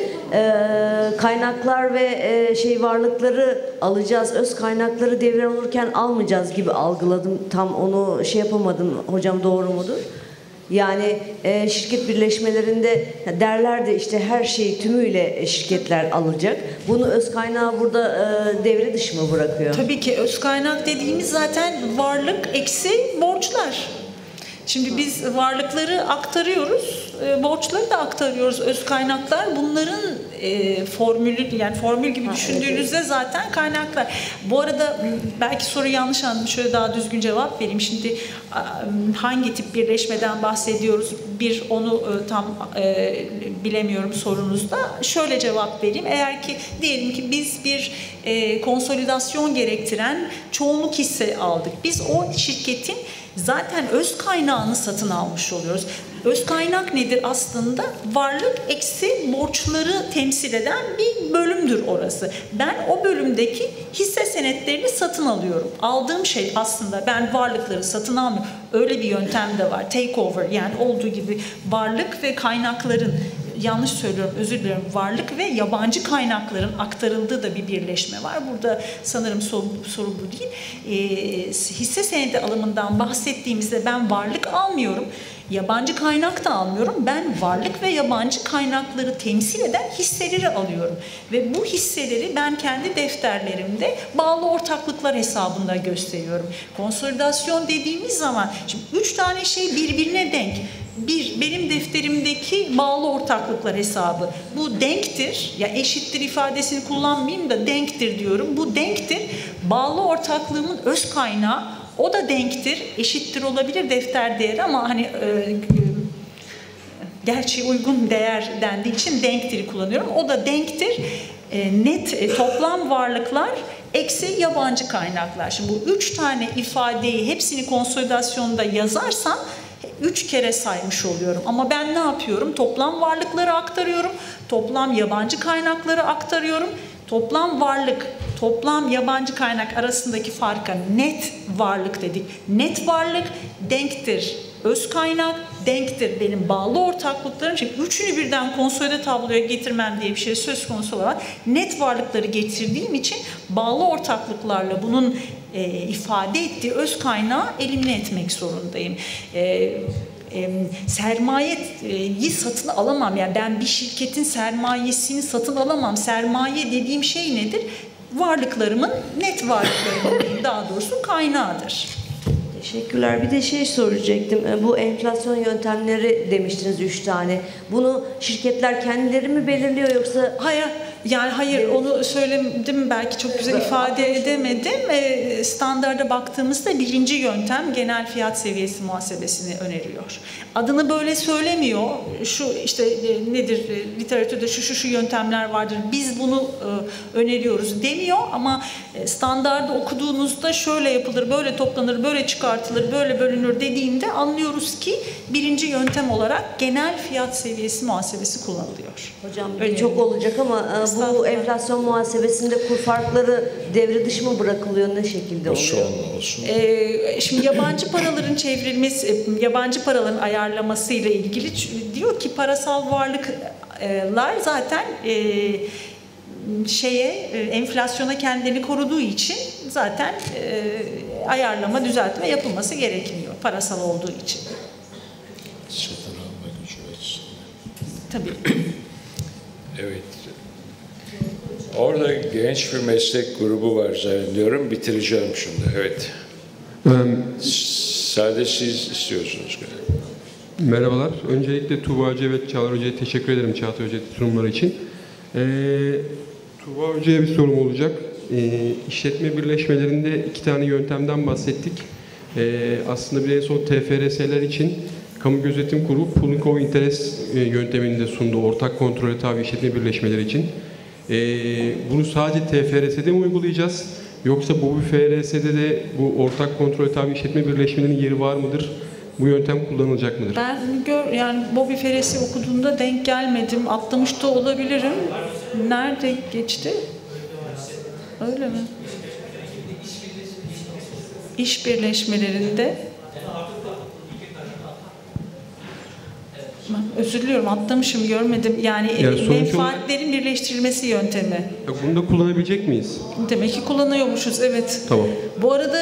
kaynaklar ve varlıkları alacağız, öz kaynakları devralırken almayacağız gibi algıladım. Tam onu yapamadım. Hocam doğru mudur? Yani şirket birleşmelerinde derler de işte her şeyi tümüyle şirketler alacak. Bunu öz kaynağı burada devre dışı mı bırakıyor? Tabii ki öz kaynak dediğimiz zaten varlık eksi borçlar. Şimdi biz varlıkları aktarıyoruz, borçları da aktarıyoruz. Öz kaynaklar bunların formülü, yani formül gibi düşündüğünüzde zaten kaynaklar. Bu arada belki soruyu yanlış anladım. Şöyle daha düzgün cevap vereyim. Şimdi hangi tip birleşmeden bahsediyoruz? Onu tam bilemiyorum sorunuzda. Şöyle cevap vereyim. Eğer ki diyelim ki biz bir konsolidasyon gerektiren çoğunluk hisse aldık. Biz o şirketin zaten öz kaynağını satın almış oluyoruz. Öz kaynak nedir aslında? Varlık eksi borçları temsil eden bir bölümdür orası. Ben o bölümdeki hisse senetlerini satın alıyorum. Aldığım şey aslında ben varlıkları satın almıyorum. Öyle bir yöntem de var. Takeover, yani olduğu gibi varlık ve kaynakların, yanlış söylüyorum, özür dilerim, varlık ve yabancı kaynakların aktarıldığı da bir birleşme var. Burada sanırım soru bu değil. Hisse senedi alımından bahsettiğimizde ben varlık almıyorum, yabancı kaynak da almıyorum. Ben varlık ve yabancı kaynakları temsil eden hisseleri alıyorum. Ve bu hisseleri ben kendi defterlerimde bağlı ortaklıklar hesabında gösteriyorum. Konsolidasyon dediğimiz zaman, şimdi 3 tane şey birbirine denk. Bir, benim defterimdeki bağlı ortaklıklar hesabı. Bu denktir. Ya eşittir ifadesini kullanmayayım da denktir diyorum. Bu denktir. Bağlı ortaklığımın öz kaynağı, o da denktir. Eşittir olabilir defter değeri ama hani gerçi uygun değer dendiği için denktir kullanıyorum. O da denktir. Net toplam varlıklar eksi yabancı kaynaklar. Şimdi bu 3 tane ifadeyi hepsini konsolidasyonda yazarsam 3 kere saymış oluyorum. Ama ben ne yapıyorum? Toplam varlıkları aktarıyorum. Toplam yabancı kaynakları aktarıyorum. Toplam varlık, toplam yabancı kaynak arasındaki farka net varlık dedik. Net varlık denktir öz kaynak, denktir benim bağlı ortaklıklarım. Şimdi üçünü birden konsolide tabloya getirmem diye bir şey söz konusu olarak net varlıkları getirdiğim için bağlı ortaklıklarla bunun ifade ettiği öz kaynağı elimine etmek zorundayım. Sermayeyi satın alamam. Yani ben bir şirketin sermayesini satın alamam. Sermaye dediğim şey nedir? Varlıklarımın, net varlıklarımın daha doğrusu kaynağıdır. Teşekkürler. Bir de soracaktım. Bu enflasyon yöntemleri demiştiniz 3 tane. Bunu şirketler kendileri mi belirliyor yoksa? Hayır, onu söyledim, belki çok güzel ifade edemedim. Standarda baktığımızda birinci yöntem genel fiyat seviyesi muhasebesini öneriyor. Adını böyle söylemiyor. Şu işte nedir, literatürde şu yöntemler vardır, biz bunu öneriyoruz demiyor ama standarda okuduğunuzda şöyle yapılır, böyle toplanır, böyle çıkartılır, böyle bölünür dediğimde anlıyoruz ki birinci yöntem olarak genel fiyat seviyesi muhasebesi kullanılıyor. Hocam çok olacak ama bu enflasyon muhasebesinde kur farkları devre dışı mı bırakılıyor, ne şekilde oluyor? Şimdi yabancı paraların çevrilmesi, yabancı paraların ayarlaması ile ilgili diyor ki parasal varlıklar zaten enflasyona kendini koruduğu için zaten ayarlama, düzeltme yapılması gerekmiyor parasal olduğu için. Satın alma gücü açısından. Tabii. Evet. Orada genç bir meslek grubu var zannediyorum. Bitireceğim şimdi. Evet. Sadece siz istiyorsunuz galiba. Merhabalar. Öncelikle Tuğba Hoca ve Çağlar Hoca'ya teşekkür ederim Çağatay Hoca sunumları için. Tuğba Hoca'ya bir sorum olacak. İşletme birleşmelerinde 2 tane yöntemden bahsettik. Aslında bir en son TFRS'ler için Kamu Gözetim Kurulu Pooling of Interest yöntemini de sundu. Ortak kontrole tabi işletme birleşmeleri için. Bunu sadece TFRS'de mi uygulayacağız? Yoksa bu FRS'de de bu ortak kontrole tabi işletme birleşmelerinin yeri var mıdır? Bu yöntem kullanılacak mıdır? Ben yani Bobby Ferres'i okuduğumda denk gelmedim. Atlamış da olabilirim. Nerede geçti? Öyle mi? İş birleşmelerinde. Özür diliyorum, atlamışım, görmedim. Yani menfaatlerin birleştirilmesi yöntemi. Bunu da kullanabilecek miyiz? Demek ki kullanıyormuşuz, evet. Tamam. Bu arada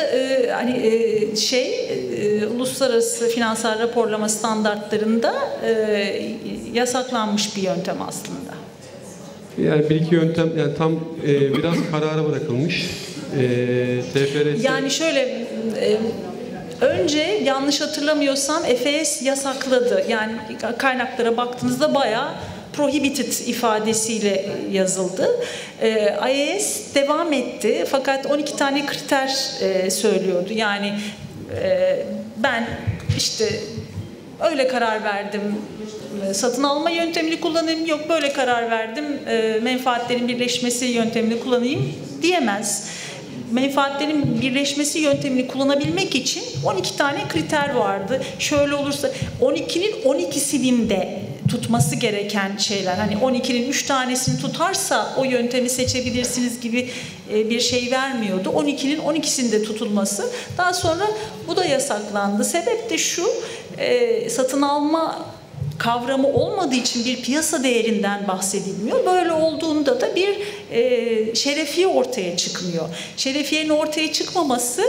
uluslararası finansal raporlama standartlarında yasaklanmış bir yöntem aslında. Yani bir iki yöntem, yani tam biraz karara bırakılmış. TFRS... Yani şöyle... Önce yanlış hatırlamıyorsam Efes yasakladı. Yani kaynaklara baktığınızda bayağı prohibited ifadesiyle yazıldı. IAS devam etti fakat 12 tane kriter söylüyordu. Yani ben işte öyle karar verdim, satın alma yöntemini kullanayım, yok böyle karar verdim, menfaatlerin birleşmesi yöntemini kullanayım diyemez. Menfaatlerin birleşmesi yöntemini kullanabilmek için 12 tane kriter vardı. Şöyle olursa 12'nin 12'sinin de tutması gereken şeyler. Hani 12'nin 3 tanesini tutarsa o yöntemi seçebilirsiniz gibi bir şey vermiyordu. 12'nin 12'sinin de tutulması. Daha sonra bu da yasaklandı. Sebep de şu, satın alma kavramı olmadığı için bir piyasa değerinden bahsedilmiyor. Böyle olduğunda da bir şerefiye ortaya çıkmıyor. Şerefiyenin ortaya çıkmaması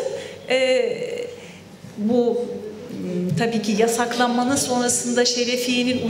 bu tabii ki yasaklanmanın sonrasında şerefiyenin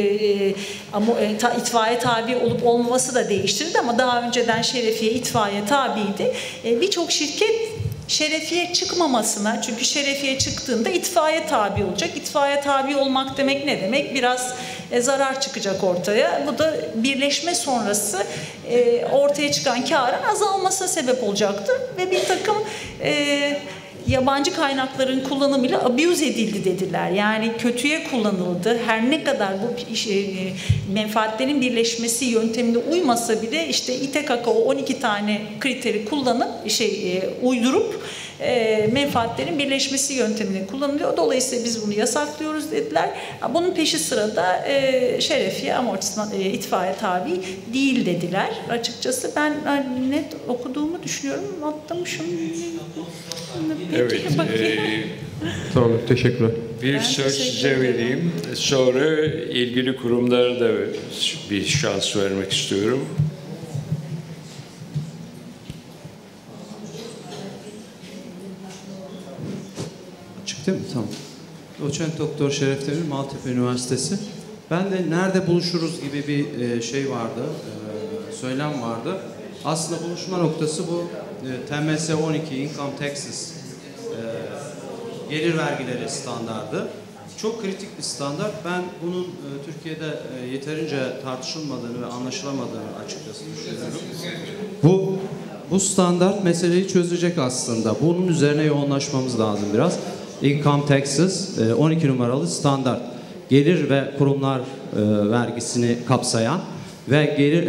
itfaiye tabi olup olmaması da değiştirdi ama daha önceden şerefiye itfaiye tabiydi. Birçok şirket şerefiye çıkmamasına, çünkü şerefiye çıktığında itfaiye tabi olacak. İtfaiye tabi olmak demek ne demek? Biraz zarar çıkacak ortaya. Bu da birleşme sonrası ortaya çıkan karın azalmasına sebep olacaktı ve bir takım yabancı kaynakların kullanımıyla abuse edildi dediler. Yani kötüye kullanıldı. Her ne kadar bu menfaatlerin birleşmesi yöntemine uymasa bile işte İTKK o 12 tane kriteri kullanıp uydurup menfaatlerin birleşmesi yöntemini kullanılıyor. Dolayısıyla biz bunu yasaklıyoruz dediler. Bunun peşi sırada şerefiye, amortisman, itfaiye tabi değil dediler. Açıkçası ben net okuduğumu düşünüyorum. Atlamışım. Evet. Tamam, teşekkürler. Bir söz size vereyim. Sonra ilgili kurumlara da bir şans vermek istiyorum. Açık değil mi? Tamam. Doçent Doktor Şeref Demir, Maltepe Üniversitesi. Ben de nerede buluşuruz gibi bir şey vardı, söylem vardı. Aslında buluşma noktası bu TMS 12 Income Taxes gelir vergileri standardı. Çok kritik bir standart. Ben bunun Türkiye'de yeterince tartışılmadığını ve anlaşılamadığını açıkçası düşünüyorum. Bu standart meseleyi çözecek aslında. Bunun üzerine yoğunlaşmamız lazım biraz. Income Taxes 12 numaralı standart. Gelir ve kurumlar vergisini kapsayan ve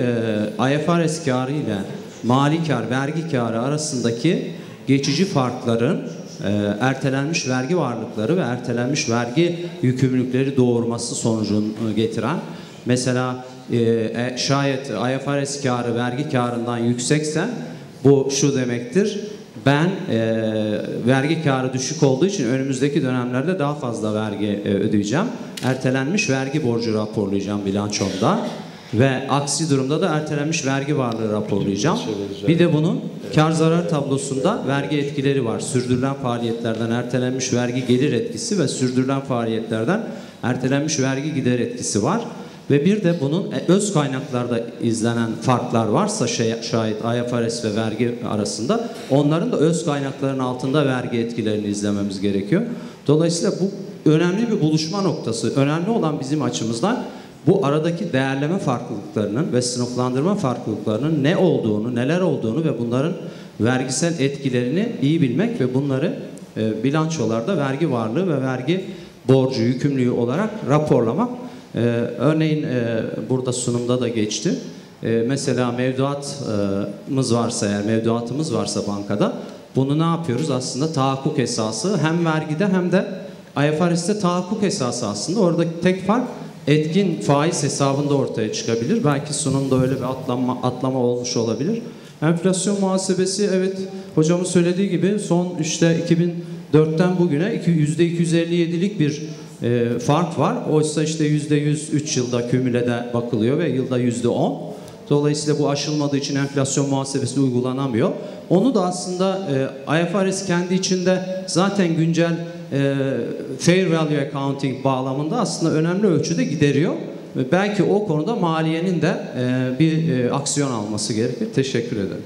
IFRS kârı ile mali kâr, vergi kârı arasındaki geçici farkların ertelenmiş vergi varlıkları ve ertelenmiş vergi yükümlülükleri doğurması sonucunu getiren, mesela şayet IFRS kârı vergi kârından yüksekse bu şu demektir: ben vergi kârı düşük olduğu için önümüzdeki dönemlerde daha fazla vergi ödeyeceğim. Ertelenmiş vergi borcu raporlayacağım bilançomda ve aksi durumda da ertelenmiş vergi varlığı raporlayacağım. Bir de bunun kar zarar tablosunda vergi etkileri var. Sürdürülen faaliyetlerden ertelenmiş vergi gelir etkisi ve sürdürülen faaliyetlerden ertelenmiş vergi gider etkisi var. Ve bir de bunun öz kaynaklarda izlenen farklar varsa şayet IFRS ve vergi arasında, onların da öz kaynakların altında vergi etkilerini izlememiz gerekiyor. Dolayısıyla bu önemli bir buluşma noktası. Önemli olan bizim açımızdan bu aradaki değerleme farklılıklarının ve sınıflandırma farklılıklarının ne olduğunu, neler olduğunu ve bunların vergisel etkilerini iyi bilmek ve bunları bilançolarda vergi varlığı ve vergi borcu, yükümlülüğü olarak raporlamak. Örneğin burada sunumda da geçti. Mesela mevduatımız varsa, eğer mevduatımız varsa bankada, bunu ne yapıyoruz? Aslında tahakkuk esası hem vergide hem de IFRS'te tahakkuk esası aslında. Oradaki tek fark etkin faiz hesabında ortaya çıkabilir. Belki sunumda öyle bir atlama olmuş olabilir. Enflasyon muhasebesi, evet hocamın söylediği gibi son işte 2004'ten bugüne %257'lik bir fark var. Oysa işte %100 3 yılda kümülede bakılıyor ve yılda %10. Dolayısıyla bu aşılmadığı için enflasyon muhasebesi uygulanamıyor. Onu da aslında IFRS kendi içinde zaten güncel fair value accounting bağlamında aslında önemli ölçüde gideriyor. Ve belki o konuda maliyenin de bir aksiyon alması gerekir. Teşekkür ederim.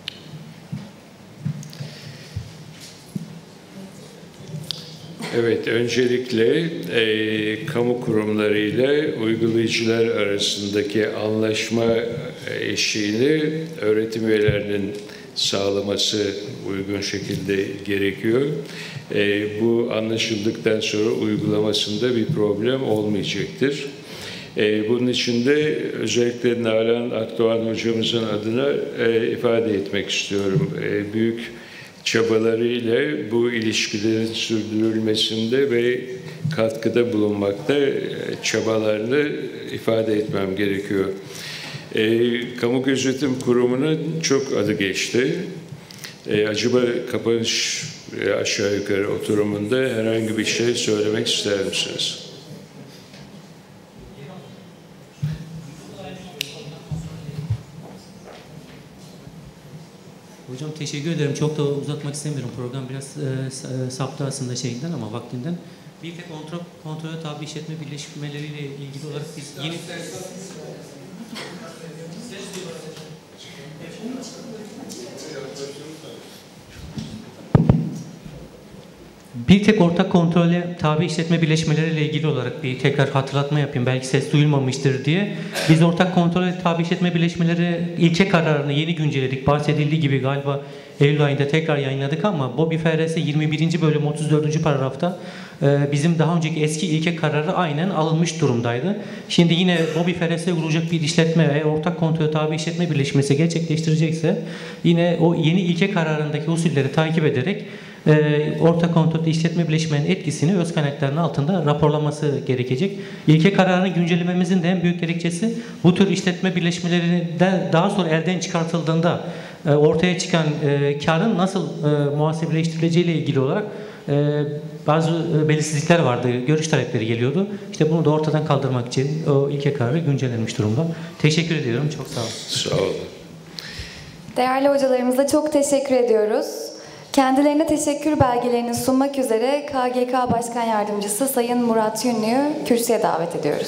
Evet, öncelikle kamu kurumları ile uygulayıcılar arasındaki anlaşma eşiğini öğretim üyelerinin sağlaması uygun şekilde gerekiyor. Bu anlaşıldıktan sonra uygulamasında bir problem olmayacaktır. Bunun için de özellikle Nalan Akdoğan hocamızın adına ifade etmek istiyorum. Büyük çabalarıyla bu ilişkilerin sürdürülmesinde ve katkıda bulunmakta çabalarını ifade etmem gerekiyor. Kamu Gözetim Kurumu'nun çok adı geçti. Acaba kapanış aşağı yukarı oturumunda herhangi bir şey söylemek ister misiniz? Hocam teşekkür ederim. Çok da uzatmak istemiyorum. Program biraz saptı aslında şeyinden ama vaktinden. Bir tek kontrole tabi işletme birleşmeleriyle ilgili olarak biz yeni... Bir tek ortak kontrole tabi işletme birleşmeleriyle ilgili olarak bir tekrar hatırlatma yapayım. Belki ses duyulmamıştır diye. Biz ortak kontrole tabi işletme birleşmeleri ilke kararını yeni güncelledik. Bahsedildiği gibi galiba Eylül ayında tekrar yayınladık ama BOBİ FRS 21. bölüm 34. paragrafta bizim daha önceki eski ilke kararı aynen alınmış durumdaydı. Şimdi yine BOBİ FRS'e kurulacak bir işletme ve ortak kontrole tabi işletme birleşmesi gerçekleştirecekse yine o yeni ilke kararındaki usulleri takip ederek ortak kontrolde işletme birleşmenin etkisini öz kaynaklarının altında raporlaması gerekecek. İlke kararını güncellememizin de en büyük gerekçesi bu tür işletme birleşmelerinden daha sonra elden çıkartıldığında ortaya çıkan karın nasıl muhasebeleştirileceği ile ilgili olarak bazı belirsizlikler vardı, görüş talepleri geliyordu. İşte bunu da ortadan kaldırmak için o ilke kararı güncellenmiş durumda. Teşekkür ediyorum, çok sağ olun. Sağ olun. Değerli hocalarımıza çok teşekkür ediyoruz. Kendilerine teşekkür belgelerini sunmak üzere KGK Başkan Yardımcısı Sayın Murat Yünlü'yü kürsüye davet ediyoruz.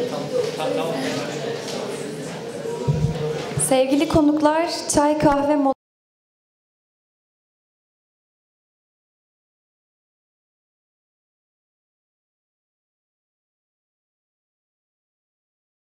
Sevgili konuklar, çay, kahve,